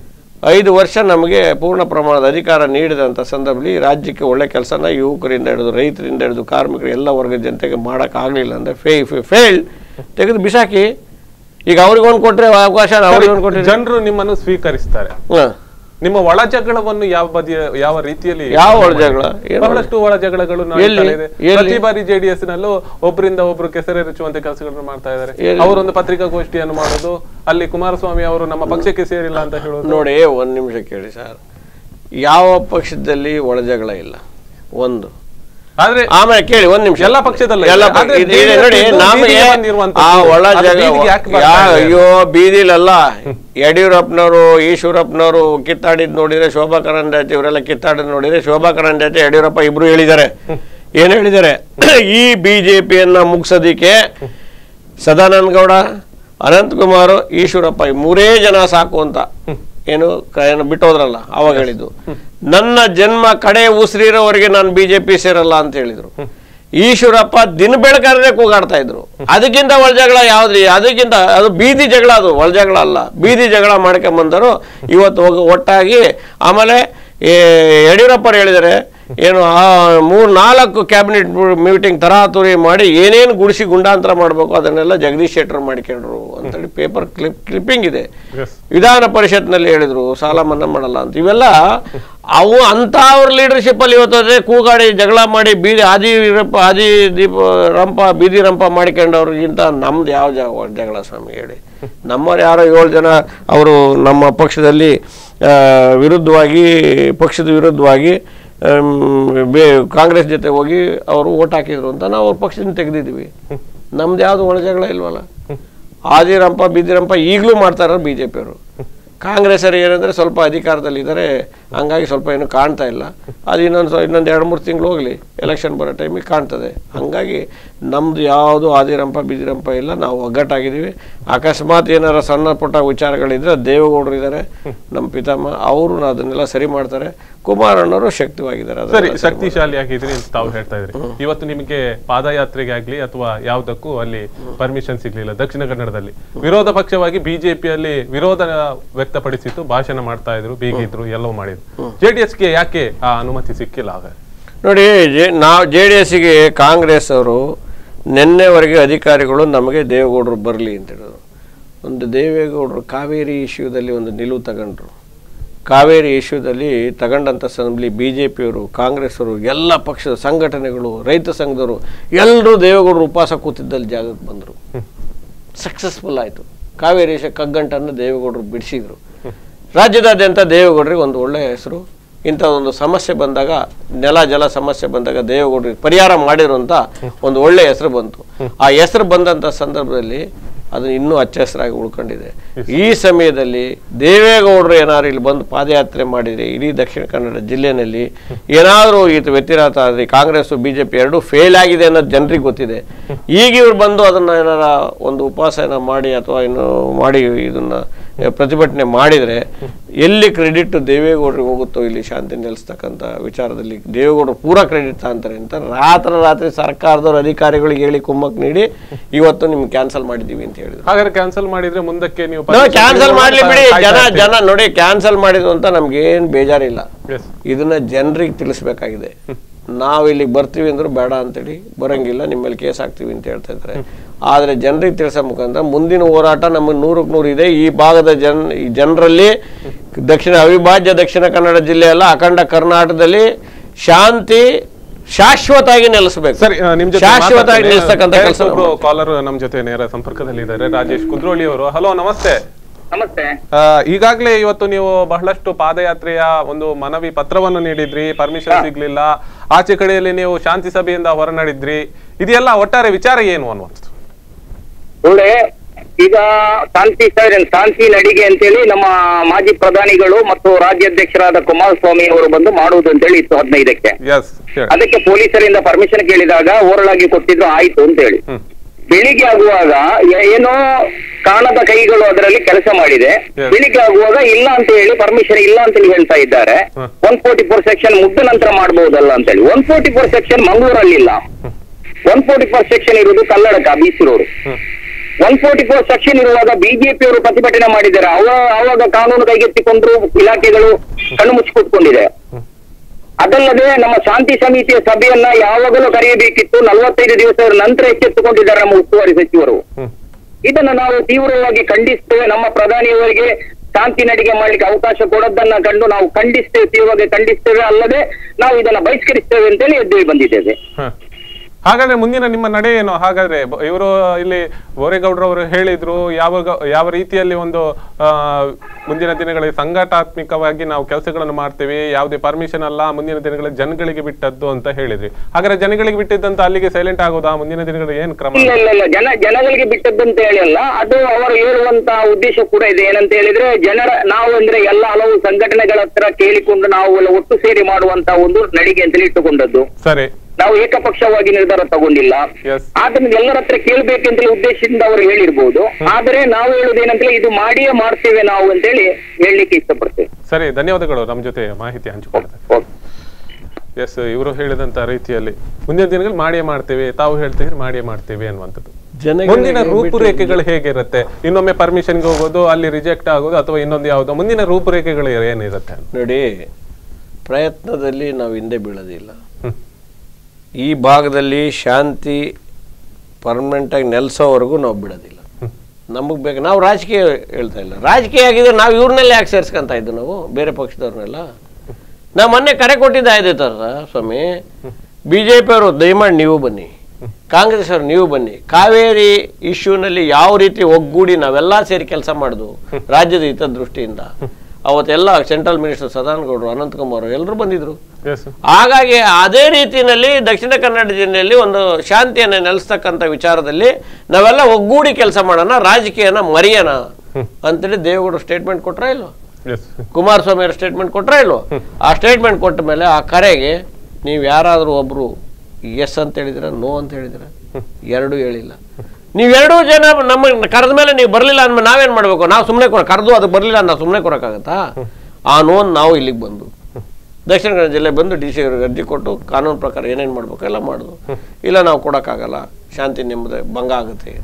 ಐದು ವರ್ಷ ನಮಗೆ ಪೂರ್ಣ ಪ್ರಮಾಣದ ಅಧಿಕಾರ ನೀಡಿದಂಥ ಸಂದರ್ಭದಲ್ಲಿ ರಾಜ್ಯಕ್ಕೆ ಒಳ್ಳೆ ಕೆಲಸನ ಯುವಕರಿಂದ ಹಿಡಿದು ರೈತರಿಂದ ಹಿಡಿದು ಕಾರ್ಮಿಕರು ಎಲ್ಲ ವರ್ಗದ ಜನತೆಗೆ ಮಾಡೋಕ್ಕಾಗಲಿಲ್ಲ ಅಂದರೆ ಫೇ ಫೇಲ್ ತೆಗೆದು ಬಿಸಾಕಿ. ಈಗ ಅವ್ರಿಗೊಂದು ಕೊಟ್ಟರೆ ಅವಕಾಶ, ಅವ್ರಿಗೊಂದು ಕೊಟ್ಟರೆ ಜನರು ನಿಮ್ಮನ್ನು ಸ್ವೀಕರಿಸ್ತಾರೆ. ನಿಮ್ಮ ಒಳ ಜಗಳವನ್ನು ಯಾವ ಬದಿಯ ಯಾವ ರೀತಿಯಲ್ಲಿ, ಯಾವ ಒಳ ಜಗಳ, ಬಹಳಷ್ಟು ಒಳ ಜಗಳಗಳು ಪ್ರತಿ ಬಾರಿ ಜೆಡಿಎಸ್ ನಲ್ಲೂ ಒಬ್ಬರಿಂದ ಒಬ್ರು ಕೆಸರೆರಚುವಂತ ಕೆಲಸಗಳನ್ನು ಮಾಡ್ತಾ ಇದ್ದಾರೆ. ಅವರೊಂದು ಪತ್ರಿಕಾಗೋಷ್ಠಿಯನ್ನು ಮಾಡೋದು, ಅಲ್ಲಿ ಕುಮಾರಸ್ವಾಮಿ ಅವರು ನಮ್ಮ ಪಕ್ಷಕ್ಕೆ ಸೇರಿಲ್ಲ ಅಂತ ಹೇಳೋದು. ನೋಡಿ, ಒಂದ್ ನಿಮಿಷ ಕೇಳಿ ಸರ್, ಯಾವ ಪಕ್ಷದಲ್ಲಿ ಒಳ ಜಗಳ ಇಲ್ಲ ಒಂದು. ಆದ್ರೆ ಆಮೇಲೆ ಕೇಳಿ ಒಂದ್ ನಿಮಿಷ, ಎಲ್ಲ ಪಕ್ಷದಲ್ಲ ನೋಡಿ ನಮಗೆ ಆ ಒಳ ಜಗಳ. ಅಯ್ಯೋ ಬೀದಿಲಲ್ಲ, ಯಡಿಯೂರಪ್ಪನವರು ಈಶ್ವರಪ್ಪನವರು ಕಿತ್ತಾಡಿದ್ ನೋಡಿದ್ರೆ, ಶೋಭಾ ಕರಂದ್ಲಾಜೆ ಇವರೆಲ್ಲ ಕಿತ್ತಾಡಿದ್ ನೋಡಿದ್ರೆ, ಶೋಭಾ ಕರಂದ್ಲಾಜೆ ಯಡಿಯೂರಪ್ಪ ಇಬ್ರು ಹೇಳಿದ್ದಾರೆ. ಏನ್ ಹೇಳಿದ್ದಾರೆ? ಈ ಬಿಜೆಪಿಯನ್ನ ಮುಗಿಸೋದಿಕ್ಕೆ ಸದಾನಂದ ಗೌಡ, ಅನಂತಕುಮಾರ್, ಈಶ್ವರಪ್ಪ ಈ ಮೂರೇ ಜನ ಸಾಕು ಅಂತ ಏನು ಏನು ಬಿಟ್ಟೋದ್ರಲ್ಲ ಅವಾಗ ಹೇಳಿದ್ದು. ನನ್ನ ಜನ್ಮ ಕಡೆ ಉಸಿರಿರೋವರೆಗೆ ನಾನು ಬಿಜೆಪಿ ಸೇರಲ್ಲ ಅಂತ ಹೇಳಿದ್ರು. ಈಶ್ವರಪ್ಪ ದಿನ ಬೆಳಕಾದ್ರೆ ಕೂಗಾಡ್ತಾ ಇದ್ರು. ಅದಕ್ಕಿಂತ ಒಳ ಜಗಳ ಯಾವ್ದ್ರಿ? ಅದಕ್ಕಿಂತ ಅದು ಬೀದಿ ಜಗಳ, ಅದು ಒಳ ಜಗಳ ಅಲ್ಲ. ಬೀದಿ ಜಗಳ ಮಾಡ್ಕೊಂಬಂದರು ಇವತ್ತು ಒಟ್ಟಾಗಿ. ಆಮೇಲೆ ಯಡಿಯೂರಪ್ಪರು ಹೇಳಿದರೆ ಏನು ಆ ಮೂರ್ ನಾಲ್ಕು ಕ್ಯಾಬಿನೆಟ್ ಮೀಟಿಂಗ್ ತರಾತುರಿ ಮಾಡಿ ಏನೇನು ಗುಡಿಸಿ ಗುಂಡಾಂತರ ಮಾಡಬೇಕು ಅದನ್ನೆಲ್ಲ ಜಗದೀಶ್ ಶೆಟ್ಟರ್ ಮಾಡಿಕೊಂಡ್ರು ಅಂತೇಳಿ ಪೇಪರ್ ಕ್ಲಿಪ್ ಕ್ಲಿಪ್ಪಿಂಗ್ ಇದೆ. ವಿಧಾನ ಪರಿಷತ್ನಲ್ಲಿ ಹೇಳಿದ್ರು ಸಾಲ ಮನ್ನಾ ಮಾಡಲ್ಲ ಅಂತ. ಇವೆಲ್ಲ ಅವು ಅಂತ ಅವ್ರ ಲೀಡರ್ಶಿಪ್ ಅಲ್ಲಿ ಇವತ್ತು ಕೂಗಾಡಿ ಜಗಳ ಮಾಡಿ ಬೀದಿ ಆದಿ ರಂಪ ಆದಿ ದೀಪ ರಂಪ ಬೀದಿ ರಂಪ ಮಾಡಿಕೊಂಡವ್ರಿಗಿಂತ ನಮ್ದು ಯಾವ ಜಗಳ ಸ್ವಾಮಿ ಹೇಳಿ? ನಮ್ಮವ್ರು ಯಾರೋ ಏಳು ಜನ ಅವರು ನಮ್ಮ ಪಕ್ಷದಲ್ಲಿ ವಿರುದ್ಧವಾಗಿ ಪಕ್ಷದ ವಿರುದ್ಧವಾಗಿ ಕಾಂಗ್ರೆಸ್ ಜೊತೆ ಹೋಗಿ ಅವರು ಓಟ್ ಹಾಕಿದ್ರು ಅಂತ ನಾವು ಅವ್ರ ಪಕ್ಷದಿಂದ ತೆಗೆದಿದ್ವಿ. ನಮ್ದು ಯಾವ್ದು ಒಳ ಜಗಳ ಇಲ್ವಲ್ಲ. ಆದಿರಂಪ ಬೀದಿರಂಪ ಈಗಲೂ ಮಾಡ್ತಾರ ಬಿಜೆಪಿಯವರು. ಕಾಂಗ್ರೆಸ್ಸರು ಏನಂದ್ರೆ ಸ್ವಲ್ಪ ಅಧಿಕಾರದಲ್ಲಿ ಇದ್ದಾರೆ, ಹಂಗಾಗಿ ಸ್ವಲ್ಪ ಏನು ಕಾಣ್ತಾ ಇಲ್ಲ. ಅದು ಇನ್ನೊಂದು ಇನ್ನೊಂದು ಎರಡು ಮೂರು ತಿಂಗಳು ಹೋಗ್ಲಿ, ಎಲೆಕ್ಷನ್ ಬರೋ ಟೈಮಿಗೆ ಕಾಣ್ತದೆ. ಹಂಗಾಗಿ ನಮ್ದು ಯಾವುದು ಆದಿರಂಪ ಬೀದಿರಂಪ ಇಲ್ಲ, ನಾವು ಒಗ್ಗಟ್ಟಾಗಿದ್ದೀವಿ. ಅಕಸ್ಮಾತ್ ಏನಾರ ಸಣ್ಣ ಪುಟ್ಟ ವಿಚಾರಗಳಿದ್ರೆ ದೇವೇಗೌಡರು ಇದ್ದಾರೆ, ನಮ್ಮ ಪಿತಾಮಹ, ಅವರು ಅದನ್ನೆಲ್ಲ ಸರಿ ಮಾಡ್ತಾರೆ. ಕುಮಾರಣ್ಣವರು ಶಕ್ತಿವಾಗಿದ್ದಾರೆ, ಸರಿ ಶಕ್ತಿಶಾಲಿ ಆಗಿದ್ರಿ ಅಂತ ತಾವು ಹೇಳ್ತಾ ಇದ್ರಿ. ಇವತ್ತು ನಿಮಗೆ ಪಾದಯಾತ್ರೆಗೆ ಆಗ್ಲಿ ಅಥವಾ ಯಾವುದಕ್ಕೂ ಅಲ್ಲಿ ಪರ್ಮಿಷನ್ ಸಿಗ್ಲಿಲ್ಲ. ದಕ್ಷಿಣ ಕನ್ನಡದಲ್ಲಿ ವಿರೋಧ ಪಕ್ಷವಾಗಿ ಬಿಜೆಪಿಯಲ್ಲಿ ವಿರೋಧ ವ್ಯಕ್ತಪಡಿಸಿತ್ತು, ಭಾಷಣ ಮಾಡ್ತಾ ಇದ್ರು, ಬೀಗಿದ್ರು, ಎಲ್ಲವೂ ಮಾಡಿದ್ರು. ಜೆಡಿಎಸ್ಗೆ ಯಾಕೆ ಆ ಅನುಮತಿ ಸಿಕ್ಕಿಲ್ಲ? ಆಗ ನೋಡಿ, ನಾವು ಜೆ ಡಿ ಎಸ್ಗೆ ಕಾಂಗ್ರೆಸ್ ಅವರು ನಿನ್ನೆವರೆಗೆ ಅಧಿಕಾರಿಗಳು ನಮಗೆ ದೇವೇಗೌಡರು ಬರಲಿ ಅಂತ ಹೇಳಿದ್ರು. ಒಂದು ದೇವೇಗೌಡರು ಕಾವೇರಿ ಇಶ್ಯೂದಲ್ಲಿ ಒಂದು ನಿಲುವು ತಗೊಂಡ್ರು. ಕಾವೇರಿ ಇಶ್ಯೂದಲ್ಲಿ ತಗೊಂಡಂಥ ಸಂದರ್ಭದಲ್ಲಿ ಬಿ ಜೆ ಪಿಯವರು, ಕಾಂಗ್ರೆಸ್ ಅವರು, ಎಲ್ಲ ಪಕ್ಷದ ಸಂಘಟನೆಗಳು, ರೈತ ಸಂಘದವರು ಎಲ್ಲರೂ ದೇವೇಗೌಡರು ಉಪವಾಸ ಕೂತಿದ್ದಲ್ಲಿ ಜಾಗಕ್ಕೆ ಬಂದರು. ಸಕ್ಸಸ್ಫುಲ್ ಆಯಿತು. ಕಾವೇರಿ ಇಶ್ಯೂ ಕಗ್ಗಂಟನ್ನು ದೇವೇಗೌಡರು ಬಿಡಿಸಿದ್ರು. ರಾಜ್ಯದಾದ್ಯಂತ ದೇವೇಗೌಡರಿಗೆ ಒಂದು ಒಳ್ಳೆಯ ಹೆಸರು. ಇಂಥದ್ದೊಂದು ಸಮಸ್ಯೆ ಬಂದಾಗ, ನೆಲ ಜಲ ಸಮಸ್ಯೆ ಬಂದಾಗ ದೇವೇಗೌಡರಿಗೆ ಪರಿಹಾರ ಮಾಡಿರು ಅಂತ ಒಂದು ಒಳ್ಳೆಯ ಹೆಸರು ಬಂತು. ಆ ಹೆಸರು ಬಂದಂಥ ಸಂದರ್ಭದಲ್ಲಿ ಅದು ಇನ್ನೂ ಹಚ್ಚ ಹೆಸರಾಗಿ ಉಳ್ಕೊಂಡಿದೆ. ಈ ಸಮಯದಲ್ಲಿ ದೇವೇಗೌಡರು ಏನಾದ್ರು ಇಲ್ಲಿ ಬಂದು ಪಾದಯಾತ್ರೆ ಮಾಡಿದರೆ ಇಡೀ ದಕ್ಷಿಣ ಕನ್ನಡ ಜಿಲ್ಲೆಯಲ್ಲಿ ಏನಾದರೂ ಇದು ವ್ಯತಿರಾತ ಆದರೆ ಕಾಂಗ್ರೆಸ್ ಬಿಜೆಪಿ ಎರಡೂ ಫೇಲ್ ಆಗಿದೆ ಅನ್ನೋದು ಜನರಿಗೆ ಗೊತ್ತಿದೆ. ಈಗ ಇವ್ರು ಬಂದು ಅದನ್ನು ಏನಾರ ಒಂದು ಉಪವಾಸ ಮಾಡಿ ಅಥವಾ ಇನ್ನು ಮಾಡಿ ಇದನ್ನ ಪ್ರತಿಭಟನೆ ಮಾಡಿದರೆ ಎಲ್ಲಿ ಕ್ರೆಡಿಟ್ ದೇವೇಗೌಡರಿಗೆ ಹೋಗುತ್ತೋ ಇಲ್ಲಿ ಶಾಂತಿ ನೆಲೆಸ್ತಕ್ಕಂಥ ವಿಚಾರದಲ್ಲಿ ದೇವೇಗೌಡರು ಪೂರಾ ಕ್ರೆಡಿಟ್ ತಗೊಂತಾರೆ ಅಂತ ರಾತ್ರಿ ರಾತ್ರಿ ಸರ್ಕಾರದವ್ರ ಅಧಿಕಾರಿಗಳಿಗೆ ಹೇಳಿ ಕುಮ್ಮಕ್ ನೀಡಿ ಇವತ್ತು ನಿಮ್ಗೆ ಕ್ಯಾನ್ಸಲ್ ಮಾಡಿದೀವಿ ಅಂತ ಹೇಳಿದ್ರು. ಹಾಗಾದ್ರೆ ಕ್ಯಾನ್ಸಲ್ ಮಾಡಿದ್ರೆ ಮುಂದಕ್ಕೆ ನೀವು ಕ್ಯಾನ್ಸಲ್ ಮಾಡ್ಲಿ ಬಿಡಿ, ಜನ ಜನ ನೋಡಿ ಕ್ಯಾನ್ಸಲ್ ಮಾಡಿದ್ರು ಅಂತ ನಮ್ಗೆ ಏನ್ ಬೇಜಾರಿಲ್ಲ. ಇದನ್ನ ಜನರಿಗೆ ತಿಳಿಸ್ಬೇಕಾಗಿದೆ. ನಾವು ಇಲ್ಲಿಗೆ ಬರ್ತೀವಿ ಅಂದ್ರು ಬೇಡ ಅಂತೇಳಿ ಬರಂಗಿಲ್ಲ, ನಿಮ್ಮ ಮೇಲೆ ಕೇಸ್ ಹಾಕ್ತೀವಿ ಅಂತ ಹೇಳ್ತಾ ಇದ್ದಾರೆ. ಆದರೆ ಜನರಿಗೆ ತಿಳಿಸೋ ಮುಖಾಂತರ ಮುಂದಿನ ಹೋರಾಟ ನಮಗೆ ನೂರಕ್ಕೆ ನೂರು ಇದೆ. ಈ ಭಾಗದ ಜನ ಜನರಲ್ಲಿ ದಕ್ಷಿಣ ಅವಿಭಾಜ್ಯ ದಕ್ಷಿಣ ಕನ್ನಡ ಜಿಲ್ಲೆ ಅಲ್ಲ, ಅಖಂಡ ಕರ್ನಾಟಕದಲ್ಲಿ ಶಾಂತಿ ಶಾಶ್ವತವಾಗಿ ನೆಲೆಸಬೇಕು. ಸರಿ, ನಿಮ್ ಜೊತೆ ಶಾಶ್ವತವಾಗಿ ನೆಲೆಸ್ತಕ್ಕಂಥ ಕೆಲಸ. ಕಾಲರ್ ನಮ್ಮ ಜೊತೆ ನೇರ ಸಂಪರ್ಕದಲ್ಲಿ ಇದ್ದಾರೆ, ರಾಜೇಶ್ ಕುದ್ರೋಳಿ ಅವರು. ಹಲೋ, ನಮಸ್ತೆ. ನಮಸ್ತೆ. ಈಗಾಗಲೇ ಇವತ್ತು ನೀವು ಬಹಳಷ್ಟು ಪಾದಯಾತ್ರೆಯ ಒಂದು ಮನವಿ ಪತ್ರವನ್ನು ನೀಡಿದ್ರಿ, ಪರ್ಮಿಷನ್ ಸಿಗ್ಲಿಲ್ಲ, ಆಚೆ ಕಡೆಯಲ್ಲಿ ನೀವು ಶಾಂತಿ ಸಭೆಯಿಂದ ಹೊರನಡಿದ್ರಿ. ಇದೆಲ್ಲ ಒಟ್ಟಾರೆ ವಿಚಾರ ಏನು ಅನ್ನುವಂಥದ್ದು? ಒಳ್ಳೆ ಈಗ ಶಾಂತಿ ಶಾಂತಿ ನಡಿಗೆ ಅಂತೇಳಿ ನಮ್ಮ ಮಾಜಿ ಪ್ರಧಾನಿಗಳು ಮತ್ತು ರಾಜ್ಯಾಧ್ಯಕ್ಷರಾದ ಕುಮಾರಸ್ವಾಮಿ ಅವರು ಬಂದು ಮಾಡುವುದು ಅಂತೇಳಿ ಇತ್ತು ಹದಿನೈದಕ್ಕೆ. ಅದಕ್ಕೆ ಪೊಲೀಸರಿಂದ ಪರ್ಮಿಷನ್ ಕೇಳಿದಾಗ ಓರಳಾಗಿ ಕೊಟ್ಟಿದ್ರು, ಆಯ್ತು ಅಂತ ಹೇಳಿ. ಬೆಳಿಗ್ಗೆ ಆಗುವಾಗ ಏನೋ ಕಾಣದ ಕೈಗಳು ಅದರಲ್ಲಿ ಕೆಲಸ ಮಾಡಿದೆ. ಬೆಳಿಗ್ಗೆ ಆಗುವಾಗ ಇಲ್ಲ ಅಂತ ಹೇಳಿ ಪರ್ಮಿಷನ್ ಇಲ್ಲ ಅಂತ ಹೇಳಿ ಹೇಳ್ತಾ ಇದ್ದಾರೆ. ಒನ್ ಫೋರ್ಟಿ ಫೋರ್ ಸೆಕ್ಷನ್ ಮುಗ್ದ ನಂತರ ಮಾಡಬಹುದಲ್ಲ ಅಂತ ಹೇಳಿ. ಒನ್ ಫೋರ್ಟಿ ಫೋರ್ ಸೆಕ್ಷನ್ ಮಂಗಳೂರಲ್ಲಿ ಇಲ್ಲ. ಒನ್ ಫೋರ್ಟಿ ಫೋರ್ ಸೆಕ್ಷನ್ ಇರುವುದು Kalladka BC road. One forty four section ಇರುವಾಗ ಬಿಜೆಪಿ ಅವರು ಪ್ರತಿಭಟನೆ ಮಾಡಿದ್ದಾರೆ. ಅವ ಆವಾಗ ಕಾನೂನು ಕೈಗೆತ್ತಿಕೊಂಡ್ರು, ಇಲಾಖೆಗಳು ಕಣ್ಣು ಮುಚ್ಚಿ ಕೂತ್ಕೊಂಡಿದೆ. ಅದಲ್ಲದೆ ನಮ್ಮ ಶಾಂತಿ ಸಮಿತಿಯ ಸಭೆಯನ್ನ ಯಾವಾಗಲೂ ಕರೆಯಬೇಕಿತ್ತು, ನಲವತ್ತೈದು ದಿವಸದ ನಂತರ ಎಚ್ಚೆತ್ತುಕೊಂಡಿದ್ದಾರೆ ನಮ್ಮ ಉಸ್ತುವಾರಿ ಸಚಿವರು. ಇದನ್ನ ನಾವು ತೀವ್ರವಾಗಿ ಖಂಡಿಸ್ತೇವೆ. ನಮ್ಮ ಪ್ರಧಾನಿಯವರಿಗೆ ಶಾಂತಿ ನಡಿಗೆ ಮಾಡ್ಲಿಕ್ಕೆ ಅವಕಾಶ ಕೊಡೋದನ್ನ ಕಂಡು ನಾವು ಖಂಡಿಸ್ತೇವೆ, ತೀವ್ರವಾಗಿ ಖಂಡಿಸ್ತೇವೆ. ಅಲ್ಲದೆ ನಾವು ಇದನ್ನ ಬಹಿಷ್ಕರಿಸ್ತೇವೆ ಅಂತೇಳಿ ಎದ್ದು ಬಂದಿದ್ದೇವೆ. ಹಾಗಾದ್ರೆ ಮುಂದಿನ ನಿಮ್ಮ ನಡೆ ಏನು? ಹಾಗಾದ್ರೆ ಇವರು ಇಲ್ಲಿ ಬೋರೇಗೌಡರವರು ಹೇಳಿದ್ರು, ಯಾವ ಯಾವ ರೀತಿಯಲ್ಲಿ ಒಂದು ಆ ಮುಂದಿನ ದಿನಗಳಲ್ಲಿ ಸಂಘಟನಾತ್ಮಕವಾಗಿ ನಾವು ಕೆಲಸಗಳನ್ನು ಮಾಡ್ತೇವೆ, ಯಾವುದೇ ಪರ್ಮಿಷನ್ ಅಲ್ಲ, ಮುಂದಿನ ದಿನಗಳಲ್ಲಿ ಜನಗಳಿಗೆ ಬಿಟ್ಟದ್ದು ಅಂತ ಹೇಳಿದ್ರಿ. ಹಾಗಾದ್ರೆ ಜನಗಳಿಗೆ ಬಿಟ್ಟಿದ್ದಂತ ಅಲ್ಲಿಗೆ ಸೈಲೆಂಟ್ ಆಗೋದಾ? ಮುಂದಿನ ದಿನಗಳಲ್ಲಿ ಏನ್ ಕ್ರಮ? ಇಲ್ಲ ಇಲ್ಲ ಇಲ್ಲ ಜನ ಜನಗಳಿಗೆ ಬಿಟ್ಟದ್ದಂತ ಹೇಳಿಲ್ಲ. ಅದು ಅವರು ಹೇಳುವಂತ ಉದ್ದೇಶ ಕೂಡ ಇದೆ. ಏನಂತ ಹೇಳಿದ್ರೆ, ಜನರ ನಾವು ಅಂದ್ರೆ ಎಲ್ಲ ಹಲವು ಸಂಘಟನೆಗಳ ಹತ್ರ ಕೇಳಿಕೊಂಡು ನಾವು ಎಲ್ಲ ಒಟ್ಟು ಸೇರಿ ಮಾಡುವಂತ ಒಂದು ನಡಿಗೆ ಅಂತೇಳಿ ಇಟ್ಟುಕೊಂಡದ್ದು. ಸರಿ, ನಾವು ಏಕಪಕ್ಷವಾಗಿ ನಿರ್ಧಾರ ತಗೊಂಡಿಲ್ಲ. ಆದ್ರಿಂದ ಎಲ್ಲರ ಹತ್ರ ಕೇಳ್ಬೇಕಂತ ಉದ್ದೇಶದಿಂದ ಅವರು ಹೇಳಿರ್ಬೋದು. ಆದ್ರೆ ನಾವು ಹೇಳುದೇನಂತ ಇದು ಮಾಡಿಯೇ ಮಾಡ್ತೇವೆ ನಾವು ಅಂತೇಳಿ ಹೇಳಲಿಕ್ಕೆ ಇಷ್ಟಪಡ್ತೇವೆ. ಸರಿ, ಧನ್ಯವಾದಗಳು ನಮ್ಮ ಜೊತೆ ಮಾಹಿತಿ ಹಂಚಿಕೊಳ್ಳುತ್ತೆ. ಎಸ್, ಇವರು ಹೇಳಿದಂತ ರೀತಿಯಲ್ಲಿ ಮುಂದಿನ ದಿನಗಳು ಮಾಡಿಯೇ ಮಾಡ್ತೇವೆ, ತಾವು ಹೇಳ್ತೀವಿ ಮಾಡಿಯೇ ಮಾಡ್ತೇವೆ ಅನ್ನುವಂಥದ್ದು. ಮುಂದಿನ ರೂಪುರೇಖೆಗಳು ಹೇಗಿರುತ್ತೆ? ಇನ್ನೊಮ್ಮೆ ಪರ್ಮಿಷನ್ಗೆ ಹೋಗೋದು, ಅಲ್ಲಿ ರಿಜೆಕ್ಟ್ ಆಗೋದು, ಅಥವಾ ಇನ್ನೊಂದು ಯಾವುದೋ ಮುಂದಿನ ರೂಪುರೇಖೆಗಳು ಏನಿರುತ್ತೆ ನೋಡಿ. ಪ್ರಯತ್ನದಲ್ಲಿ ನಾವು ಹಿಂದೆ ಬೀಳೋದಿಲ್ಲ. ಈ ಭಾಗದಲ್ಲಿ ಶಾಂತಿ ಪರ್ಮನೆಂಟಾಗಿ ನೆಲೆಸೋವರೆಗೂ ನಾವು ಬಿಡೋದಿಲ್ಲ. ನಮಗೆ ಬೇಕು, ನಾವು ರಾಜಕೀಯ ಹೇಳ್ತಾ ಇಲ್ಲ. ರಾಜಕೀಯ ಆಗಿದ್ರೆ ನಾವು ಇವ್ರನ್ನೆಲ್ಲ ಯಾಕೆ ಸೇರಿಸ್ಕೊಂತ ಇದ್ದು ನಾವು ಬೇರೆ ಪಕ್ಷದವ್ರನ್ನೆಲ್ಲ? ನಾವು ಮೊನ್ನೆ ಕರೆ ಕೊಟ್ಟಿದ್ದ ಆಯ್ತಾರ ಸ್ವಾಮಿ, ಬಿ ಜೆ ಪಿಯವರು ದಯಮಾಡಿ ನೀವು ಬನ್ನಿ, ಕಾಂಗ್ರೆಸ್ ಅವರು ನೀವು ಬನ್ನಿ, ಕಾವೇರಿ ಇಶ್ಯೂನಲ್ಲಿ ಯಾವ ರೀತಿ ಒಗ್ಗೂಡಿ ನಾವೆಲ್ಲ ಸೇರಿ ಕೆಲಸ ಮಾಡುದು ರಾಜ್ಯದ ಹಿತದೃಷ್ಟಿಯಿಂದ. ಅವತ್ತೆಲ್ಲ ಸೆಂಟ್ರಲ್ ಮಿನಿಸ್ಟರ್ ಸದಾನಗೌಡರು, ಅನಂತಕುಮಾರ್ ಎಲ್ಲರೂ ಬಂದಿದ್ರು. ಹಾಗಾಗಿ ಅದೇ ರೀತಿಯಲ್ಲಿ ದಕ್ಷಿಣ ಕನ್ನಡ ಜಿಲ್ಲೆಯಲ್ಲಿ ಒಂದು ಶಾಂತಿಯನ್ನು ನೆಲೆಸ್ತಕ್ಕಂಥ ವಿಚಾರದಲ್ಲಿ ನಾವೆಲ್ಲ ಒಗ್ಗೂಡಿ ಕೆಲಸ ಮಾಡೋಣ, ರಾಜಕೀಯನ ಮರೆಯೋಣ ಅಂತೇಳಿ ದೇವೇಗೌಡರು ಸ್ಟೇಟ್ಮೆಂಟ್ ಕೊಟ್ರ ಇಲ್ವೋ, ಕುಮಾರಸ್ವಾಮಿ ಅವರು ಸ್ಟೇಟ್ಮೆಂಟ್ ಕೊಟ್ರ ಇಲ್ವೋ? ಆ ಸ್ಟೇಟ್ಮೆಂಟ್ ಕೊಟ್ಟ ಮೇಲೆ ಆ ಕರೆಗೆ ನೀವು ಯಾರಾದರೂ ಒಬ್ರು ಎಸ್ ಅಂತ ಹೇಳಿದ್ರ, ನೋ ಅಂತ ಹೇಳಿದ್ರ, ಎರಡೂ ಹೇಳಿಲ್ಲ. ನೀವೆರಡೂ ಜನ ನಮ್ಮ ಕರೆದ ಮೇಲೆ ನೀವು ಬರಲಿಲ್ಲ ಅಂದ್ಮೇಲೆ ನಾವೇನ್ ಮಾಡ್ಬೇಕು? ನಾವು ಸುಮ್ಮನೆ ಕೊಡ ಕರೆದು ಅದು ಬರಲಿಲ್ಲ ನಾವು ಸುಮ್ಮನೆ ಕೊಡೋಕ್ಕಾಗತ್ತಾ? ಆ ನೋನ್ ನಾವು ಇಲ್ಲಿಗೆ ಬಂದು ದಕ್ಷಿಣ ಕನ್ನಡ ಜಿಲ್ಲೆ ಬಂದು ಡಿ ಸಿ ಅವ್ರಿಗೆ ಅರ್ಜಿ ಕೊಟ್ಟು ಕಾನೂನು ಪ್ರಕಾರ ಏನೇನು ಮಾಡ್ಬೇಕು ಎಲ್ಲ ಮಾಡೋದು. ಇಲ್ಲ ನಾವು ಕೊಡೋಕ್ಕಾಗಲ್ಲ, ಶಾಂತಿ ನೆಮ್ಮದಿ ಭಂಗ ಆಗುತ್ತೆ.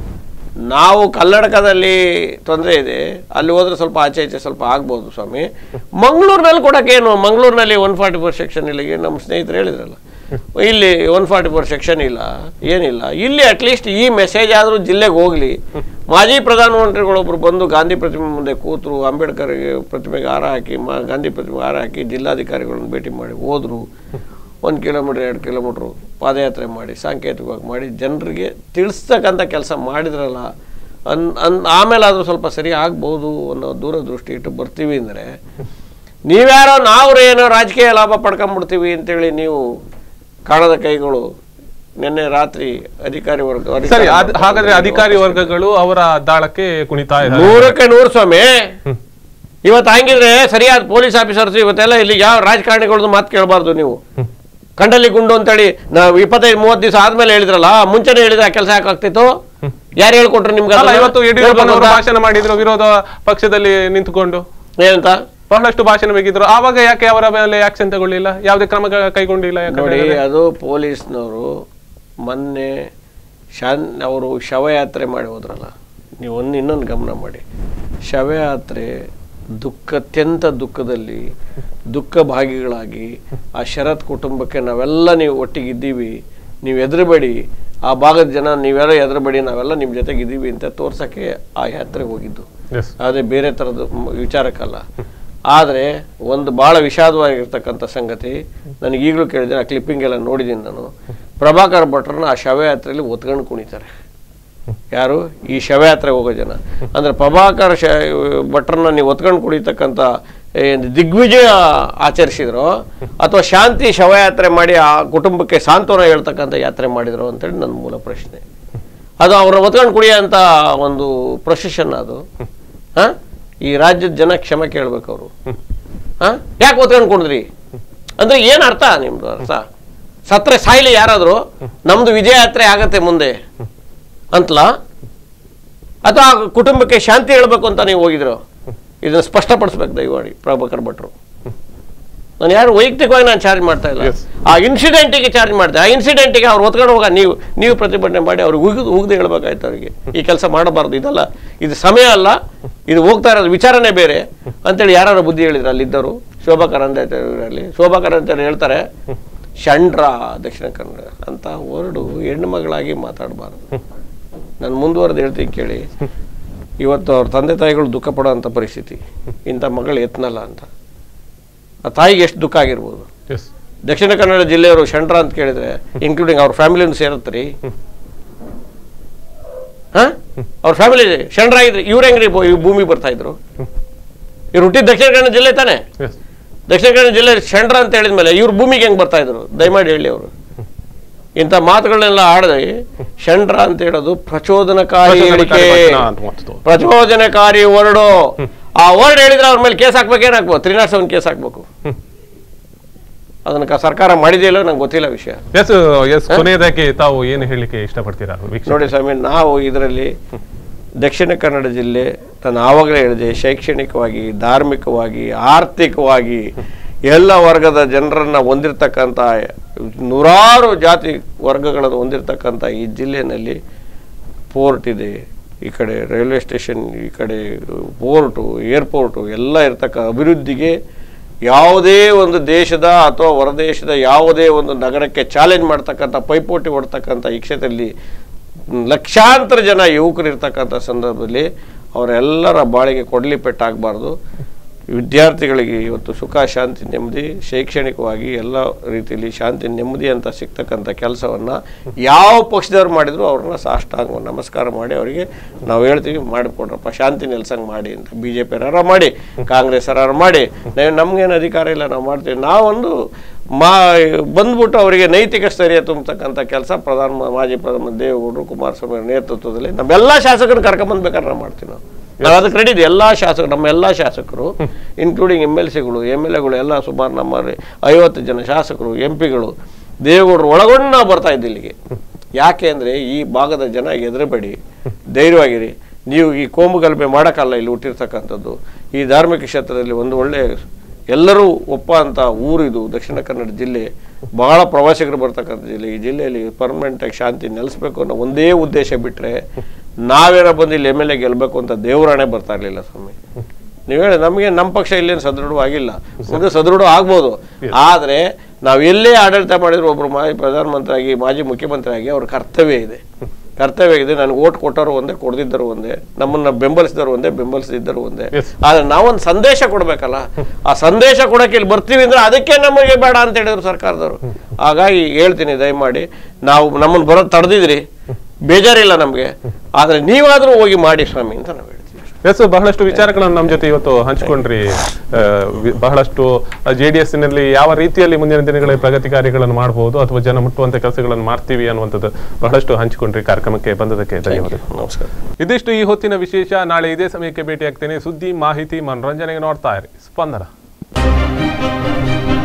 ನಾವು ಕಲ್ಲಡಕದಲ್ಲಿ ತೊಂದರೆ ಇದೆ, ಅಲ್ಲಿ ಹೋದ್ರೆ ಸ್ವಲ್ಪ ಆಚೆ ಈಚೆ ಸ್ವಲ್ಪ ಆಗ್ಬೋದು ಸ್ವಾಮಿ. ಮಂಗಳೂರಿನಲ್ಲಿ ಕೊಡೋಕ್ಕೇನು? ಮಂಗಳೂರಿನಲ್ಲಿ ಒನ್ ಫಾರ್ಟಿ ಫೋರ್ ಸೆಕ್ಷನ್ ಇಲ್ಲಿಗೆ ನಮ್ಮ ಸ್ನೇಹಿತರು ಹೇಳಿದ್ರಲ್ಲ, ಇಲ್ಲಿ ಒನ್ ಫಾರ್ಟಿ ಫೋರ್ ಸೆಕ್ಷನ್ ಇಲ್ಲ, ಏನಿಲ್ಲ. ಇಲ್ಲಿ ಅಟ್ಲೀಸ್ಟ್ ಈ ಮೆಸೇಜ್ ಆದರೂ ಜಿಲ್ಲೆಗೆ ಹೋಗಲಿ. ಮಾಜಿ ಪ್ರಧಾನಮಂತ್ರಿಗಳೊಬ್ಬರು ಬಂದು ಗಾಂಧಿ ಪ್ರತಿಮೆ ಮುಂದೆ ಕೂತರು, ಅಂಬೇಡ್ಕರ್ ಪ್ರತಿಮೆಗೆ ಹಾರ ಹಾಕಿ, ಮಾ ಗಾಂಧಿ ಪ್ರತಿಮೆಗೆ ಹಾರ ಹಾಕಿ ಜಿಲ್ಲಾಧಿಕಾರಿಗಳನ್ನು ಭೇಟಿ ಮಾಡಿ ಹೋದರು. ಒಂದು ಕಿಲೋಮೀಟ್ರ್ ಎರಡು ಕಿಲೋಮೀಟ್ರು ಪಾದಯಾತ್ರೆ ಮಾಡಿ ಸಾಂಕೇತಿಕವಾಗಿ ಮಾಡಿ ಜನರಿಗೆ ತಿಳಿಸ್ತಕ್ಕಂಥ ಕೆಲಸ ಮಾಡಿದ್ರಲ್ಲ. ಅನ್ ಅನ್ ಆಮೇಲೆ ಆದರೂ ಸ್ವಲ್ಪ ಸರಿ ಆಗ್ಬೋದು ಅನ್ನೋ ದೂರದೃಷ್ಟಿ ಇಟ್ಟು ಬರ್ತೀವಿ ಅಂದರೆ, ನೀವ್ಯಾರೋ ನಾವು ಏನೋ ರಾಜಕೀಯ ಲಾಭ ಪಡ್ಕೊಂಡ್ಬಿಡ್ತೀವಿ ಅಂತೇಳಿ ನೀವು ಕಾಣದ ಕೈಗಳು ನಿನ್ನೆ ರಾತ್ರಿ ಅಧಿಕಾರಿ ವರ್ಗ. ಸರಿ, ಹಾಗಾದ್ರೆ ಅಧಿಕಾರಿ ವರ್ಗಗಳು ಅವರ ದಾಳಕ್ಕೆ ಕುಣಿತಾ ಇದ್ದಾರೆ. ನೂರಕ್ಕೆ ನೂರು ಸ್ವಾಮಿ. ಇವತ್ತು ಹಂಗಿದ್ರೆ ಸರಿಯಾದ ಪೊಲೀಸ್ ಆಫೀಸರ್ಸ್ ಇವತ್ತೆಲ್ಲ ಇಲ್ಲಿ ಯಾವ ರಾಜಕಾರಣಿಗಳದ್ದು ಮಾತು ಕೇಳಬಾರ್ದು. ನೀವು ಕಂಡಲ್ಲಿ ಗುಂಡು ಅಂತೇಳಿ ನಾವು ಇಪ್ಪತ್ತೈದು ಮೂವತ್ತು ದಿವಸ ಆದ್ಮೇಲೆ ಹೇಳಿದ್ರಲ್ಲ, ಮುಂಚೆನೆ ಹೇಳಿದ್ರೆ ಆ ಕೆಲಸ ಯಾಕಾಗ್ತಿತ್ತು? ಯಾರು ಹೇಳ್ಕೊಟ್ರು ನಿಮ್ಗೆ? ಇವತ್ತು ಯಡಿಯೂರಪ್ಪನವರು ಭಾಷಣ ಮಾಡಿದ್ರು ವಿರೋಧ ಪಕ್ಷದಲ್ಲಿ ನಿಂತುಕೊಂಡು, ಏನಂತ ಬಹಳಷ್ಟು ಭಾಷಣ ಬೇಕಿದ್ರು. ಆವಾಗ ಯಾಕೆ ಅವರ ಮೇಲೆ ಆಕ್ಷನ್ ತಗೊಳ್ಳಿಲ್ಲ, ಯಾವುದೇ ಕ್ರಮ ಕೈಗೊಂಡಿಲ್ಲ? ನೋಡಿ, ಅದು ಪೊಲೀಸ್ನವರು ಮೊನ್ನೆ ಶಾನ್ ಅವರು ಶವಯಾತ್ರೆ ಮಾಡಿ ಹೋದ್ರಲ್ಲ, ನೀವು ಒಂದು ಇನ್ನೊಂದು ಗಮನ ಮಾಡಿ. ಶವಯಾತ್ರೆ ದುಃಖ ಅತ್ಯಂತ ದುಃಖದಲ್ಲಿ ದುಃಖ ಭಾಗಿಗಳಾಗಿ ಆ ಶರತ್ ಕುಟುಂಬಕ್ಕೆ ನಾವೆಲ್ಲ ನೀವು ಒಟ್ಟಿಗಿದ್ದೀವಿ, ನೀವು ಹೆದರಬೇಡಿ, ಆ ಭಾಗದ ಜನ ನೀವೆಲ್ಲ ಹೆದರಬೇಡಿ, ನಾವೆಲ್ಲ ನಿಮ್ಮ ಜೊತೆಗಿದ್ದೀವಿ ಅಂತ ತೋರ್ಸೋಕ್ಕೆ ಆ ಯಾತ್ರೆ ಹೋಗಿದ್ದು. ಅದೇ ಬೇರೆ ಥರದ ವಿಚಾರಕ್ಕಲ್ಲ. ಆದರೆ ಒಂದು ಭಾಳ ವಿಷಾದವಾಗಿರ್ತಕ್ಕಂಥ ಸಂಗತಿ ನನಗೆ ಈಗಲೂ ಕೇಳಿದೆ, ಆ ಕ್ಲಿಪ್ಪಿಂಗ್ ಎಲ್ಲ ನೋಡಿದ್ದೀನಿ ನಾನು. ಪ್ರಭಾಕರ್ ಭಟ್ರನ್ನ ಆ ಶವಯಾತ್ರೆಯಲ್ಲಿ ಒತ್ಕೊಂಡು ಕುಣಿತಾರೆ. ಯಾರು? ಈ ಶವಯಾತ್ರೆ ಹೋಗೋ ಜನ. ಅಂದರೆ ಪ್ರಭಾಕರ್ ಶ ಭಟ್ರನ್ನ ನೀವು ಒತ್ಕೊಂಡು ಕುಣಿತಕ್ಕಂಥ ದಿಗ್ವಿಜಯ ಆಚರಿಸಿದ್ರು ಅಥವಾ ಶಾಂತಿ ಶವಯಾತ್ರೆ ಮಾಡಿ ಆ ಕುಟುಂಬಕ್ಕೆ ಸಾಂತ್ವನ ಹೇಳ್ತಕ್ಕಂಥ ಯಾತ್ರೆ ಮಾಡಿದ್ರು ಅಂತೇಳಿ ನನ್ನ ಮೂಲ ಪ್ರಶ್ನೆ. ಅದು ಅವರ ಒತ್ಕೊಂಡು ಕುಡಿಯೋ ಅಂತ ಒಂದು ಪ್ರೊಸೆಷನ್ ಅದು. ಹಾಂ, ಈ ರಾಜ್ಯದ ಜನ ಕ್ಷಮೆ ಕೇಳ್ಬೇಕು ಅವರು. ಹಾಂ, ಯಾಕೆ ಒತ್ಕೊಂಡು ಕುಡಿದ್ರಿ ಅಂದ್ರೆ ಏನು ಅರ್ಥ? ನಿಮ್ದು ಅರ್ಥ ಸತ್ರೆ ಸಾಯ್ಲಿ ಯಾರಾದರೂ, ನಮ್ದು ವಿಜಯ ಯಾತ್ರೆ ಆಗತ್ತೆ ಮುಂದೆ ಅಂತಲಾ, ಅಥವಾ ಕುಟುಂಬಕ್ಕೆ ಶಾಂತಿ ಹೇಳ್ಬೇಕು ಅಂತ ನೀವು ಹೋಗಿದ್ರು? ಇದನ್ನ ಸ್ಪಷ್ಟಪಡಿಸ್ಬೇಕು ದಯಮಾಡಿ ಪ್ರಭಾಕರ್ ಭಟ್ರು. ನಾನು ಯಾರು ವೈಯಕ್ತಿಕವಾಗಿ ನಾನು ಚಾರ್ಜ್ ಮಾಡ್ತಾ ಇಲ್ಲ, ಆ ಇನ್ಸಿಡೆಂಟಿಗೆ ಚಾರ್ಜ್ ಮಾಡ್ತೆ. ಆ ಇನ್ಸಿಡೆಂಟಿಗೆ ಅವ್ರು ಒತ್ಕೊಂಡು ಹೋಗ ನೀವು ನೀವು ಪ್ರತಿಭಟನೆ ಮಾಡಿ ಅವ್ರಿಗೆ ಉಗಿದು ಉಗ್ದು ಹೇಳ್ಬೇಕಾಯ್ತು ಅವರಿಗೆ, ಈ ಕೆಲಸ ಮಾಡಬಾರ್ದು, ಇದಲ್ಲ, ಇದು ಸಮಯ ಅಲ್ಲ, ಇದು ಹೋಗ್ತಾ ಇರೋದು ವಿಚಾರನೇ ಬೇರೆ ಅಂತೇಳಿ ಯಾರು ಬುದ್ಧಿ ಹೇಳಿದ್ರು ಅಲ್ಲಿದ್ದರು? ಶೋಭಾ ಕರಂದ್ಲಾಜೆ ಶೋಭಾ ಕರಂದ್ಲಾಜೆ ಹೇಳ್ತಾರೆ, ಷಂಡ್ರ ದಕ್ಷಿಣ ಕನ್ನಡ ಅಂತ ವರ್ಡು ಹೆಣ್ಣು ಮಗಳಾಗಿ ಮಾತಾಡಬಾರ್ದು. ನಾನು ಮುಂದುವರೆದು ಹೇಳ್ತೀನಿ ಕೇಳಿ. ಇವತ್ತು ಅವ್ರ ತಂದೆ ತಾಯಿಗಳು ದುಃಖ ಪಡೋ ಅಂಥ ಪರಿಸ್ಥಿತಿ, ಇಂಥ ಮಗಳು ಎತ್ತನಲ್ಲ ಅಂತ. ಆ ತಾಯಿಗೆ ಎಷ್ಟು ದುಃಖ ಆಗಿರ್ಬೋದು. ದಕ್ಷಿಣ ಕನ್ನಡ ಜಿಲ್ಲೆಯವರು ಷಂಡ್ರ ಅಂತ ಕೇಳಿದ್ರೆ ಇನ್ಕ್ಲೂಡಿಂಗ್ ಅವ್ರ ಫ್ಯಾಮಿಲಿಯನ್ನು ಸೇರುತ್ತೆ ರೀ. ಹಾಂ, ಅವ್ರ ಫ್ಯಾಮಿಲಿ ಷಂಡ್ರ ಆಗಿದ್ರೆ ಇವ್ರು ಹೆಂಗ್ರಿ ಭೂಮಿ ಬರ್ತಾ ಇದ್ರು? ಇವ್ರು ಹುಟ್ಟಿದ ದಕ್ಷಿಣ ಕನ್ನಡ ಜಿಲ್ಲೆ ತಾನೆ. ದಕ್ಷಿಣ ಕನ್ನಡ ಜಿಲ್ಲೆ ಷಂಡ್ರ ಅಂತ ಹೇಳಿದ್ಮೇಲೆ ಇವ್ರ ಭೂಮಿಗೆ ಹೆಂಗ್ ಬರ್ತಾ ಇದ್ರು? ದಯಮಾಡಿ ಹೇಳಿ. ಅವರು ಇಂಥ ಮಾತುಗಳನ್ನೆಲ್ಲ ಆಡದೆ ಷಂಡ್ರ ಅಂತ ಹೇಳೋದು ಪ್ರಚೋದನಕಾರಿ ಹೇಳಿಕೆ, ಪ್ರಚೋದನಕಾರಿ ವರ್ಡು. ಆ ವರ್ಡ್ ಹೇಳಿದ್ರೆ ಅವ್ರ ಮೇಲೆ ಕೇಸ್ ಹಾಕ್ಬೇಕು. ಏನ್ ಹಾಕ್ಬೋದು? ತ್ರೀ ನಾಟ್ ಸೆವೆನ್ ಕೇಸ್ ಹಾಕ್ಬೇಕು. ಅದನ್ನ ಸರ್ಕಾರ ಮಾಡಿದೆಯಲ್ಲೋ ನಂಗೆ ಗೊತ್ತಿಲ್ಲ ವಿಷಯ. ಕೊನೆಯದಾಗಿ ತಾವು ಏನು ಹೇಳಿಕೆ ಇಷ್ಟಪಡ್ತೀರಾ? ನೋಡಿ ಸ್ವಾಮಿ, ನಾವು ಇದರಲ್ಲಿ ದಕ್ಷಿಣ ಕನ್ನಡ ಜಿಲ್ಲೆ, ನಾನು ಆವಾಗಲೇ ಹೇಳಿದೆ, ಶೈಕ್ಷಣಿಕವಾಗಿ, ಧಾರ್ಮಿಕವಾಗಿ, ಆರ್ಥಿಕವಾಗಿ ಎಲ್ಲ ವರ್ಗದ ಜನರನ್ನ ಹೊಂದಿರತಕ್ಕಂಥ, ನೂರಾರು ಜಾತಿ ವರ್ಗಗಳನ್ನು ಹೊಂದಿರತಕ್ಕಂಥ ಈ ಜಿಲ್ಲೆಯಲ್ಲಿ ಪೋರ್ಟ್ ಇದೆ, ಈ ಕಡೆ ರೈಲ್ವೆ ಸ್ಟೇಷನ್, ಈ ಕಡೆ ಪೋರ್ಟು, ಏರ್ಪೋರ್ಟು ಎಲ್ಲ ಇರ್ತಕ್ಕ ಅಭಿವೃದ್ಧಿಗೆ ಯಾವುದೇ ಒಂದು ದೇಶದ ಅಥವಾ ಹೊರದೇಶದ ಯಾವುದೇ ಒಂದು ನಗರಕ್ಕೆ ಚಾಲೆಂಜ್ ಮಾಡ್ತಕ್ಕಂಥ, ಪೈಪೋಟಿ ಹೊಡ್ತಕ್ಕಂಥ ಈ ಕ್ಷೇತ್ರದಲ್ಲಿ ಲಕ್ಷಾಂತರ ಜನ ಯುವಕರು ಇರ್ತಕ್ಕಂಥ ಸಂದರ್ಭದಲ್ಲಿ ಅವರೆಲ್ಲರ ಬಾಳಿಗೆ ಕೊಡಲಿ ಪೆಟ್ಟಾಗಬಾರ್ದು. ವಿದ್ಯಾರ್ಥಿಗಳಿಗೆ ಇವತ್ತು ಸುಖ, ಶಾಂತಿ, ನೆಮ್ಮದಿ, ಶೈಕ್ಷಣಿಕವಾಗಿ ಎಲ್ಲ ರೀತಿಯಲ್ಲಿ ಶಾಂತಿ, ನೆಮ್ಮದಿ ಅಂತ ಸಿಗ್ತಕ್ಕಂಥ ಕೆಲಸವನ್ನು ಯಾವ ಪಕ್ಷದವ್ರು ಮಾಡಿದ್ರು ಅವ್ರನ್ನ ಸಾಷ್ಟಾಂಗ ನಮಸ್ಕಾರ ಮಾಡಿ ಅವರಿಗೆ ನಾವು ಹೇಳ್ತೀವಿ, ಮಾಡಿಕೊಡ್ರಪ್ಪ, ಶಾಂತಿ ನೆಲೆಸಂಗೆ ಮಾಡಿ ಅಂತ. ಬಿ ಜೆ ಪಿ ಯಾರು ಮಾಡಿ, ಕಾಂಗ್ರೆಸ್ ಯಾರು ಮಾಡಿ, ನಾವು ನಮಗೇನು ಅಧಿಕಾರ ಇಲ್ಲ, ನಾವು ಮಾಡ್ತೀವಿ. ನಾವೊಂದು ಮಾ ಬಂದ್ಬಿಟ್ಟು ಅವರಿಗೆ ನೈತಿಕ ಸ್ಥೈರ್ಯ ತುಂಬತಕ್ಕಂಥ ಕೆಲಸ ಪ್ರಧಾನ ಮಾಜಿ ಪ್ರಧಾನ ದೇವೇಗೌಡರು, ಕುಮಾರಸ್ವಾಮಿ ನೇತೃತ್ವದಲ್ಲಿ ನಮ್ಮೆಲ್ಲ ಶಾಸಕರನ್ನ ಕರ್ಕೊಂಬಂದ್ಬೇಕಾದ್ರೆ ನಾವು ಮಾಡ್ತೀವಿ. ನಾವು ನಾವು ಅದಕ್ಕೆ ಕ್ರೆಡಿಟ್ ಎಲ್ಲ ಶಾಸಕರು, ನಮ್ಮ ಎಲ್ಲ ಶಾಸಕರು ಇನ್ಕ್ಲೂಡಿಂಗ್ ಎಮ್ ಎಲ್ ಸಿಗಳು, ಎಮ್ ಎಲ್ ಎಗಳು ಎಲ್ಲ ಸುಮಾರು ನಮ್ಮ ಐವತ್ತು ಜನ ಶಾಸಕರು, ಎಂ ಪಿಗಳು, ದೇವೇಗೌಡರು ಒಳಗೊಂಡು ನಾವು ಬರ್ತಾ ಇದ್ದೆ ಇಲ್ಲಿಗೆ. ಯಾಕೆ ಅಂದರೆ ಈ ಭಾಗದ ಜನ ಹೆದರಬೇಡಿ, ಧೈರ್ಯವಾಗಿರಿ. ನೀವು ಈ ಕೋಮು ಗಲಭೆ ಮಾಡೋಕ್ಕಲ್ಲ ಇಲ್ಲಿ ಹುಟ್ಟಿರ್ತಕ್ಕಂಥದ್ದು. ಈ ಧಾರ್ಮಿಕ ಕ್ಷೇತ್ರದಲ್ಲಿ ಒಂದು ಒಳ್ಳೆ ಎಲ್ಲರೂ ಒಪ್ಪ ಅಂತ ಊರಿದು ದಕ್ಷಿಣ ಕನ್ನಡ ಜಿಲ್ಲೆ. ಬಹಳ ಪ್ರವಾಸಿಗರು ಬರ್ತಕ್ಕಂಥ ಜಿಲ್ಲೆ. ಈ ಜಿಲ್ಲೆಯಲ್ಲಿ ಪರ್ಮನೆಂಟಾಗಿ ಶಾಂತಿ ನೆಲೆಸಬೇಕು ಅನ್ನೋ ಒಂದೇ ಉದ್ದೇಶ ಬಿಟ್ಟರೆ ನಾವೇನೋ ಬಂದು ಇಲ್ಲಿ ಎಮ್ ಎಲ್ ಎ ಗೆಲ್ಲಬೇಕು ಅಂತ ದೇವರಾಣೆ ಬರ್ತಾ ಇರಲಿಲ್ಲ ಸ್ವಾಮಿ. ನೀವು ಹೇಳಿ, ನಮಗೆ ನಮ್ಮ ಪಕ್ಷ ಇಲ್ಲೇನು ಸದೃಢವಾಗಿಲ್ಲ, ಮುಂದೆ ಸದೃಢ ಆಗ್ಬೋದು. ಆದರೆ ನಾವು ಎಲ್ಲೇ ಆಡಳಿತ ಮಾಡಿದ್ರು ಒಬ್ಬರು ಮಾಜಿ ಪ್ರಧಾನಮಂತ್ರಿ ಆಗಿ, ಮಾಜಿ ಮುಖ್ಯಮಂತ್ರಿ ಆಗಿ ಅವ್ರ ಕರ್ತವ್ಯ ಇದೆ. ಕರ್ತವ್ಯ ಇದೆ. ನನಗೆ ಓಟ್ ಕೊಟ್ಟರು ಒಂದೇ, ಕೊಡದಿದ್ದರು ಒಂದೇ, ನಮ್ಮನ್ನ ಬೆಂಬಲಿಸಿದವರು ಒಂದೇ, ಬೆಂಬಲಿಸದಿದ್ದರು ಒಂದೇ. ಆದ್ರೆ ನಾವೊಂದು ಸಂದೇಶ ಕೊಡ್ಬೇಕಲ್ಲ. ಆ ಸಂದೇಶ ಕೊಡಕ್ಕೆ ಇಲ್ಲಿ ಬರ್ತೀವಿ ಅಂದ್ರೆ ಅದಕ್ಕೆ ನಮಗೆ ಬೇಡ ಅಂತ ಹೇಳಿದ್ರು ಸರ್ಕಾರದವರು. ಹಾಗಾಗಿ ಹೇಳ್ತೀನಿ, ದಯಮಾಡಿ ನಾವು ನಮ್ಮನ್ನು ಬರೋದು ತಡೆದಿದ್ರಿ, ಬೇಜಾರಿಲ್ಲ ನಮಗೆ, ಆದ್ರೆ ನೀವಾದ್ರೂ ಹೋಗಿ ಮಾಡಿ ಸ್ವಾಮಿ ಅಂತ ನಾವು ಹೇಳ್ತೀವಿ. ಎಸ್, ಬಹಳಷ್ಟು ವಿಚಾರಗಳನ್ನು ನಮ್ಮ ಜೊತೆ ಇವತ್ತು ಹಂಚಿಕೊಂಡ್ರಿ. ಬಹಳಷ್ಟು ಜೆ ಡಿ ಎಸ್ ನಲ್ಲಿ ಯಾವ ರೀತಿಯಲ್ಲಿ ಮುಂದಿನ ದಿನಗಳಲ್ಲಿ ಪ್ರಗತಿ ಕಾರ್ಯಗಳನ್ನು ಮಾಡಬಹುದು ಅಥವಾ ಜನ ಮುಟ್ಟುವಂತ ಕೆಲಸಗಳನ್ನು ಮಾಡ್ತೀವಿ ಅನ್ನುವಂಥದ್ದು ಬಹಳಷ್ಟು ಹಂಚಿಕೊಂಡ್ರಿ. ಕಾರ್ಯಕ್ರಮಕ್ಕೆ ಬಂದದಕ್ಕೆ ಧನ್ಯವಾದ. ನಮಸ್ಕಾರ. ಇದಿಷ್ಟು ಈ ಹೊತ್ತಿನ ವಿಶೇಷ. ನಾಳೆ ಇದೇ ಸಮಯಕ್ಕೆ ಭೇಟಿ ಆಗ್ತೇನೆ. ಸುದ್ದಿ, ಮಾಹಿತಿ, ಮನೋರಂಜನೆಗೆ ನೋಡ್ತಾ ಇರಿ ಸ್ಪಂದನ.